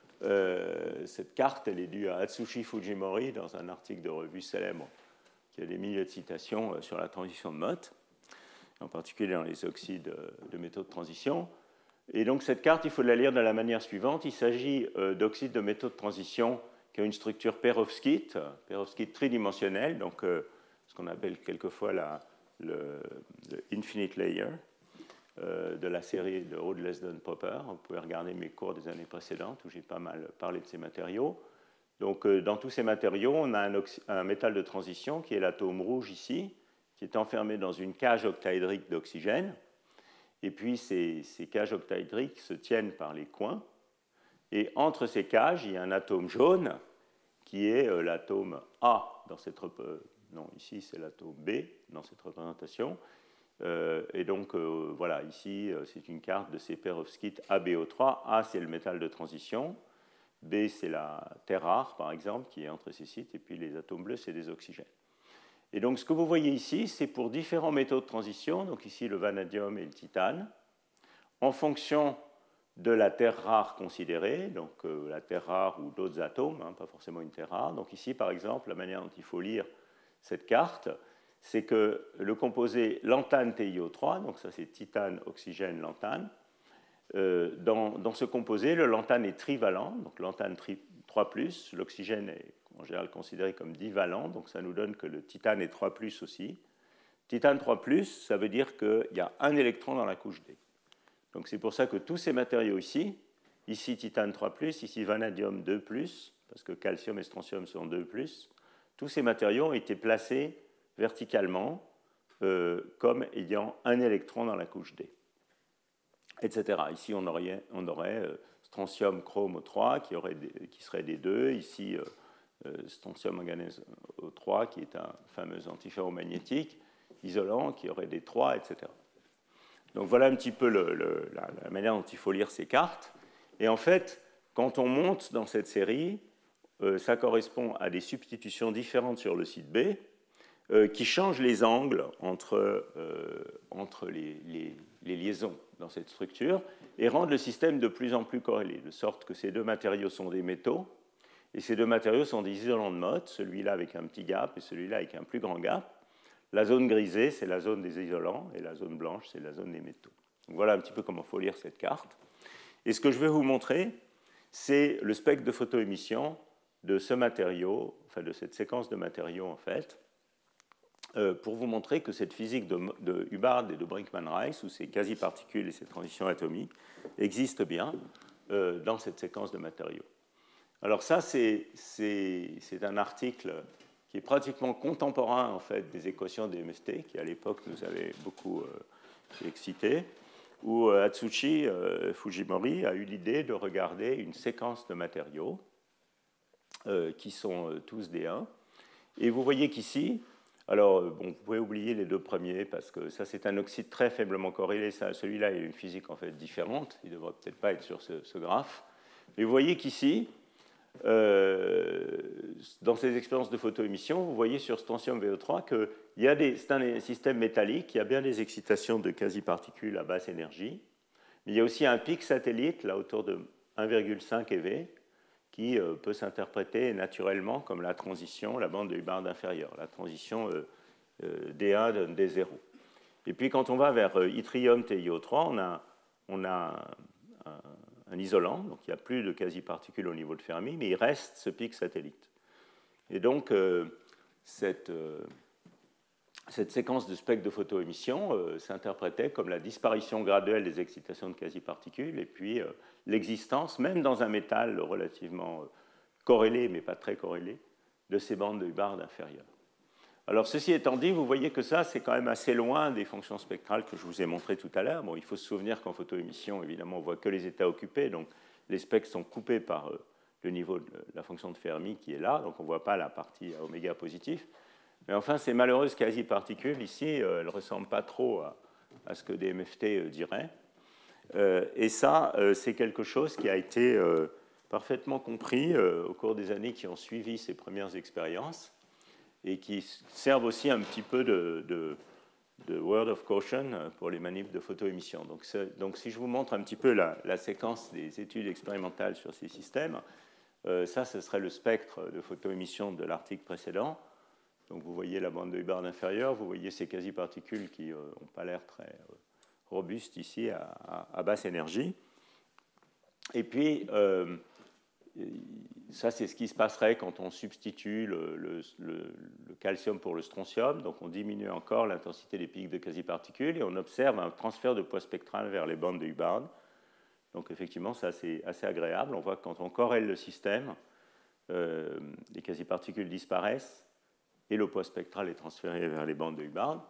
Speaker 1: euh, cette carte, elle est due à Atsushi Fujimori dans un article de revue célèbre qui a des milliers de citations sur la transition de Mott, en particulier dans les oxydes de métaux de transition. Et donc cette carte, il faut la lire de la manière suivante. Il s'agit euh, d'oxydes de métaux de transition qui ont une structure perovskite, perovskite tridimensionnelle, donc euh, ce qu'on appelle quelquefois la, le, le infinite layer euh, de la série de Rode-Lesden-Popper. Vous pouvez regarder mes cours des années précédentes où j'ai pas mal parlé de ces matériaux. Donc euh, dans tous ces matériaux, on a un, un métal de transition qui est l'atome rouge ici, qui est enfermé dans une cage octaédrique d'oxygène. Et puis, ces, ces cages octaédriques se tiennent par les coins. Et entre ces cages, il y a un atome jaune qui est euh, l'atome A dans cette... Euh, non, ici, c'est l'atome B dans cette représentation. Euh, et donc, euh, voilà, ici, euh, c'est une carte de ces perovskites A B O trois. A, c'est le métal de transition. B, c'est la terre rare, par exemple, qui est entre ces sites. Et puis, les atomes bleus, c'est des oxygènes. Et donc, ce que vous voyez ici, c'est pour différents métaux de transition, donc ici le vanadium et le titane, en fonction de la terre rare considérée, donc euh, la terre rare ou d'autres atomes, hein, pas forcément une terre rare. Donc ici, par exemple, la manière dont il faut lire cette carte, c'est que le composé lantane T I O trois, donc ça c'est titane, oxygène, lantane, euh, dans, dans ce composé, le lantane est trivalent, donc lantane trois plus, l'oxygène est en général considéré comme divalent, donc ça nous donne que le titane est trois plus aussi. Titane trois plus, ça veut dire qu'il y a un électron dans la couche D. Donc c'est pour ça que tous ces matériaux ici, ici titane trois plus, ici vanadium deux plus, parce que calcium et strontium sont deux plus, tous ces matériaux ont été placés verticalement euh, comme ayant un électron dans la couche D, et cetera. Ici, on aurait, on aurait euh, strontium chrome O trois qui, aurait des, qui serait des deux, ici... Euh, Euh, strontium manganèse O trois, qui est un fameux antiferromagnétique isolant, qui aurait des trois, et cetera. Donc voilà un petit peu le, le, la, la manière dont il faut lire ces cartes. Et en fait, quand on monte dans cette série, euh, ça correspond à des substitutions différentes sur le site B, euh, qui changent les angles entre, euh, entre les, les, les liaisons dans cette structure, et rendent le système de plus en plus corrélé, de sorte que ces deux matériaux sont des métaux. Et ces deux matériaux sont des isolants de Mott, celui-là avec un petit gap et celui-là avec un plus grand gap. La zone grisée, c'est la zone des isolants, et la zone blanche, c'est la zone des métaux. Donc voilà un petit peu comment il faut lire cette carte. Et ce que je vais vous montrer, c'est le spectre de photoémission de ce matériau, enfin de cette séquence de matériaux en fait, euh, pour vous montrer que cette physique de, de Hubbard et de Brinkman-Rice, où ces quasi-particules et ces transitions atomiques, existent bien euh, dans cette séquence de matériaux. Alors ça, c'est, c'est, c'est un article qui est pratiquement contemporain en fait, des équations des M F T, qui à l'époque nous avait beaucoup euh, excité, où euh, Atsushi euh, Fujimori a eu l'idée de regarder une séquence de matériaux euh, qui sont euh, tous D un. Et vous voyez qu'ici, alors bon, vous pouvez oublier les deux premiers, parce que ça c'est un oxyde très faiblement corrélé, ça, celui-là il a une physique en fait différente, il ne devrait peut-être pas être sur ce, ce graphe. Mais vous voyez qu'ici, Euh, dans ces expériences de photoémission, vous voyez sur strontium V O trois que c'est un système métallique, il y a bien des excitations de quasi-particules à basse énergie, mais il y a aussi un pic satellite, là autour de un virgule cinq eV, qui euh, peut s'interpréter naturellement comme la transition, la bande de Hubbard inférieure, la transition euh, euh, D un de D zéro. Et puis quand on va vers euh, yttrium T i O trois, on a, on a un, un, un isolant, donc il n'y a plus de quasi-particules au niveau de Fermi, mais il reste ce pic satellite. Et donc, euh, cette, euh, cette séquence de spectres de photoémission euh, s'interprétait comme la disparition graduelle des excitations de quasi-particules et puis euh, l'existence, même dans un métal relativement euh, corrélé, mais pas très corrélé, de ces bandes de Hubbard inférieures. Alors, ceci étant dit, vous voyez que ça, c'est quand même assez loin des fonctions spectrales que je vous ai montrées tout à l'heure. Bon, il faut se souvenir qu'en photoémission, évidemment, on ne voit que les états occupés, donc les spectres sont coupés par euh, le niveau de la fonction de Fermi qui est là, donc on ne voit pas la partie à oméga positif. Mais enfin, ces malheureuses quasi-particules, ici, euh, elles ne ressemblent pas trop à, à ce que des M F T euh, diraient. Euh, et ça, euh, c'est quelque chose qui a été euh, parfaitement compris euh, au cours des années qui ont suivi ces premières expériences et qui servent aussi un petit peu de, de, de word of caution pour les manips de photoémission. Donc, donc si je vous montre un petit peu la, la séquence des études expérimentales sur ces systèmes, euh, ça, ce serait le spectre de photoémission de l'article précédent. Donc vous voyez la bande de Hubbard inférieure, vous voyez ces quasi-particules qui n'ont euh, pas l'air très euh, robustes ici à, à, à basse énergie. Et puis, euh, ça, c'est ce qui se passerait quand on substitue le, le, le, le calcium pour le strontium. Donc, on diminue encore l'intensité des pics de quasi-particules et on observe un transfert de poids spectral vers les bandes de Hubbard. Donc, effectivement, ça, c'est assez agréable. On voit que quand on corrèle le système, euh, les quasi-particules disparaissent et le poids spectral est transféré vers les bandes de Hubbard.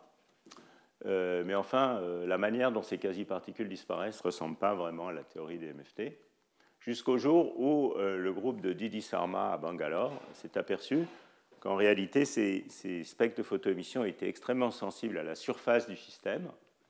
Speaker 1: Euh, mais enfin, euh, la manière dont ces quasi-particules disparaissent ne ressemble pas vraiment à la théorie des M F T. Jusqu'au jour où euh, le groupe de Didi Sarma à Bangalore s'est aperçu qu'en réalité, ces, ces spectres de photoémission étaient extrêmement sensibles à la surface du système.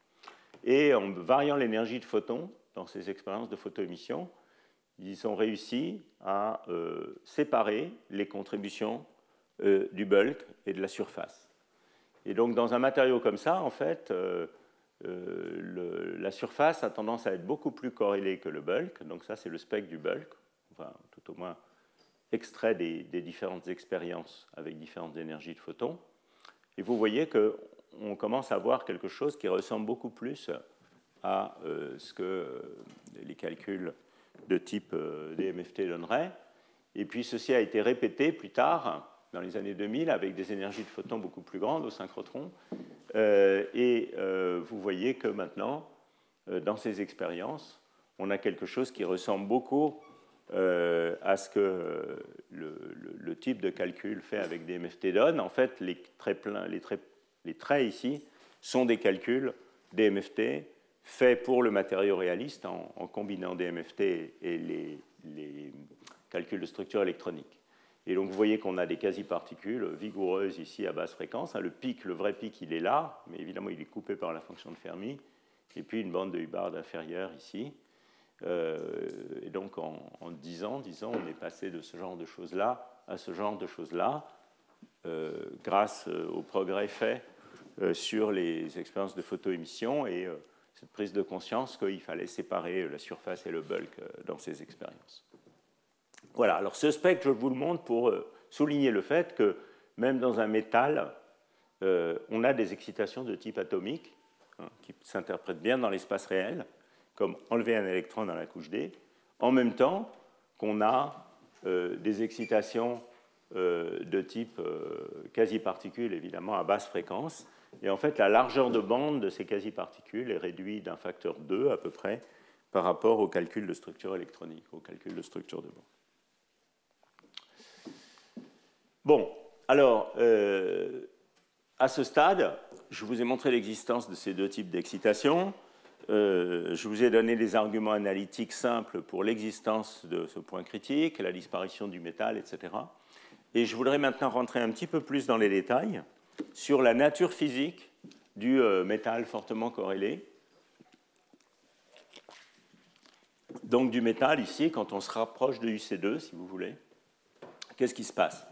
Speaker 1: Et en variant l'énergie de photons dans ces expériences de photoémission, ils ont réussi à euh, séparer les contributions euh, du bulk et de la surface. Et donc, dans un matériau comme ça, en fait, euh, Euh, le, la surface a tendance à être beaucoup plus corrélée que le bulk. Donc ça, c'est le spectre du bulk, enfin, tout au moins extrait des, des différentes expériences avec différentes énergies de photons. Et vous voyez qu'on commence à voir quelque chose qui ressemble beaucoup plus à euh, ce que euh, les calculs de type euh, des M F T donneraient. Et puis ceci a été répété plus tard, dans les années deux mille, avec des énergies de photons beaucoup plus grandes au synchrotron. Euh, et euh, vous voyez que maintenant, euh, dans ces expériences, on a quelque chose qui ressemble beaucoup euh, à ce que euh, le, le, le type de calcul fait avec des M F T donne. En fait, les traits, pleins, les, traits, les traits ici sont des calculs des M F T faits pour le matériau réaliste en, en combinant des M F T et les, les calculs de structure électronique. Et donc, vous voyez qu'on a des quasi-particules vigoureuses ici à basse fréquence. Le pic, le vrai pic, il est là, mais évidemment, il est coupé par la fonction de Fermi. Et puis, une bande de Hubbard inférieure ici. Euh, et donc, en, en dix ans, disons, on est passé de ce genre de choses-là à ce genre de choses-là, euh, grâce au progrès fait euh, sur les expériences de photoémission et euh, cette prise de conscience qu'il fallait séparer la surface et le bulk euh, dans ces expériences. Voilà, alors ce spectre, je vous le montre pour souligner le fait que même dans un métal, euh, on a des excitations de type atomique hein, qui s'interprètent bien dans l'espace réel, comme enlever un électron dans la couche D, en même temps qu'on a euh, des excitations euh, de type euh, quasi-particules, évidemment, à basse fréquence. Et en fait, la largeur de bande de ces quasi-particules est réduite d'un facteur deux à peu près par rapport au calcul de structure électronique, au calcul de structure de bande. Bon, alors, euh, à ce stade, je vous ai montré l'existence de ces deux types d'excitation. Euh, je vous ai donné des arguments analytiques simples pour l'existence de ce point critique, la disparition du métal, et cetera. Et je voudrais maintenant rentrer un petit peu plus dans les détails sur la nature physique du euh, métal fortement corrélé. Donc du métal, ici, quand on se rapproche de U C deux, si vous voulez, qu'est-ce qui se passe ?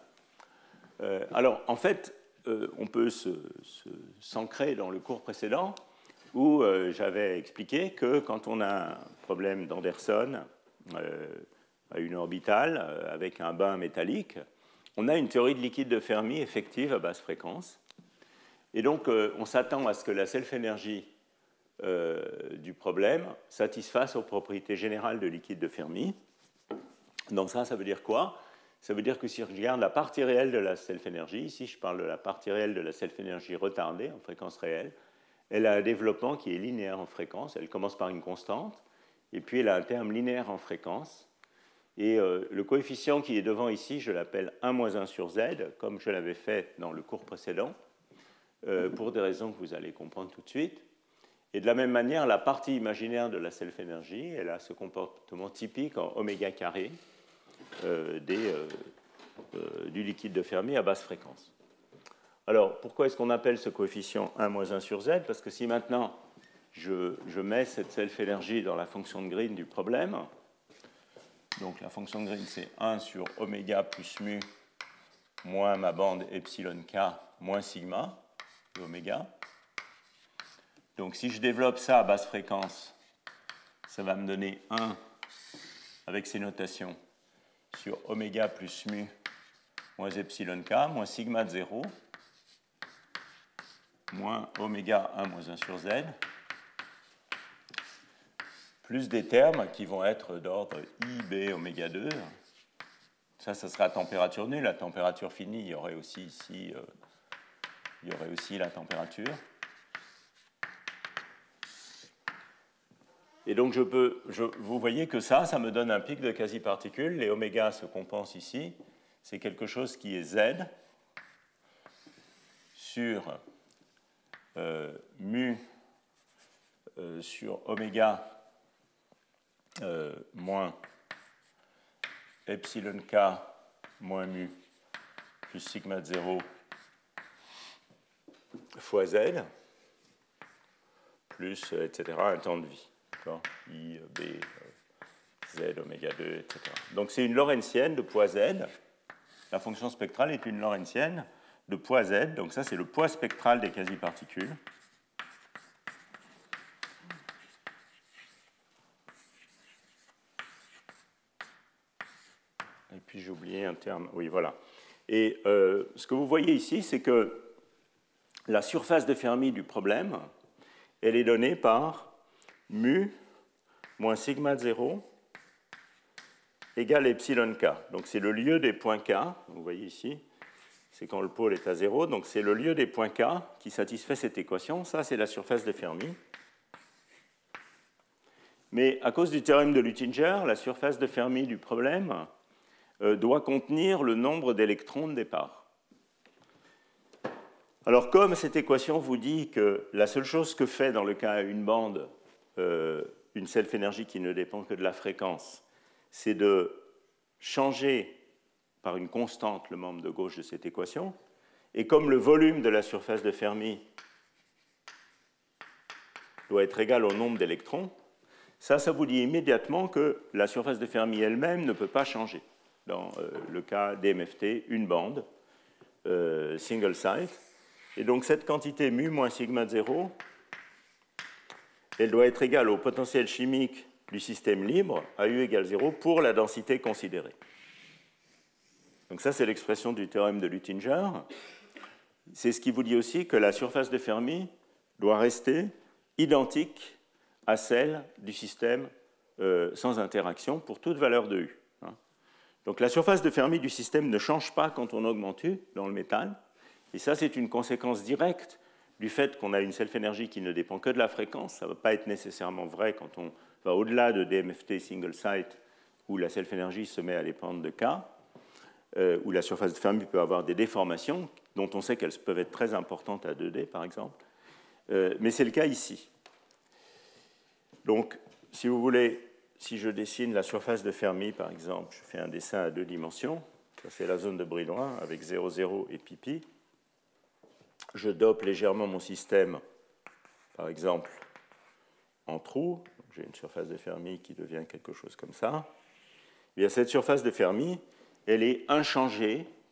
Speaker 1: Euh, alors, en fait, euh, on peut se, se, s'ancrer dans le cours précédent où euh, j'avais expliqué que quand on a un problème d'Anderson euh, à une orbitale euh, avec un bain métallique, on a une théorie de liquide de Fermi effective à basse fréquence. Et donc, euh, on s'attend à ce que la self-énergie euh, du problème satisfasse aux propriétés générales de liquide de Fermi. Donc ça, ça veut dire quoi? Ça veut dire que si je regarde la partie réelle de la self-énergie, ici je parle de la partie réelle de la self-énergie retardée en fréquence réelle, elle a un développement qui est linéaire en fréquence, elle commence par une constante, et puis elle a un terme linéaire en fréquence, et euh, le coefficient qui est devant ici, je l'appelle un moins un sur z, comme je l'avais fait dans le cours précédent, euh, pour des raisons que vous allez comprendre tout de suite. Et de la même manière, la partie imaginaire de la self-énergie, elle a ce comportement typique en oméga carré euh, des, euh, euh, du liquide de Fermi à basse fréquence. Alors, pourquoi est-ce qu'on appelle ce coefficient un moins un sur z? Parce que si maintenant je, je mets cette self-énergie dans la fonction de Green du problème, donc la fonction de Green c'est un sur oméga plus mu moins ma bande epsilon k moins sigma de oméga. Donc si je développe ça à basse fréquence, ça va me donner un avec ces notations sur oméga plus mu moins epsilon k moins sigma de zéro moins oméga un moins un sur z, plus des termes qui vont être d'ordre I, B, oméga deux. Ça, ça sera à température nulle. À température finie, il y aurait aussi ici, euh, il y aurait aussi la température. Et donc, je peux, je, vous voyez que ça, ça me donne un pic de quasi-particules. Les oméga se compensent ici. C'est quelque chose qui est Z sur euh, mu euh, sur oméga euh, moins epsilon k moins mu plus sigma de zéro fois Z plus, et cetera, un temps de vie. I, B, Z, oméga deux, et cetera. Donc c'est une lorentzienne de poids Z. La fonction spectrale est une lorentzienne de poids Z. Donc ça, c'est le poids spectral des quasi-particules. Et puis j'ai oublié un terme. Oui, voilà. Et euh, ce que vous voyez ici, c'est que la surface de Fermi du problème, elle est donnée par mu moins sigma de zéro égale epsilon k. Donc c'est le lieu des points k, vous voyez ici, c'est quand le pôle est à zéro, donc c'est le lieu des points k qui satisfait cette équation. Ça, c'est la surface de Fermi. Mais à cause du théorème de Luttinger, la surface de Fermi du problème euh, doit contenir le nombre d'électrons de départ. Alors, comme cette équation vous dit que la seule chose que fait dans le cas une bande euh, une self-énergie qui ne dépend que de la fréquence, c'est de changer par une constante le membre de gauche de cette équation, et comme le volume de la surface de Fermi doit être égal au nombre d'électrons, ça, ça vous dit immédiatement que la surface de Fermi elle-même ne peut pas changer. Dans euh, le cas D M F T, une bande, euh, single site. Et donc cette quantité mu moins sigma de zéro, elle doit être égale au potentiel chimique du système libre, à U égale zéro, pour la densité considérée. Donc ça, c'est l'expression du théorème de Luttinger. C'est ce qui vous dit aussi que la surface de Fermi doit rester identique à celle du système euh, sans interaction pour toute valeur de U. Hein. Donc la surface de Fermi du système ne change pas quand on augmente U dans le métal. Et ça, c'est une conséquence directe du fait qu'on a une self-énergie qui ne dépend que de la fréquence. Ça ne va pas être nécessairement vrai quand on va au-delà de D M F T single site, où la self-énergie se met à dépendre de K, euh, où la surface de Fermi peut avoir des déformations, dont on sait qu'elles peuvent être très importantes à deux D, par exemple. Euh, mais c'est le cas ici. Donc, si vous voulez, si je dessine la surface de Fermi, par exemple, je fais un dessin à deux dimensions, ça c'est la zone de Brillouin avec zéro, zéro et pi pi. Je dope légèrement mon système, par exemple, en trou. J'ai une surface de Fermi qui devient quelque chose comme ça. Et bien, cette surface de Fermi, elle est inchangée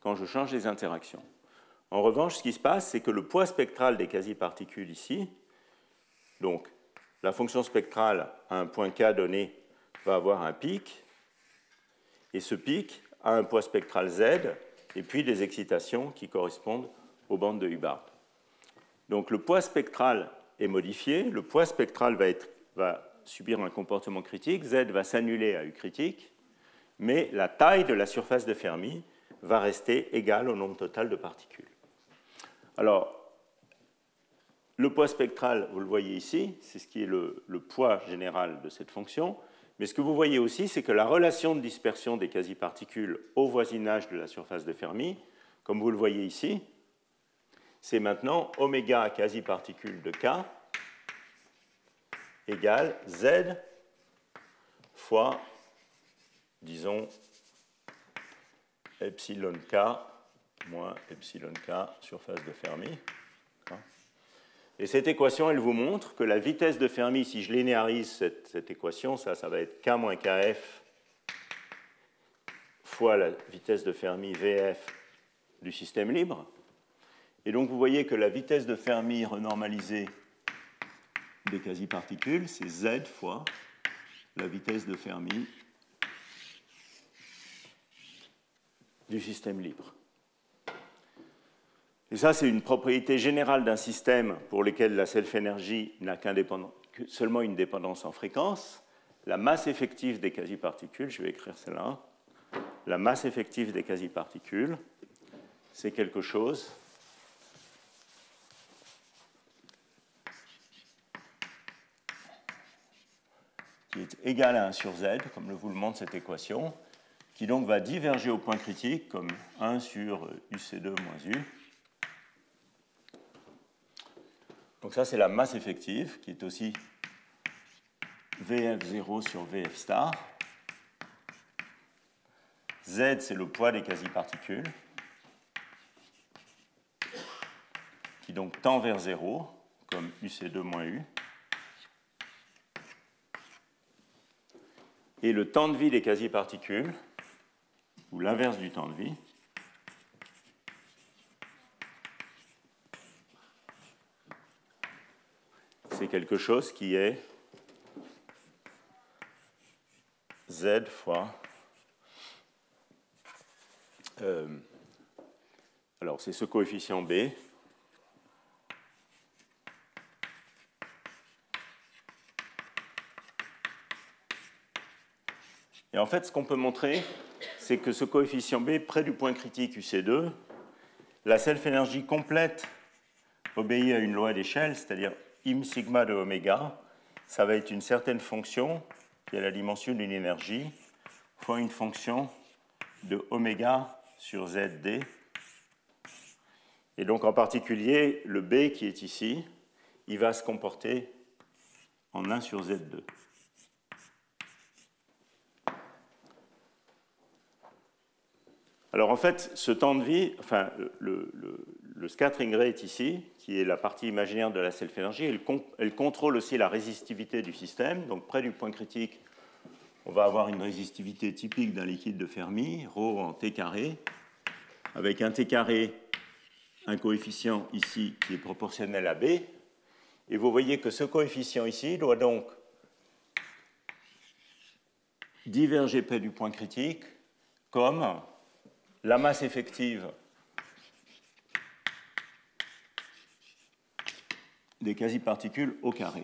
Speaker 1: quand je change les interactions. En revanche, ce qui se passe, c'est que le poids spectral des quasi-particules ici, donc la fonction spectrale à un point K donné va avoir un pic, et ce pic a un poids spectral Z, et puis des excitations qui correspondent aux bandes de Hubbard. Donc le poids spectral est modifié, le poids spectral va, être, va subir un comportement critique, Z va s'annuler à U critique, mais la taille de la surface de Fermi va rester égale au nombre total de particules. Alors, le poids spectral, vous le voyez ici, c'est ce qui est le, le poids général de cette fonction, mais ce que vous voyez aussi, c'est que la relation de dispersion des quasi-particules au voisinage de la surface de Fermi, comme vous le voyez ici, c'est maintenant oméga quasi-particules de K égale Z fois, disons, epsilon K moins epsilon K surface de Fermi. Et cette équation, elle vous montre que la vitesse de Fermi, si je linéarise cette, cette équation, ça, ça va être K moins Kf fois la vitesse de Fermi V F du système libre. Et donc, vous voyez que la vitesse de Fermi renormalisée des quasi-particules, c'est Z fois la vitesse de Fermi du système libre. Et ça, c'est une propriété générale d'un système pour lequel la self-énergie n'a qu'un dépendant, que seulement une dépendance en fréquence. La masse effective des quasi-particules, je vais écrire celle-là, la masse effective des quasi-particules, c'est quelque chose qui est égal à un sur Z, comme vous le montre cette équation, qui donc va diverger au point critique comme un sur U C deux moins U. Donc ça, c'est la masse effective, qui est aussi V F zéro sur V F star. Z, c'est le poids des quasi-particules, qui donc tend vers zéro, comme U C deux moins U. Et le temps de vie des quasi-particules, ou l'inverse du temps de vie, c'est quelque chose qui est Z fois... Euh, alors, c'est ce coefficient B. Et en fait, ce qu'on peut montrer, c'est que ce coefficient B, près du point critique U C deux, la self-énergie complète obéit à une loi d'échelle, c'est-à-dire im sigma de oméga, ça va être une certaine fonction qui a la dimension d'une énergie fois une fonction de oméga sur Z D. Et donc en particulier, le B qui est ici, il va se comporter en un sur Z deux. Alors en fait, ce temps de vie, enfin, le, le, le scattering rate ici, qui est la partie imaginaire de la self-énergie, elle, elle contrôle aussi la résistivité du système. Donc près du point critique, on va avoir une résistivité typique d'un liquide de Fermi, ρ en T carré, avec un T carré, un coefficient ici qui est proportionnel à B. Et vous voyez que ce coefficient ici doit donc diverger près du point critique comme la masse effective des quasi-particules au carré.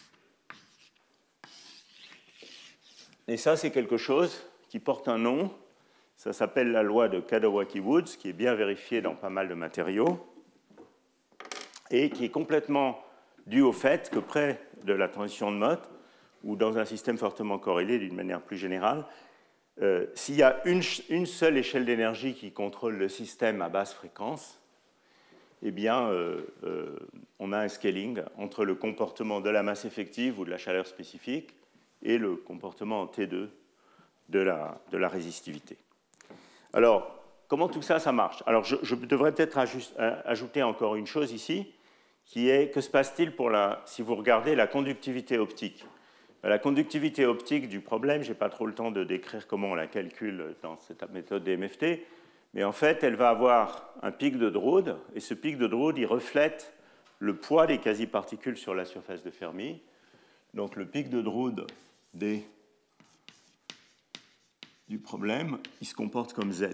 Speaker 1: Et ça, c'est quelque chose qui porte un nom. Ça s'appelle la loi de Kadawaki-Woods, qui est bien vérifiée dans pas mal de matériaux, et qui est complètement due au fait que près de la transition de Mott, ou dans un système fortement corrélé d'une manière plus générale, euh, s'il y a une, une seule échelle d'énergie qui contrôle le système à basse fréquence, eh bien, euh, euh, on a un scaling entre le comportement de la masse effective ou de la chaleur spécifique et le comportement en T deux de la, de la résistivité. Alors, comment tout ça, ça marche? Alors, je, je devrais peut-être ajouter encore une chose ici, qui est, que se passe-t-il pour la, si vous regardez la conductivité optique? La conductivité optique du problème, je n'ai pas trop le temps de décrire comment on la calcule dans cette méthode D M F T, mais en fait, elle va avoir un pic de Drude, et ce pic de Drude, il reflète le poids des quasi-particules sur la surface de Fermi. Donc le pic de Drude des, du problème, il se comporte comme Z.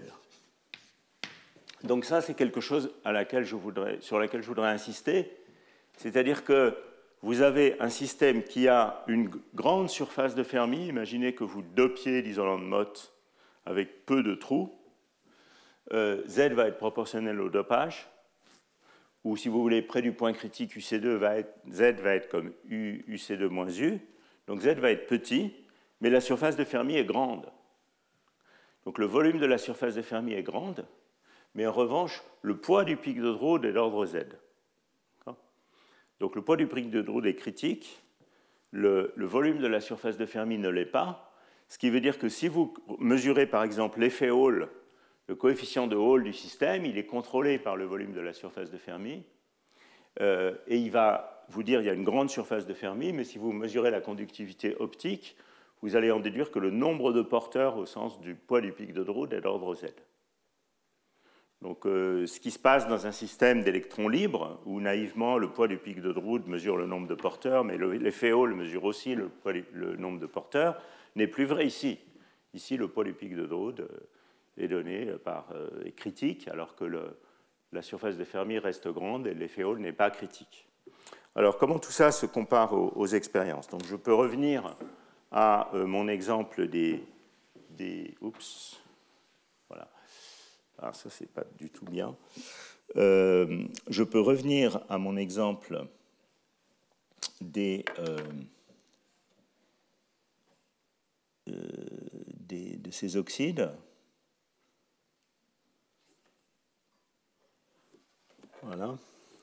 Speaker 1: Donc ça, c'est quelque chose à laquelle je voudrais, sur laquelle je voudrais insister. C'est-à-dire que vous avez un système qui a une grande surface de Fermi. Imaginez que vous dopiez l'isolant de Mott avec peu de trous. Euh, Z va être proportionnel au dopage. Ou si vous voulez, près du point critique, U C deux va être, Z va être comme U, U C deux moins U. Donc Z va être petit, mais la surface de Fermi est grande. Donc le volume de la surface de Fermi est grande, mais en revanche, le poids du pic de Drude est d'ordre Z. Donc le poids du pic de Drude est critique, le, le volume de la surface de Fermi ne l'est pas, ce qui veut dire que si vous mesurez par exemple l'effet Hall, le coefficient de Hall du système, il est contrôlé par le volume de la surface de Fermi, euh, et il va vous dire qu'il y a une grande surface de Fermi, mais si vous mesurez la conductivité optique, vous allez en déduire que le nombre de porteurs au sens du poids du pic de Drude est d'ordre Z. Donc, euh, ce qui se passe dans un système d'électrons libres, où naïvement le poids du pic de Drude mesure le nombre de porteurs, mais l'effet Hall mesure aussi le, poids, le nombre de porteurs, n'est plus vrai ici. Ici, le poids du pic de Drude est donné par euh, est critique, alors que le, la surface de Fermi reste grande et l'effet Hall n'est pas critique. Alors, comment tout ça se compare aux, aux expériences? Donc, je peux revenir à euh, mon exemple des, des oups, voilà. Alors ça, c'est pas du tout bien. Euh, je peux revenir à mon exemple des, euh, euh, des, de ces oxydes. Voilà.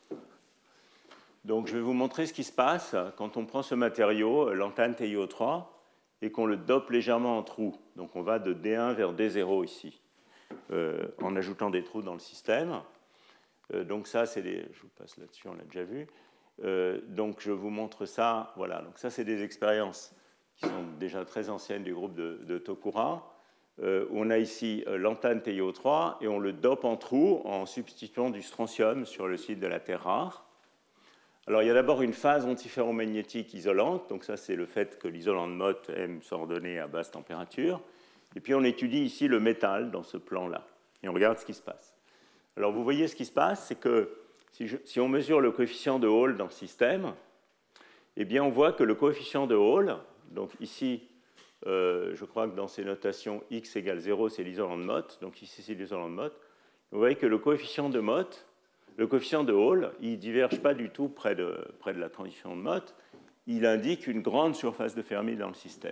Speaker 1: Donc je vais vous montrer ce qui se passe quand on prend ce matériau, l'antane T i O trois, et qu'on le dope légèrement en trous. Donc on va de D un vers D zéro ici. Euh, en ajoutant des trous dans le système. Euh, donc ça, c'est des... Je vous passe là-dessus, on l'a déjà vu. Euh, donc je vous montre ça. Voilà, donc ça, c'est des expériences qui sont déjà très anciennes du groupe de, de Tokura. Euh, on a ici euh, l'antane T i O trois et on le dope en trous en substituant du strontium sur le site de la terre rare. Alors il y a d'abord une phase antiferromagnétique isolante. Donc ça, c'est le fait que l'isolant de Mott aime s'ordonner à basse température. Et puis on étudie ici le métal dans ce plan-là, et on regarde ce qui se passe. Alors vous voyez ce qui se passe, c'est que si, je, si on mesure le coefficient de Hall dans le système, eh bien on voit que le coefficient de Hall, donc ici, euh, je crois que dans ces notations x égale zéro, c'est l'isolant de Mott, donc ici c'est l'isolant de Mott, vous voyez que le coefficient de Mott, le coefficient de Hall, il ne diverge pas du tout près de, près de la transition de Mott, il indique une grande surface de Fermi dans le système.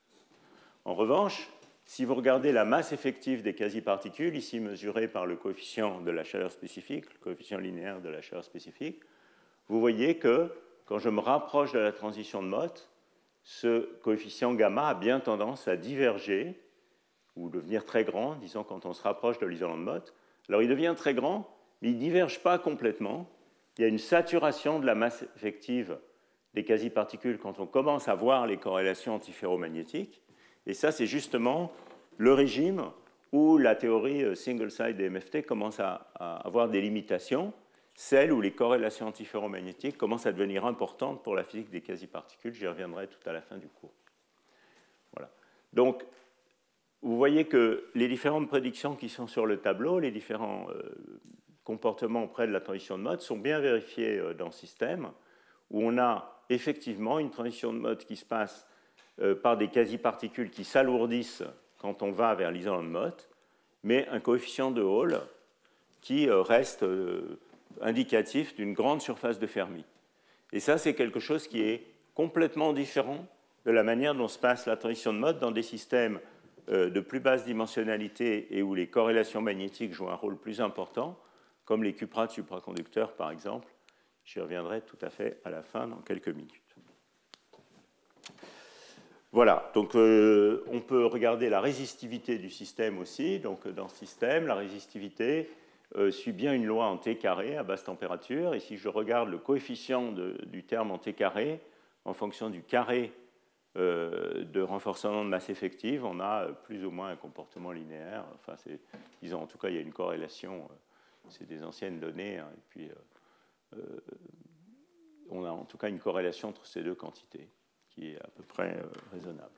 Speaker 1: En revanche, si vous regardez la masse effective des quasi-particules, ici mesurée par le coefficient de la chaleur spécifique, le coefficient linéaire de la chaleur spécifique, vous voyez que quand je me rapproche de la transition de Mott, ce coefficient gamma a bien tendance à diverger ou devenir très grand, disons quand on se rapproche de l'isolant de Mott. Alors il devient très grand, mais il ne diverge pas complètement. Il y a une saturation de la masse effective des quasi-particules quand on commence à voir les corrélations antiferromagnétiques. Et ça, c'est justement le régime où la théorie single-side des M F T commence à, à avoir des limitations, celles où les corrélations antiferromagnétiques commencent à devenir importantes pour la physique des quasi-particules. J'y reviendrai tout à la fin du cours. Voilà. Donc, vous voyez que les différentes prédictions qui sont sur le tableau, les différents euh, comportements près de la transition de Mott sont bien vérifiés euh, dans le système, où on a effectivement une transition de Mott qui se passe Euh, par des quasi-particules qui s'alourdissent quand on va vers l'isolant de Mott, mais un coefficient de Hall qui euh, reste euh, indicatif d'une grande surface de Fermi. Et ça, c'est quelque chose qui est complètement différent de la manière dont se passe la transition de Mott dans des systèmes euh, de plus basse dimensionnalité et où les corrélations magnétiques jouent un rôle plus important, comme les cuprates supraconducteurs, par exemple. J'y reviendrai tout à fait à la fin, dans quelques minutes. Voilà, donc euh, on peut regarder la résistivité du système aussi. Donc dans ce système, la résistivité euh, suit bien une loi en T carré à basse température. Et si je regarde le coefficient de, du terme en T carré en fonction du carré euh, de renforcement de masse effective, on a plus ou moins un comportement linéaire. Enfin, disons, en tout cas, il y a une corrélation. Euh, c'est des anciennes données. Hein, et puis, euh, euh, on a en tout cas une corrélation entre ces deux quantités qui est à peu près euh, raisonnable.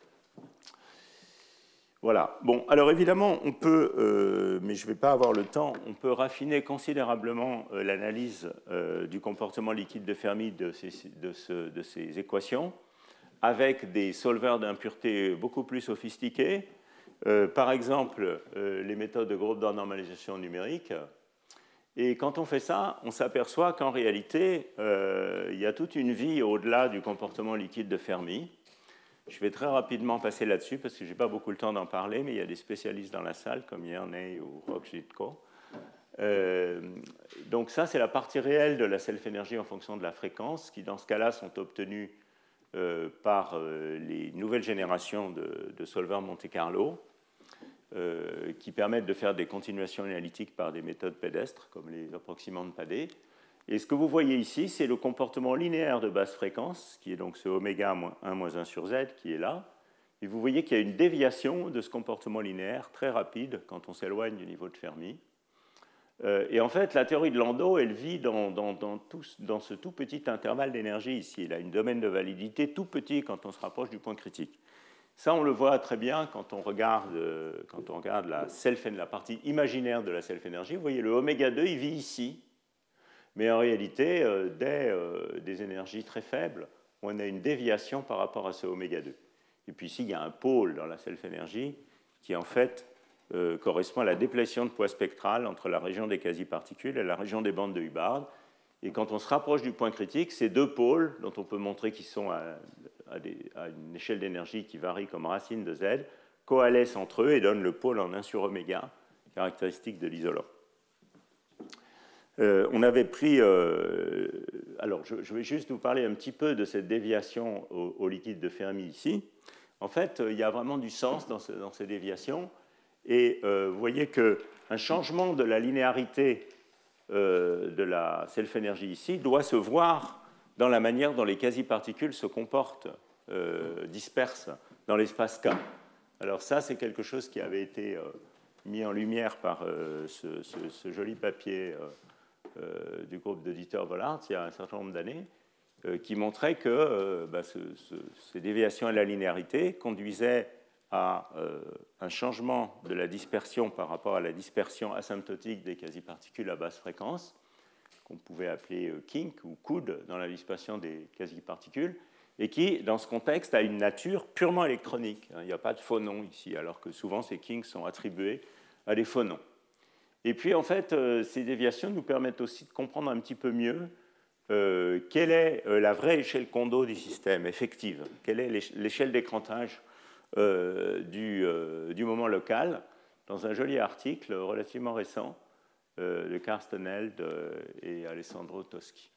Speaker 1: Voilà. Bon, alors évidemment, on peut, euh, mais je ne vais pas avoir le temps, on peut raffiner considérablement euh, l'analyse euh, du comportement liquide de Fermi de ces, de, ce, de ces équations avec des solveurs d'impuretés beaucoup plus sophistiqués. Euh, par exemple, euh, les méthodes de groupe de normalisation numérique. Et quand on fait ça, on s'aperçoit qu'en réalité, euh, il y a toute une vie au-delà du comportement liquide de Fermi. Je vais très rapidement passer là-dessus parce que je n'ai pas beaucoup le temps d'en parler, mais il y a des spécialistes dans la salle comme Yerney ou Rock-Jitko. Euh, donc ça, c'est la partie réelle de la self-énergie en fonction de la fréquence, qui dans ce cas-là sont obtenues euh, par euh, les nouvelles générations de, de solveurs Monte-Carlo, euh, qui permettent de faire des continuations analytiques par des méthodes pédestres, comme les approximantes Padé. Et ce que vous voyez ici, c'est le comportement linéaire de basse fréquence, qui est donc ce oméga un moins un sur z qui est là. Et vous voyez qu'il y a une déviation de ce comportement linéaire très rapide quand on s'éloigne du niveau de Fermi. Euh, et en fait, la théorie de Landau, elle vit dans, dans, dans, tout, dans ce tout petit intervalle d'énergie ici. Elle a une domaine de validité tout petit quand on se rapproche du point critique. Ça, on le voit très bien quand on regarde, quand on regarde la, self, la partie imaginaire de la self-énergie. Vous voyez, le oméga deux, il vit ici. Mais en réalité, euh, dès euh, des énergies très faibles, on a une déviation par rapport à ce oméga deux. Et puis ici, il y a un pôle dans la self-énergie qui, en fait, euh, correspond à la déplétion de poids spectral entre la région des quasi-particules et la région des bandes de Hubbard. Et quand on se rapproche du point critique, ces deux pôles, dont on peut montrer qu'ils sont à, à, des, à une échelle d'énergie qui varie comme racine de z, coalescent entre eux et donnent le pôle en un sur oméga, caractéristique de l'isolant. Euh, on avait pris... Euh, alors, je, je vais juste vous parler un petit peu de cette déviation au, au liquide de Fermi ici. En fait, il y a vraiment du sens dans, ce, dans ces déviations. Et euh, vous voyez qu'un changement de la linéarité euh, de la self-énergie ici doit se voir dans la manière dont les quasi-particules se comportent, euh, dispersent dans l'espace K. Alors ça, c'est quelque chose qui avait été euh, mis en lumière par euh, ce, ce, ce joli papier... Euh, Euh, du groupe d'éditeurs Vollard il y a un certain nombre d'années, euh, qui montrait que euh, bah, ce, ce, ces déviations à la linéarité conduisaient à euh, un changement de la dispersion par rapport à la dispersion asymptotique des quasi-particules à basse fréquence, qu'on pouvait appeler euh, kink ou coude dans la dispersion des quasi-particules, et qui, dans ce contexte, a une nature purement électronique. Il n'y a pas de phonons ici, alors que souvent ces kinks sont attribués à des phonons. Et puis, en fait, euh, ces déviations nous permettent aussi de comprendre un petit peu mieux euh, quelle est euh, la vraie échelle Kondo du système, effective. Quelle est l'échelle d'écrantage euh, du, euh, du moment local, dans un joli article relativement récent euh, de Carsten Held et Alessandro Toschi.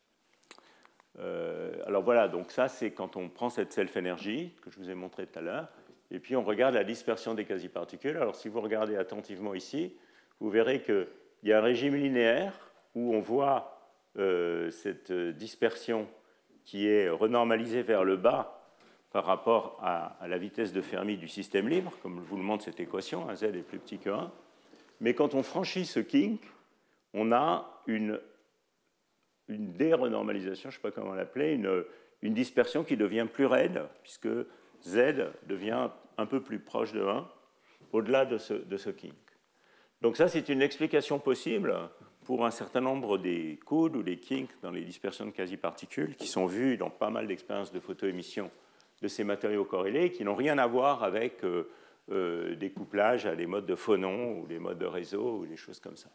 Speaker 1: Euh, alors voilà, donc ça, c'est quand on prend cette self-énergie que je vous ai montré tout à l'heure, et puis on regarde la dispersion des quasi-particules. Alors, si vous regardez attentivement ici, vous verrez qu'il y a un régime linéaire où on voit euh, cette dispersion qui est renormalisée vers le bas par rapport à, à la vitesse de Fermi du système libre, comme je vous le montre cette équation, un z est plus petit que un. Mais quand on franchit ce kink, on a une, une dérenormalisation, je ne sais pas comment l'appeler, une, une dispersion qui devient plus raide, puisque z devient un peu plus proche de un, au-delà de ce, de ce kink. Donc ça, c'est une explication possible pour un certain nombre des coudes ou des kinks dans les dispersions de quasi-particules qui sont vus dans pas mal d'expériences de photoémission de ces matériaux corrélés qui n'ont rien à voir avec euh, euh, des couplages à des modes de phonons ou des modes de réseau ou des choses comme ça.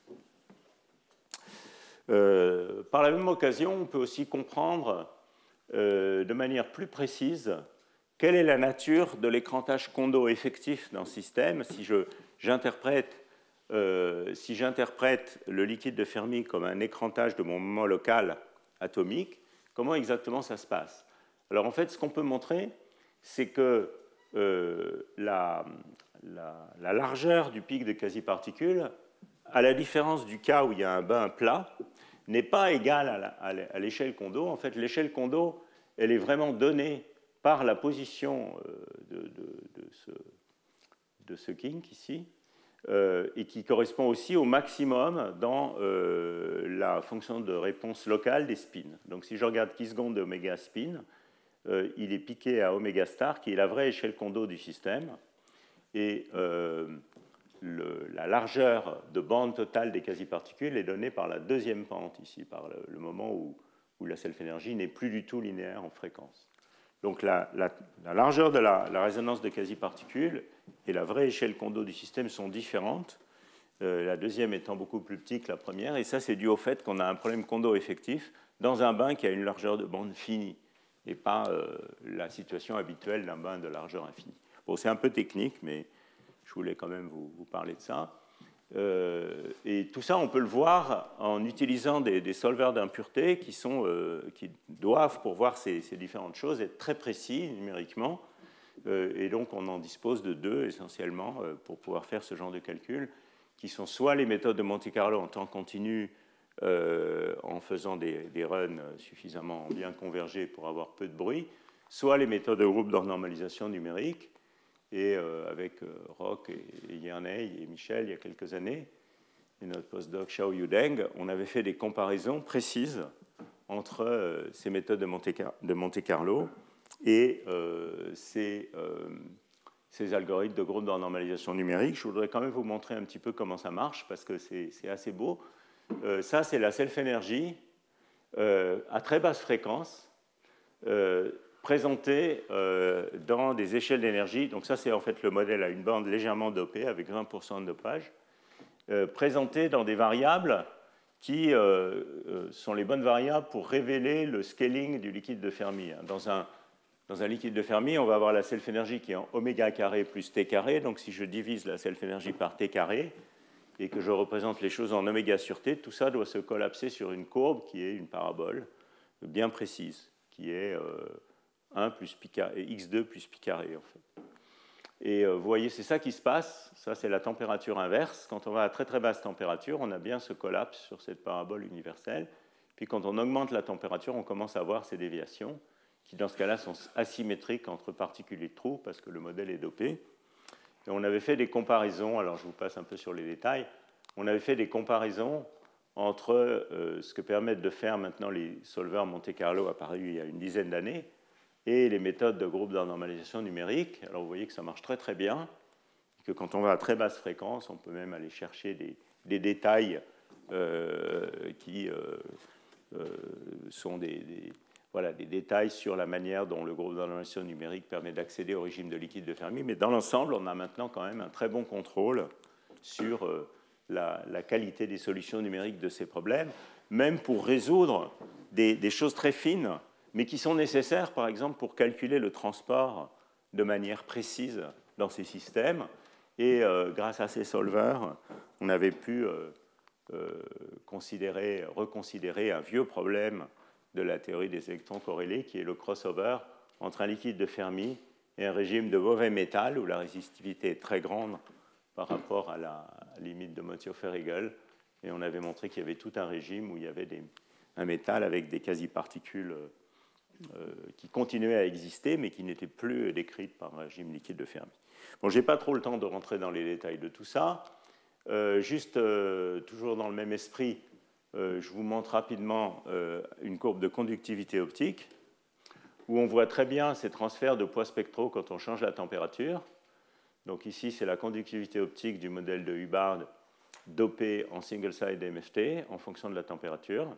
Speaker 1: Euh, par la même occasion, on peut aussi comprendre euh, de manière plus précise quelle est la nature de l'écrantage Kondo effectif dans le système si je, j'interprète Euh, si j'interprète le liquide de Fermi comme un écrantage de mon moment local atomique, comment exactement ça se passe? Alors en fait, ce qu'on peut montrer, c'est que euh, la, la, la largeur du pic de quasi-particules, à la différence du cas où il y a un bain plat, n'est pas égale à l'échelle Kondo. En fait, l'échelle Kondo, elle est vraiment donnée par la position de, de, de, ce, de ce kink ici, euh, et qui correspond aussi au maximum dans euh, la fonction de réponse locale des spins. Donc si je regarde qui seconde de oméga spin, euh, il est piqué à oméga star, qui est la vraie échelle Kondo du système, et euh, le, la largeur de bande totale des quasi-particules est donnée par la deuxième pente ici, par le, le moment où, où la self-énergie n'est plus du tout linéaire en fréquence. Donc la, la, la largeur de la, la résonance de quasi-particules et la vraie échelle Kondo du système sont différentes, euh, la deuxième étant beaucoup plus petite que la première, et ça c'est dû au fait qu'on a un problème Kondo effectif dans un bain qui a une largeur de bande finie, et pas euh, la situation habituelle d'un bain de largeur infinie. Bon, c'est un peu technique, mais je voulais quand même vous, vous parler de ça. Euh, et tout ça, on peut le voir en utilisant des, des solvers d'impureté qui, euh, qui doivent, pour voir ces, ces différentes choses, être très précis numériquement. Euh, et donc, on en dispose de deux, essentiellement, euh, pour pouvoir faire ce genre de calcul, qui sont soit les méthodes de Monte-Carlo en temps continu, euh, en faisant des, des runs suffisamment bien convergés pour avoir peu de bruit, soit les méthodes de groupe de normalisation numérique. Et euh, avec euh, Roch et, et Yerney et Michel, il y a quelques années, et notre postdoc Xiaoyu Deng, on avait fait des comparaisons précises entre euh, ces méthodes de Monte-Carlo, de Monte-Carlo et euh, ces, euh, ces algorithmes de groupe de normalisation numérique. Je voudrais quand même vous montrer un petit peu comment ça marche, parce que c'est, c'est assez beau. Euh, ça, c'est la self-énergie euh, à très basse fréquence, euh, présenté euh, dans des échelles d'énergie. Donc ça, c'est en fait le modèle à une bande légèrement dopée, avec vingt pour cent de dopage, euh, présenté dans des variables qui euh, euh, sont les bonnes variables pour révéler le scaling du liquide de Fermi. Dans un, dans un liquide de Fermi, on va avoir la self-énergie qui est en oméga carré plus t carré. Donc si je divise la self-énergie par t carré et que je représente les choses en oméga sur t, tout ça doit se collapser sur une courbe qui est une parabole bien précise, qui est euh, un plus pi carré, x deux plus pi carré, en fait. Et euh, vous voyez, c'est ça qui se passe. Ça, c'est la température inverse. Quand on va à très très basse température, on a bien ce collapse sur cette parabole universelle. Puis quand on augmente la température, on commence à voir ces déviations, qui dans ce cas-là sont asymétriques entre particules et trous, parce que le modèle est dopé. Et on avait fait des comparaisons, alors je vous passe un peu sur les détails, on avait fait des comparaisons entre euh, ce que permettent de faire maintenant les solvers Monte-Carlo apparus il y a une dizaine d'années, et les méthodes de groupe de normalisation numérique. Alors vous voyez que ça marche très très bien, et que quand on va à très basse fréquence, on peut même aller chercher des, des détails euh, qui euh, euh, sont des, des, voilà, des détails sur la manière dont le groupe de normalisation numérique permet d'accéder au régime de liquide de Fermi. Mais dans l'ensemble, on a maintenant quand même un très bon contrôle sur euh, la, la qualité des solutions numériques de ces problèmes, même pour résoudre des, des choses très fines, mais qui sont nécessaires, par exemple, pour calculer le transport de manière précise dans ces systèmes. Et euh, grâce à ces solvers, on avait pu euh, euh, considérer, reconsidérer un vieux problème de la théorie des électrons corrélés, qui est le crossover entre un liquide de Fermi et un régime de mauvais métal, où la résistivité est très grande par rapport à la limite de Montiofer-Hegel. Et on avait montré qu'il y avait tout un régime où il y avait des, un métal avec des quasi-particules Euh, qui continuaient à exister, mais qui n'étaient plus décrites par un régime liquide de Fermi. Bon, je n'ai pas trop le temps de rentrer dans les détails de tout ça. Euh, juste, euh, toujours dans le même esprit, euh, je vous montre rapidement euh, une courbe de conductivité optique, où on voit très bien ces transferts de poids spectraux quand on change la température. Donc ici, c'est la conductivité optique du modèle de Hubbard dopé en single-side M F T en fonction de la température.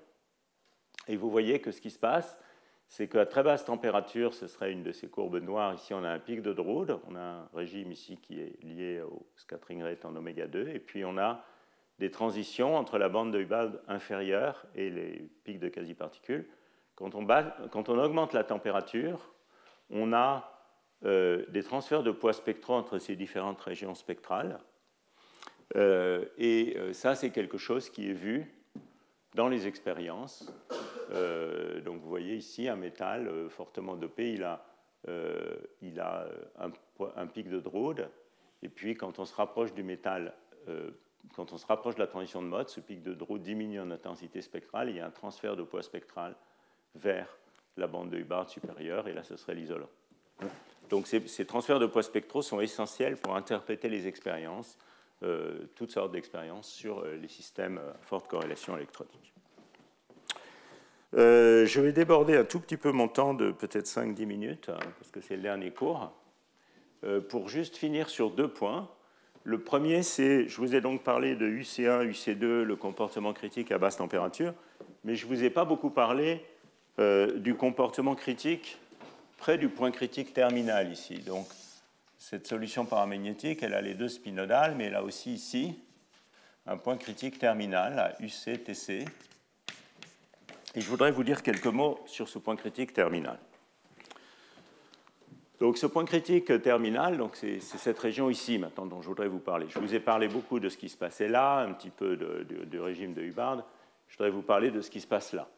Speaker 1: Et vous voyez que ce qui se passe, c'est qu'à très basse température, ce serait une de ces courbes noires. Ici, on a un pic de Drude. On a un régime ici qui est lié au scattering rate en oméga deux. Et puis, on a des transitions entre la bande de Hubbard inférieure et les pics de quasi-particules. Quand on, bat, quand on augmente la température, on a euh, des transferts de poids spectraux entre ces différentes régions spectrales. Euh, et euh, ça, c'est quelque chose qui est vu dans les expériences. Euh, donc vous voyez ici un métal euh, fortement dopé, il a, euh, il a un, un pic de Drude, et puis quand on se rapproche du métal, euh, quand on se rapproche de la transition de mode, ce pic de Drude diminue en intensité spectrale, il y a un transfert de poids spectral vers la bande de Hubbard supérieure, et là ce serait l'isolant. Donc ces, ces transferts de poids spectraux sont essentiels pour interpréter les expériences, euh, toutes sortes d'expériences sur euh, les systèmes à forte corrélation électronique. Euh, je vais déborder un tout petit peu mon temps de peut-être cinq à dix minutes, hein, parce que c'est le dernier cours, euh, pour juste finir sur deux points. Le premier, c'est, je vous ai donc parlé de U C un, U C deux, le comportement critique à basse température, mais je ne vous ai pas beaucoup parlé euh, du comportement critique près du point critique terminal ici. Donc, cette solution paramagnétique, elle a les deux spinodales, mais elle a aussi ici un point critique terminal à U C T C. Et je voudrais vous dire quelques mots sur ce point critique terminal. Donc, ce point critique terminal, donc c'est, c'est cette région ici maintenant dont je voudrais vous parler. Je vous ai parlé beaucoup de ce qui se passait là, un petit peu de, de, du régime de Hubbard. Je voudrais vous parler de ce qui se passe là.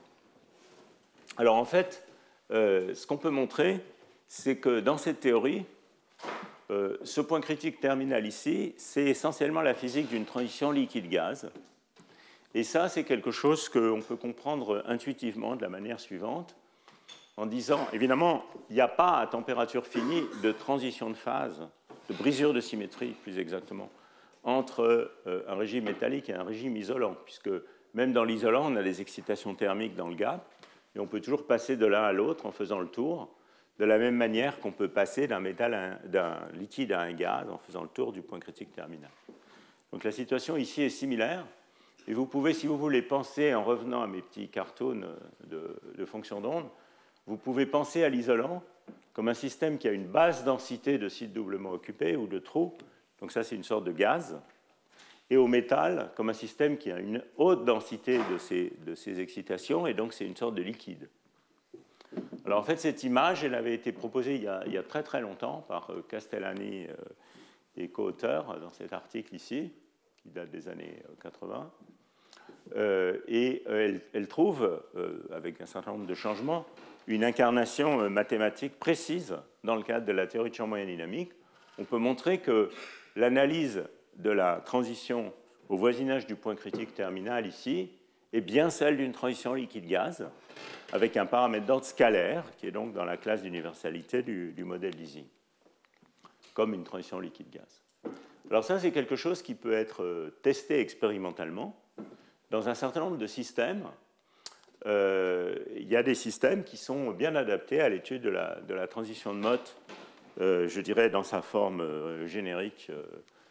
Speaker 1: Alors, en fait, Euh, ce qu'on peut montrer, c'est que dans cette théorie, euh, ce point critique terminal ici, c'est essentiellement la physique d'une transition liquide-gaz. Et ça, c'est quelque chose qu'on peut comprendre intuitivement de la manière suivante, en disant, évidemment, il n'y a pas à température finie de transition de phase, de brisure de symétrie, plus exactement, entre euh, un régime métallique et un régime isolant, puisque même dans l'isolant, on a des excitations thermiques dans le gap, et on peut toujours passer de l'un à l'autre en faisant le tour, de la même manière qu'on peut passer d'un métal à un, d'un liquide à un gaz en faisant le tour du point critique terminal. Donc la situation ici est similaire, et vous pouvez, si vous voulez, penser, en revenant à mes petits cartoons de, de fonctions d'onde, vous pouvez penser à l'isolant comme un système qui a une basse densité de sites doublement occupés ou de trous, donc ça c'est une sorte de gaz, et au métal comme un système qui a une haute densité de ces, de ces excitations, et donc c'est une sorte de liquide. Alors en fait, cette image, elle avait été proposée il y a, il y a très très longtemps par Castellani et co-auteurs dans cet article ici, qui date des années quatre-vingts, euh, et elle, elle trouve, euh, avec un certain nombre de changements, une incarnation mathématique précise dans le cadre de la théorie de champ moyen dynamique. On peut montrer que l'analyse de la transition au voisinage du point critique terminal ici est bien celle d'une transition liquide-gaz avec un paramètre d'ordre scalaire qui est donc dans la classe d'universalité du, du modèle d'Ising, comme une transition liquide-gaz. Alors ça, c'est quelque chose qui peut être testé expérimentalement dans un certain nombre de systèmes. Euh, il y a des systèmes qui sont bien adaptés à l'étude de la, de la transition de Mott, euh, je dirais dans sa forme euh, générique, euh,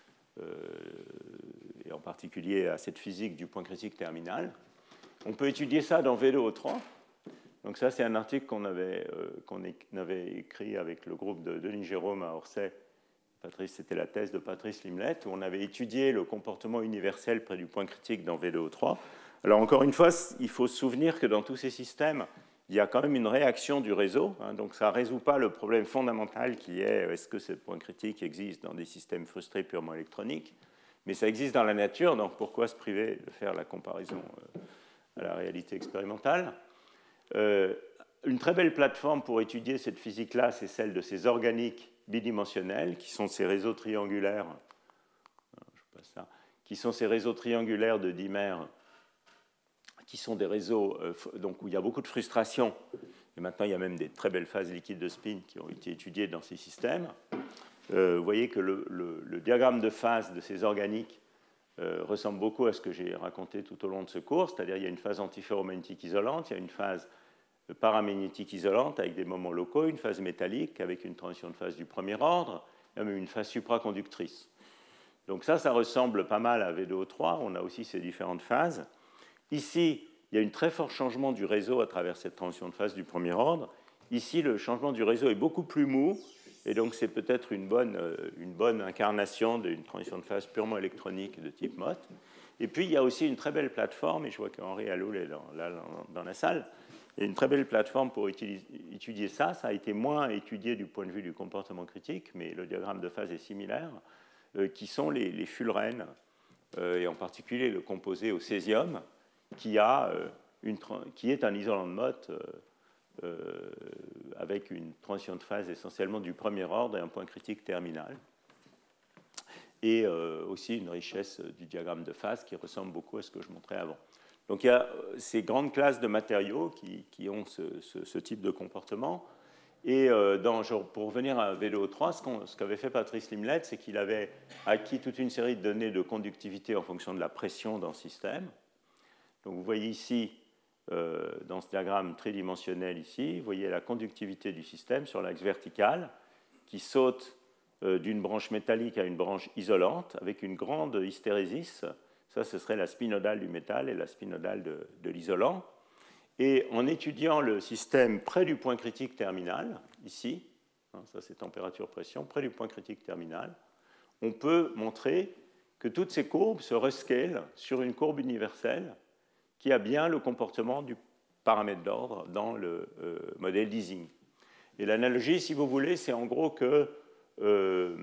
Speaker 1: Euh, et en particulier à cette physique du point critique terminal. On peut étudier ça dans V deux O trois. Donc ça, c'est un article qu'on avait, euh, qu'on avait écrit avec le groupe de Denis Jérôme à Orsay. Patrice, c'était la thèse de Patrice Limlet, où on avait étudié le comportement universel près du point critique dans V deux O trois. Alors encore une fois, il faut se souvenir que dans tous ces systèmes, il y a quand même une réaction du réseau, hein, donc ça ne résout pas le problème fondamental qui est est-ce que ce point critique existe dans des systèmes frustrés purement électroniques, mais ça existe dans la nature, donc pourquoi se priver de faire la comparaison euh, à la réalité expérimentale. Euh, une très belle plateforme pour étudier cette physique-là, c'est celle de ces organiques bidimensionnels, qui sont ces réseaux triangulaires, je passe ça, qui sont ces réseaux triangulaires de dimères, qui sont des réseaux euh, donc, où il y a beaucoup de frustration. Et maintenant, il y a même des très belles phases liquides de spin qui ont été étudiées dans ces systèmes. Euh, vous voyez que le, le, le diagramme de phase de ces organiques euh, ressemble beaucoup à ce que j'ai raconté tout au long de ce cours, c'est-à-dire il y a une phase antiferromagnétique isolante, il y a une phase paramagnétique isolante avec des moments locaux, une phase métallique avec une transition de phase du premier ordre, et même une phase supraconductrice. Donc ça, ça ressemble pas mal à V deux O trois, on a aussi ces différentes phases. Ici, il y a un très fort changement du réseau à travers cette transition de phase du premier ordre. Ici, le changement du réseau est beaucoup plus mou, et donc c'est peut-être une bonne, une bonne incarnation d'une transition de phase purement électronique de type Mott. Et puis, il y a aussi une très belle plateforme, et je vois qu'Henri Alloul est dans, là, dans la salle, il y a une très belle plateforme pour étudier ça. Ça a été moins étudié du point de vue du comportement critique, mais le diagramme de phase est similaire, euh, qui sont les, les fullerenes, euh, et en particulier le composé au césium, qui, a, euh, une, qui est un isolant de Mott euh, euh, avec une transition de phase essentiellement du premier ordre et un point critique terminal. Et euh, aussi une richesse du diagramme de phase qui ressemble beaucoup à ce que je montrais avant. Donc il y a ces grandes classes de matériaux qui, qui ont ce, ce, ce type de comportement. Et euh, dans, pour revenir à V deux O trois, ce qu'avait fait Patrice Limlet, c'est qu'il avait acquis toute une série de données de conductivité en fonction de la pression dans le système. Donc vous voyez ici, euh, dans ce diagramme tridimensionnel ici, vous voyez la conductivité du système sur l'axe vertical qui saute euh, d'une branche métallique à une branche isolante avec une grande hystérésis. Ça, ce serait la spinodale du métal et la spinodale de, de l'isolant. Et en étudiant le système près du point critique terminal, ici, hein, ça c'est température-pression, près du point critique terminal, on peut montrer que toutes ces courbes se rescalent sur une courbe universelle qui a bien le comportement du paramètre d'ordre dans le euh, modèle d'Ising. Et l'analogie, si vous voulez, c'est en gros que euh,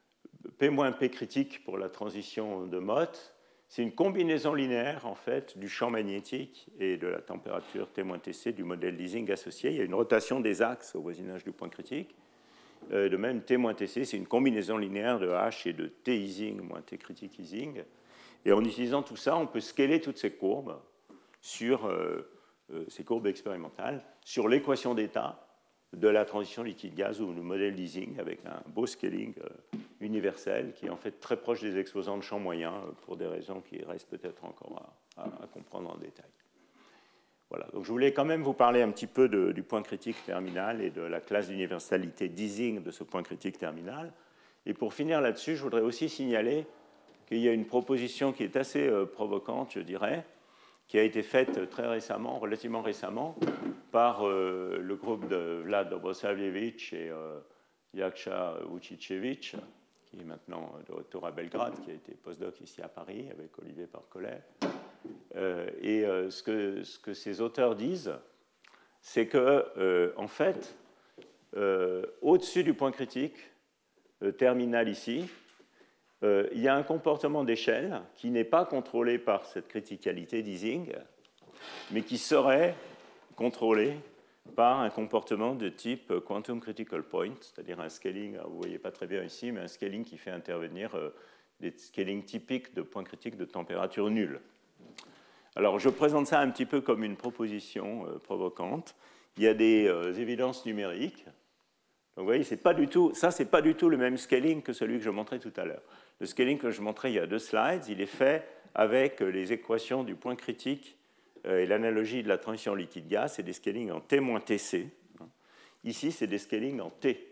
Speaker 1: P moins P critique pour la transition de Mott, c'est une combinaison linéaire, en fait, du champ magnétique et de la température T moins T C du modèle d'Ising associé. Il y a une rotation des axes au voisinage du point critique. Euh, de même, T moins T C, c'est une combinaison linéaire de H et de T Ising moins T critique Ising. Et en utilisant tout ça, on peut scaler toutes ces courbes sur euh, euh, ces courbes expérimentales, sur l'équation d'état de la transition liquide-gaz ou le modèle d'Ising avec un beau scaling euh, universel qui est en fait très proche des exposants de champ moyen euh, pour des raisons qui restent peut-être encore à, à, à comprendre en détail. Voilà, donc je voulais quand même vous parler un petit peu de, du point critique terminal et de la classe d'universalité d'Ising de ce point critique terminal. Et pour finir là-dessus, je voudrais aussi signaler qu'il y a une proposition qui est assez euh, provocante, je dirais, qui a été faite très récemment, relativement récemment, par euh, le groupe de Vlad Dobrosavljevic et euh, Jakša Vučićević, qui est maintenant de retour à Belgrade, qui a été postdoc ici à Paris avec Olivier Parcollet. Euh, et euh, ce, que, ce que ces auteurs disent, c'est que, euh, en fait, euh, au-dessus du point critique euh, terminal ici, Euh, il y a un comportement d'échelle qui n'est pas contrôlé par cette criticalité d'Ising, mais qui serait contrôlé par un comportement de type quantum critical point, c'est-à-dire un scaling, vous ne voyez pas très bien ici, mais un scaling qui fait intervenir euh, des scalings typiques de points critiques de température nulle. Alors, je présente ça un petit peu comme une proposition euh, provocante. Il y a des euh, évidences numériques. Donc, vous voyez, c'est pas du tout, ça, ce n'est pas du tout le même scaling que celui que je montrais tout à l'heure. Le scaling que je montrais il y a deux slides, il est fait avec les équations du point critique et l'analogie de la transition liquide-gaz. C'est des scalings en T moins T C. Ici, c'est des scalings en T,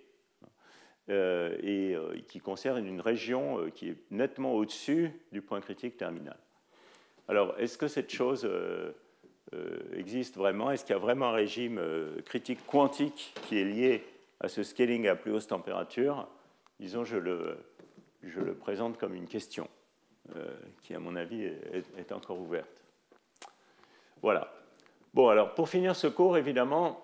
Speaker 1: euh, et euh, qui concernent une région euh, qui est nettement au-dessus du point critique terminal. Alors, est-ce que cette chose euh, euh, existe vraiment? Est-ce qu'il y a vraiment un régime euh, critique quantique qui est lié à ce scaling à plus haute température? Disons, je le, je le présente comme une question euh, qui, à mon avis, est, est encore ouverte. Voilà. Bon, alors, pour finir ce cours, évidemment,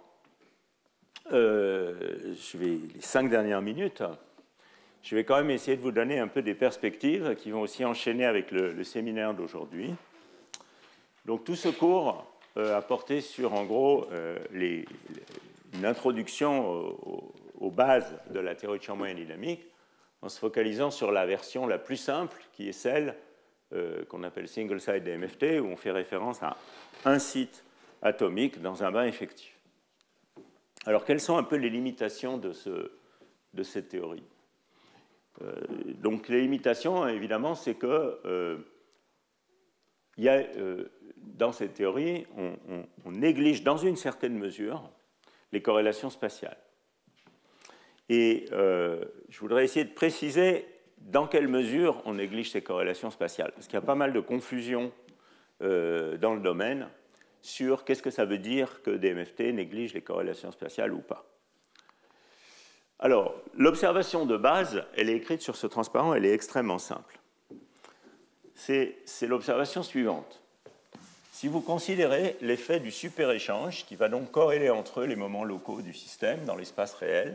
Speaker 1: euh, je vais, les cinq dernières minutes, je vais quand même essayer de vous donner un peu des perspectives qui vont aussi enchaîner avec le, le séminaire d'aujourd'hui. Donc, tout ce cours euh, a porté sur, en gros, euh, les, les, une introduction aux, aux bases de la théorie de champ moyen dynamique, en se focalisant sur la version la plus simple, qui est celle euh, qu'on appelle single-site D M F T, où on fait référence à un site atomique dans un bain effectif. Alors, quelles sont un peu les limitations de, ce, de cette théorie? euh, Donc, les limitations, évidemment, c'est que euh, il y a, euh, dans cette théorie, on, on, on néglige dans une certaine mesure les corrélations spatiales. Et euh, je voudrais essayer de préciser dans quelle mesure on néglige ces corrélations spatiales, parce qu'il y a pas mal de confusion euh, dans le domaine sur qu'est-ce que ça veut dire que D M F T néglige les corrélations spatiales ou pas. Alors, l'observation de base, elle est écrite sur ce transparent, elle est extrêmement simple. C'est, c'est l'observation suivante. Si vous considérez l'effet du super-échange, qui va donc corréler entre eux les moments locaux du système dans l'espace réel,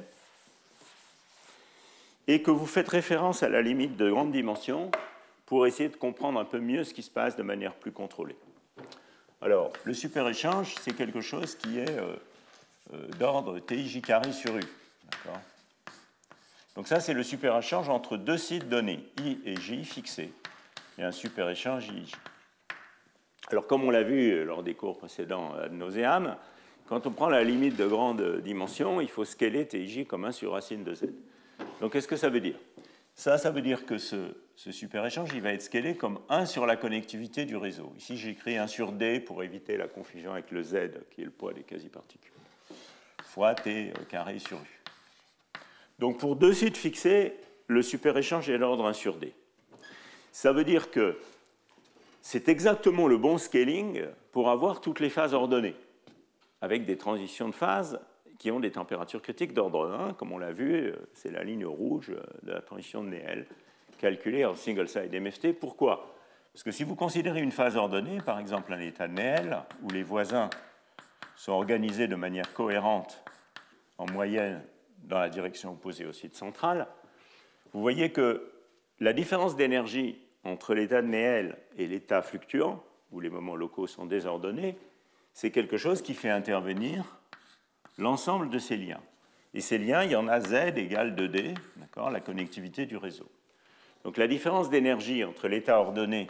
Speaker 1: et que vous faites référence à la limite de grande dimension pour essayer de comprendre un peu mieux ce qui se passe de manière plus contrôlée. Alors, le super-échange, c'est quelque chose qui est euh, euh, d'ordre T I J carré sur U. D'accord ? Donc ça, c'est le super-échange entre deux sites donnés, I et J fixés. Et un super-échange I J. Alors, comme on l'a vu lors des cours précédents ad nauseam, quand on prend la limite de grande dimension, il faut scaler T I J comme un sur racine de Z. Donc, qu'est-ce que ça veut dire? Ça, ça veut dire que ce, ce super-échange, il va être scalé comme un sur la connectivité du réseau. Ici, j'écris un sur D pour éviter la confusion avec le Z, qui est le poids des quasi-particules, fois T carré sur U. Donc, pour deux sites fixés, le super-échange est d'ordre un sur D. Ça veut dire que c'est exactement le bon scaling pour avoir toutes les phases ordonnées, avec des transitions de phase qui ont des températures critiques d'ordre un, comme on l'a vu, c'est la ligne rouge de la transition de Néel, calculée en single-side M F T. Pourquoi? Parce que si vous considérez une phase ordonnée, par exemple un état de Néel, où les voisins sont organisés de manière cohérente, en moyenne, dans la direction opposée au site central, vous voyez que la différence d'énergie entre l'état de Néel et l'état fluctuant, où les moments locaux sont désordonnés, c'est quelque chose qui fait intervenir l'ensemble de ces liens. Et ces liens, il y en a Z égale deux D, la connectivité du réseau. Donc la différence d'énergie entre l'état ordonné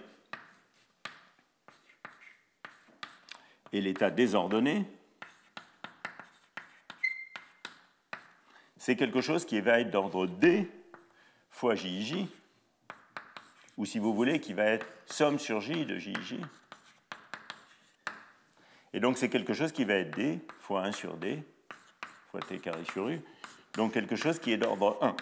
Speaker 1: et l'état désordonné, c'est quelque chose qui va être d'ordre D fois J I J, ou si vous voulez, qui va être somme sur J de J I J. Et donc c'est quelque chose qui va être D fois un sur D, fois T carré sur U, donc quelque chose qui est d'ordre un.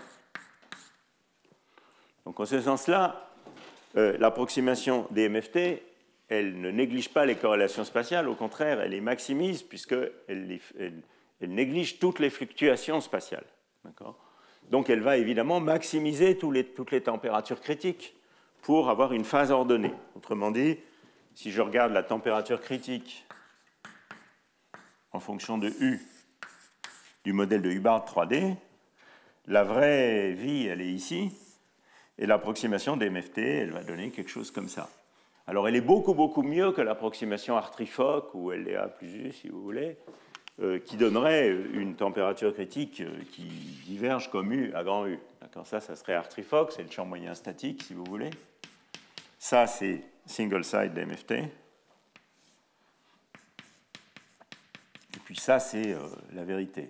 Speaker 1: Donc en ce sens-là, euh, l'approximation des M F T, elle ne néglige pas les corrélations spatiales, au contraire, elle les maximise puisqu'elle elle, elle néglige toutes les fluctuations spatiales. Donc elle va évidemment maximiser tous les, toutes les températures critiques pour avoir une phase ordonnée. Autrement dit, si je regarde la température critique en fonction de U du modèle de Hubbard trois D, la vraie vie, elle est ici, et l'approximation des M F T, elle va donner quelque chose comme ça. Alors, elle est beaucoup, beaucoup mieux que l'approximation Hartree-Fock, ou L D A plus U, si vous voulez, euh, qui donnerait une température critique euh, qui diverge comme U à grand U. Ça, ça serait Hartree-Fock, c'est le champ moyen statique, si vous voulez. Ça, c'est single-side des M F T. Et puis ça, c'est euh, la vérité.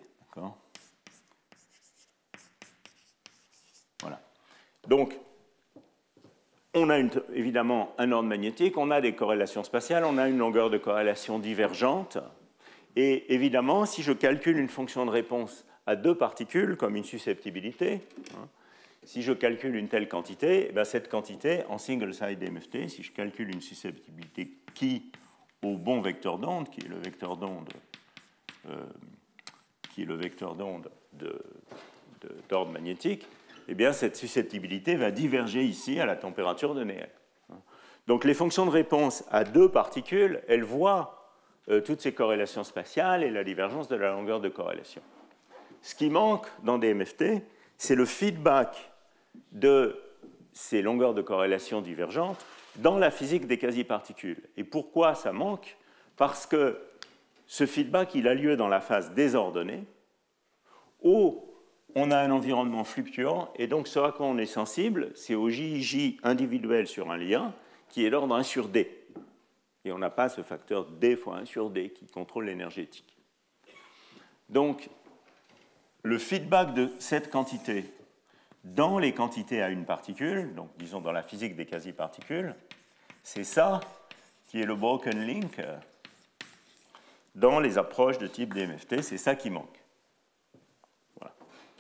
Speaker 1: Voilà. Donc, on a une, évidemment un ordre magnétique, on a des corrélations spatiales, on a une longueur de corrélation divergente. Et évidemment, si je calcule une fonction de réponse à deux particules, comme une susceptibilité, hein, si je calcule une telle quantité, eh bien cette quantité, en single-side M F T, si je calcule une susceptibilité qui au bon vecteur d'onde, qui est le vecteur d'onde euh, qui est le vecteur d'onde de, de, d'ordre magnétique, eh bien, cette susceptibilité va diverger ici à la température de Néel. Donc, les fonctions de réponse à deux particules, elles voient euh, toutes ces corrélations spatiales et la divergence de la longueur de corrélation. Ce qui manque dans des M F T, c'est le feedback de ces longueurs de corrélation divergentes dans la physique des quasi-particules. Et pourquoi ça manque? Parce que ce feedback, il a lieu dans la phase désordonnée, où on a un environnement fluctuant, et donc ce à quoi on est sensible, c'est au J I J individuel sur un lien, qui est d'ordre un sur D. Et on n'a pas ce facteur D fois un sur D qui contrôle l'énergétique. Donc, le feedback de cette quantité dans les quantités à une particule, donc disons dans la physique des quasi-particules, c'est ça qui est le broken link dans les approches de type D M F T, c'est ça qui manque. Voilà.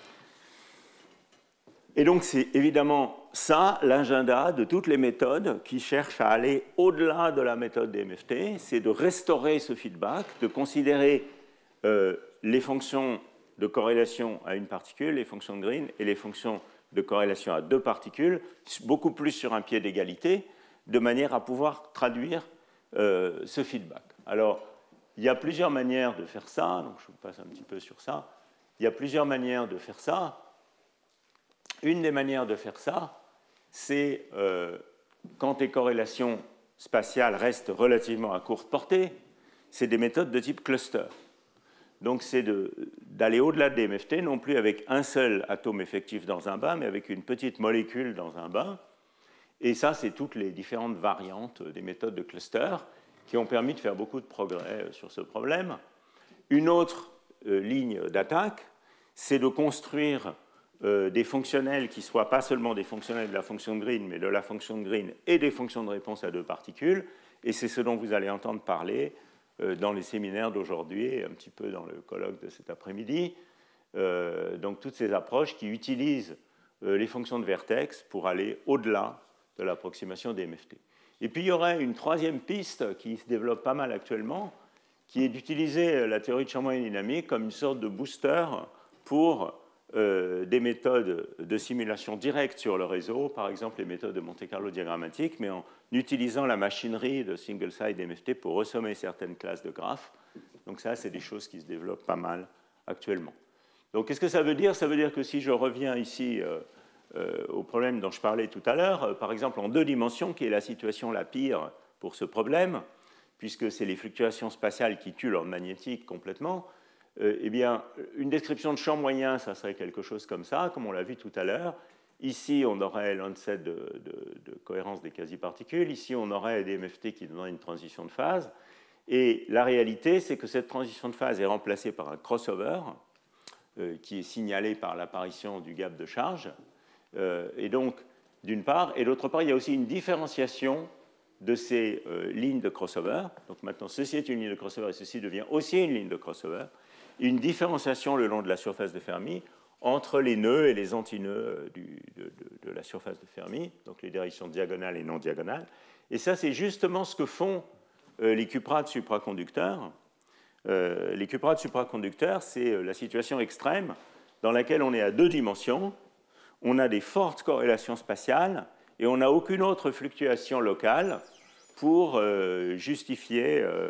Speaker 1: Et donc c'est évidemment ça l'agenda de toutes les méthodes qui cherchent à aller au-delà de la méthode D M F T, c'est de restaurer ce feedback, de considérer euh, les fonctions de corrélation à une particule, les fonctions de Green et les fonctions de corrélation à deux particules, beaucoup plus sur un pied d'égalité, de manière à pouvoir traduire euh, ce feedback. Alors, il y a plusieurs manières de faire ça, donc je vous passe un petit peu sur ça. Il y a plusieurs manières de faire ça. Une des manières de faire ça, c'est euh, quand les corrélations spatiales restent relativement à courte portée, c'est des méthodes de type cluster. Donc c'est d'aller au-delà de D M F T, non plus avec un seul atome effectif dans un bain, mais avec une petite molécule dans un bain. Et ça, c'est toutes les différentes variantes des méthodes de cluster qui ont permis de faire beaucoup de progrès sur ce problème. Une autre euh, ligne d'attaque, c'est de construire euh, des fonctionnels qui ne soient pas seulement des fonctionnels de la fonction de Green, mais de la fonction de Green et des fonctions de réponse à deux particules. Et c'est ce dont vous allez entendre parler euh, dans les séminaires d'aujourd'hui et un petit peu dans le colloque de cet après-midi. Euh, donc toutes ces approches qui utilisent euh, les fonctions de vertex pour aller au-delà de l'approximation des M F T. Et puis il y aurait une troisième piste qui se développe pas mal actuellement, qui est d'utiliser la théorie de champ moyen dynamique comme une sorte de booster pour euh, des méthodes de simulation directe sur le réseau, par exemple les méthodes de Monte-Carlo diagrammatique, mais en utilisant la machinerie de single-side M F T pour ressommer certaines classes de graphes. Donc ça, c'est des choses qui se développent pas mal actuellement. Donc qu'est-ce que ça veut dire? Ça veut dire que si je reviens ici euh, euh, au problème dont je parlais tout à l'heure, euh, par exemple en deux dimensions, qui est la situation la pire pour ce problème, puisque c'est les fluctuations spatiales qui tuent l'ordre magnétique complètement, euh, eh bien, une description de champ moyen, ça serait quelque chose comme ça, comme on l'a vu tout à l'heure. Ici, on aurait l'onset de, de, de cohérence des quasi-particules. Ici, on aurait des M F T qui donneraient une transition de phase. Et la réalité, c'est que cette transition de phase est remplacée par un crossover, euh, qui est signalé par l'apparition du gap de charge. Euh, et donc, d'une part, et d'autre part, il y a aussi une différenciation de ces euh, lignes de crossover. Donc maintenant, ceci est une ligne de crossover et ceci devient aussi une ligne de crossover. Une différenciation le long de la surface de Fermi entre les nœuds et les antinœuds du, de, de, de la surface de Fermi, donc les directions diagonales et non diagonales. Et ça, c'est justement ce que font euh, les cuprate supraconducteurs. Euh, les cuprates supraconducteurs, c'est la situation extrême dans laquelle on est à deux dimensions, on a des fortes corrélations spatiales et on n'a aucune autre fluctuation locale pour euh, justifier euh,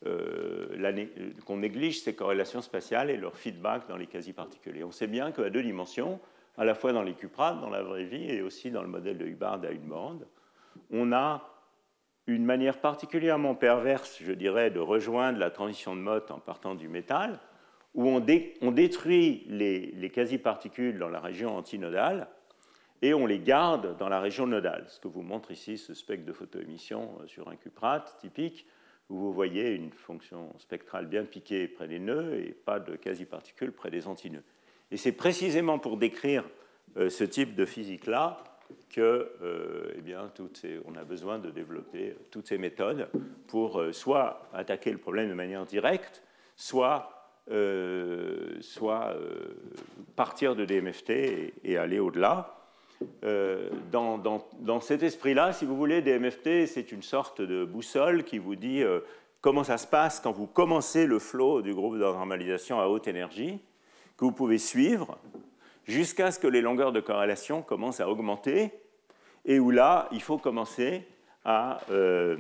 Speaker 1: euh, qu'on néglige ces corrélations spatiales et leur feedback dans les quasi-particules. Et on sait bien qu'à deux dimensions, à la fois dans les cuprates, dans la vraie vie, et aussi dans le modèle de Hubbard à une borne, on a une manière particulièrement perverse, je dirais, de rejoindre la transition de Mott en partant du métal, où on, dé, on détruit les, les quasi-particules dans la région antinodale et on les garde dans la région nodale. Ce que vous montre ici ce spectre de photoémission sur un cuprate typique, où vous voyez une fonction spectrale bien piquée près des nœuds et pas de quasi-particules près des antinœuds. Et c'est précisément pour décrire euh, ce type de physique-là que, euh, eh bien, toutes ces, on a besoin de développer toutes ces méthodes pour euh, soit attaquer le problème de manière directe, soit Euh, soit euh, partir de D M F T et, et aller au-delà. Euh, dans, dans, dans cet esprit-là, si vous voulez, D M F T, c'est une sorte de boussole qui vous dit euh, comment ça se passe quand vous commencez le flow du groupe de normalisation à haute énergie, que vous pouvez suivre jusqu'à ce que les longueurs de corrélation commencent à augmenter et où là, il faut commencer à euh,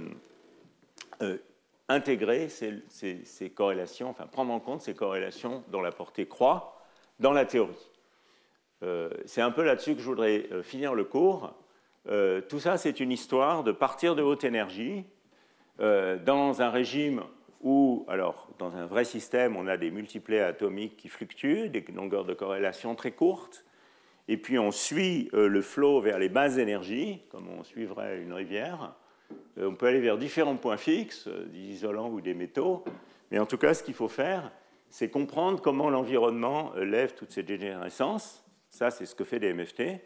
Speaker 1: euh, intégrer ces, ces, ces corrélations, enfin prendre en compte ces corrélations dont la portée croît dans la théorie. Euh, c'est un peu là-dessus que je voudrais euh, finir le cours. Euh, tout ça, c'est une histoire de partir de haute énergie euh, dans un régime où, alors, dans un vrai système, on a des multiplets atomiques qui fluctuent, des longueurs de corrélation très courtes, et puis on suit euh, le flow vers les basses énergies, comme on suivrait une rivière. On peut aller vers différents points fixes, des isolants ou des métaux, mais en tout cas, ce qu'il faut faire, c'est comprendre comment l'environnement lève toutes ces dégénérescences. Ça, c'est ce que fait des M F T,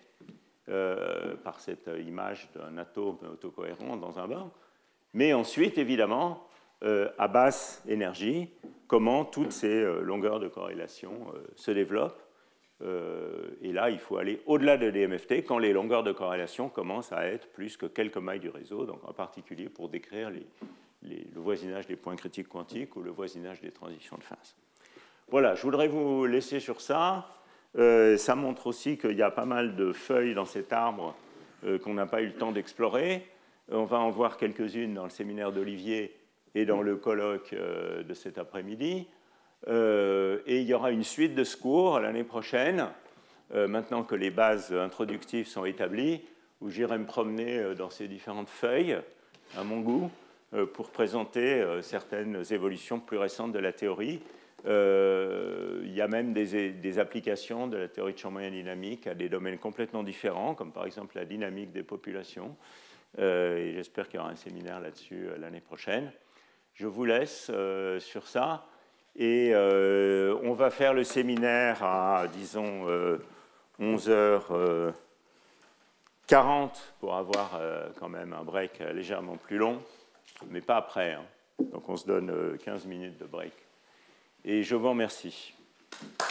Speaker 1: euh, par cette image d'un atome autocohérent dans un bain. Mais ensuite, évidemment, euh, à basse énergie, comment toutes ces euh, longueurs de corrélation euh, se développent. Euh, et là, il faut aller au-delà de D M F T quand les longueurs de corrélation commencent à être plus que quelques mailles du réseau, donc en particulier pour décrire les, les, le voisinage des points critiques quantiques ou le voisinage des transitions de phase. Voilà, je voudrais vous laisser sur ça. Euh, ça montre aussi qu'il y a pas mal de feuilles dans cet arbre euh, qu'on n'a pas eu le temps d'explorer. On va en voir quelques-unes dans le séminaire d'Olivier et dans le colloque euh, de cet après-midi. Euh, et il y aura une suite de ce cours l'année prochaine, euh, maintenant que les bases introductives sont établies, où j'irai me promener euh, dans ces différentes feuilles, à mon goût, euh, pour présenter euh, certaines évolutions plus récentes de la théorie. Euh, il y a même des, des applications de la théorie de champ moyen dynamique à des domaines complètement différents, comme par exemple la dynamique des populations. Euh, et j'espère qu'il y aura un séminaire là-dessus euh, l'année prochaine. Je vous laisse euh, sur ça. Et euh, on va faire le séminaire à, disons, euh, onze heures quarante pour avoir euh, quand même un break légèrement plus long, mais pas après. Hein. Donc on se donne euh, quinze minutes de break. Et je vous remercie.